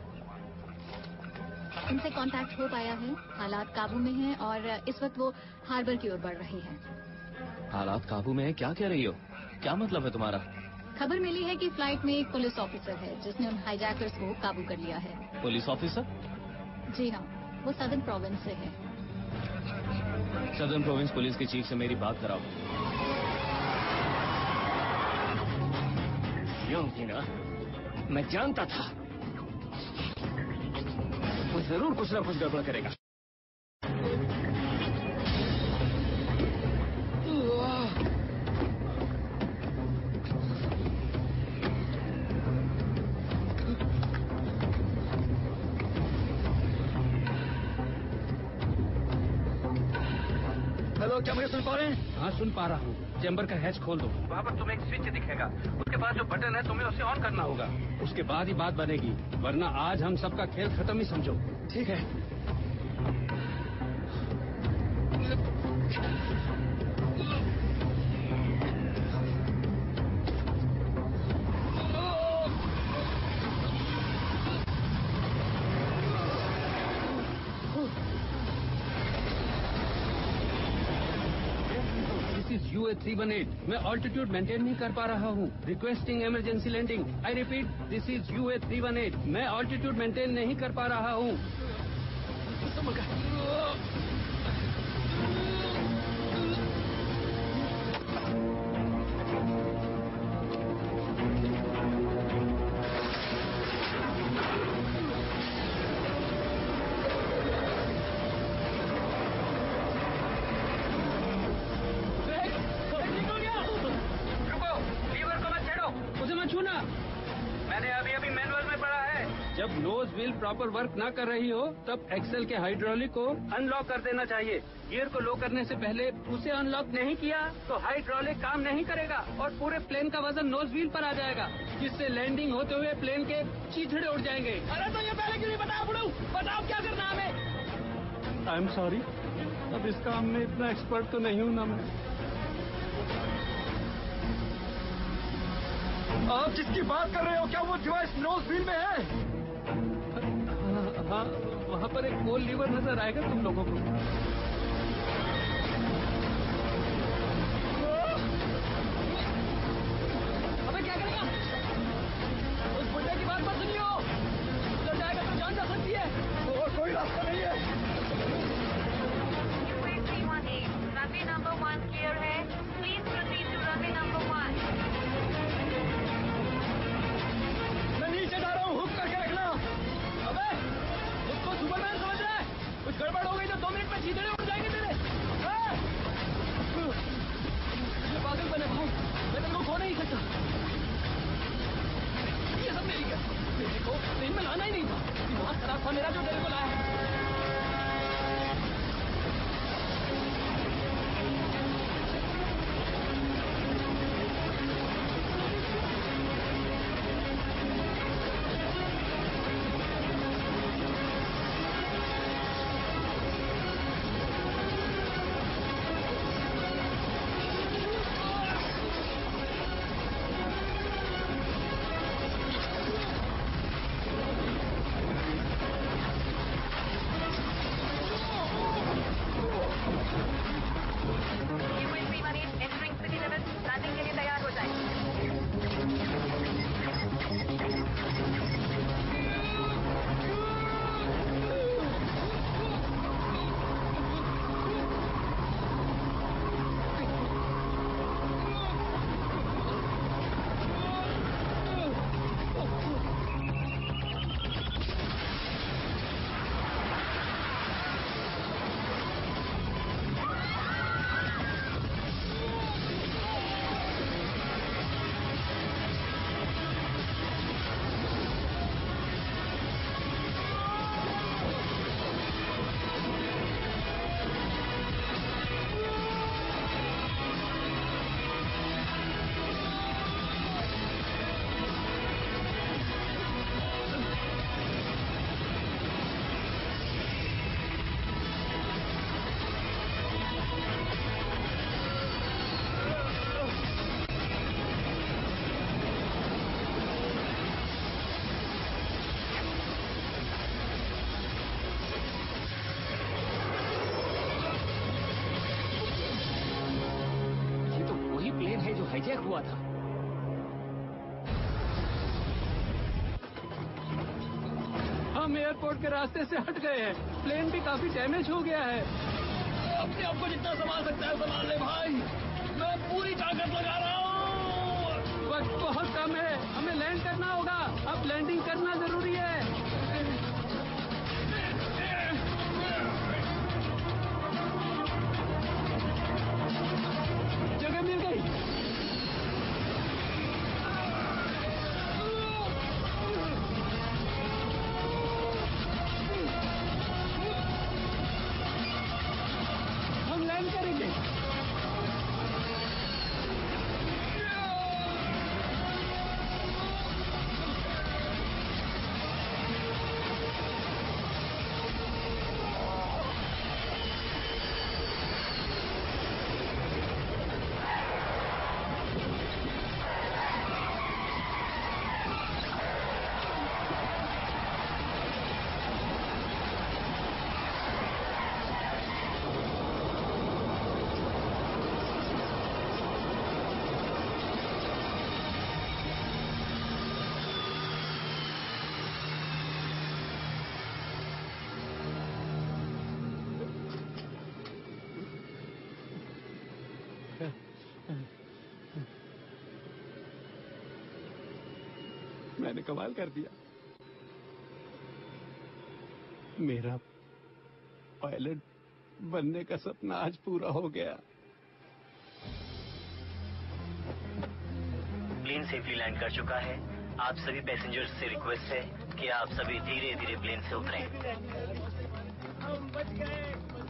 इनसे कांटेक्ट हो पाया है, हालात काबू में हैं और इस वक्त वो हार्बर की ओर बढ़ रहे हैं। हालात काबू में है? क्या कह रही हो? क्या मतलब है तुम्हारा? खबर मिली है कि फ्लाइट में एक पुलिस ऑफिसर है जिसने उन हाईजैकर्स को काबू कर लिया है। Police officer? जी हाँ, वो सदर्न प्रोविंस से है। सदर्न प्रोविंस पुलिस के चीफ से मेरी बात कराओ। यूं थी ना, मैं जानता था वो जरूर कुछ ना कुछ गड़बड़ करेगा। हेलो, क्या मुझे सुन पा रहे हैं? हाँ सुन पा रहा हूँ। चैम्बर का हैच खोल दो। वहाँ पर तुम्हें एक स्विच दिखेगा, उसके बाद जो बटन है तुम्हें उसे ऑन करना होगा। उसके बाद ही बात बनेगी, वरना आज हम सबका खेल खत्म ही समझो। ठीक है। UA 318, मैं ऑल्टीट्यूड मेंटेन नहीं कर पा रहा हूँ। Requesting emergency landing. I repeat, this is UA 318, मैं ऑल्टीट्यूड मेंटेन नहीं कर पा रहा हूँ। मैंने अभी अभी मैनुअल में पढ़ा है। जब नोज व्हील प्रॉपर वर्क ना कर रही हो तब एक्सेल के हाइड्रोलिक को अनलॉक कर देना चाहिए। गियर को लो करने से पहले उसे अनलॉक नहीं किया तो हाइड्रोलिक काम नहीं करेगा और पूरे प्लेन का वजन नोज व्हील पर आ जाएगा, जिससे लैंडिंग होते हुए प्लेन के चीथड़े उड़ जाएंगे। अरे तो ये पहले क्यों नहीं बताया बुढ़ऊ? बताओ क्या करना हमें। आई एम सॉरी, अब इस काम में इतना एक्सपर्ट तो नहीं हूँ ना मैं। आप जिसकी बात कर रहे हो, क्या वो डिवाइस नोज व्हील में है? हाँ, वहाँ पर एक गोल लीवर नजर आएगा तुम लोगों को। अबे क्या करेगा? उस बुढ़े की बात मत सुनियो। हाईजैक हुआ था। हम एयरपोर्ट के रास्ते से हट गए हैं। प्लेन भी काफी डैमेज हो गया है। अपने आप को जितना संभाल सकता है संभाल ले भाई, मैं पूरी ताकत लगा रहा हूँ। वक्त बहुत कम है, हमें लैंड करना होगा। अब लैंडिंग करना जरूरी है। जगह मिल गई। हम लैंड करेंगे। मैंने कमाल कर दिया। मेरा पायलट बनने का सपना आज पूरा हो गया। प्लेन सेफली लैंड कर चुका है। आप सभी पैसेंजर्स से रिक्वेस्ट है कि आप सभी धीरे धीरे प्लेन से उतरें। हम बच गए।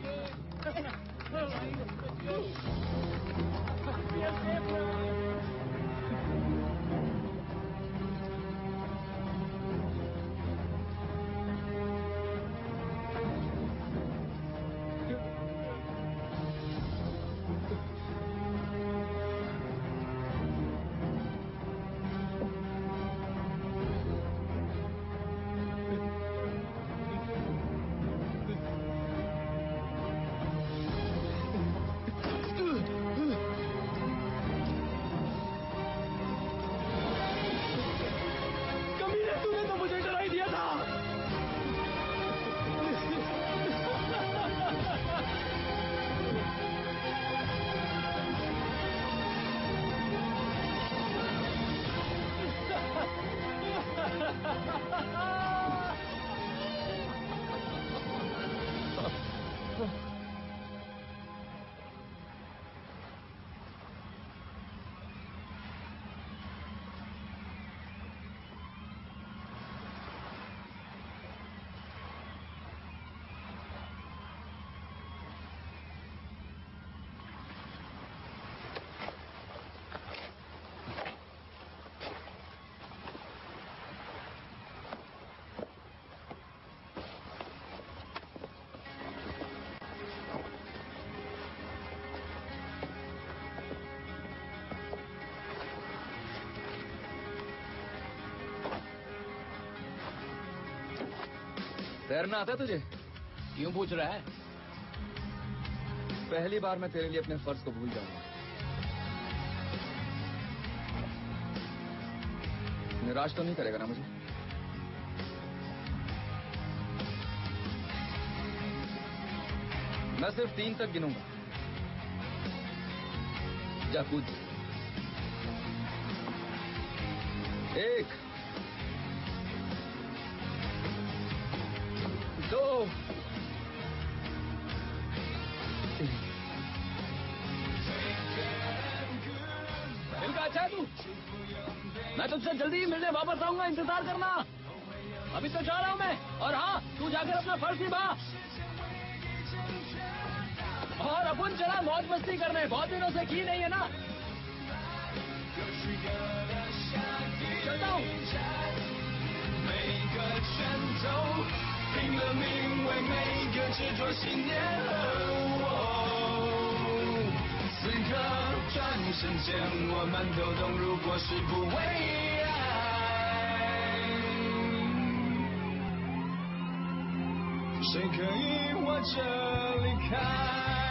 तैरना आता तुझे? क्यों पूछ रहा है? पहली बार मैं तेरे लिए अपने फर्ज को भूल जाऊंगा। निराश तो नहीं करेगा ना मुझे? मैं सिर्फ 3 तक गिनूंगा। जा कूद। 1 2 दिल का अच्छा है तू? मैं तुझसे जल्दी ही मिलने वापस आऊंगा, इंतजार करना। अभी तो जा रहा हूं मैं। और हाँ, तू जाकर अपना फर्ज निभा। और अपन चला मौज मस्ती करने, बहुत दिनों से की नहीं है ना। चलता हूँ। 拼了命为每个执着信念而活，此刻转身间我们都懂，如果是不为爱，谁可以握着离开？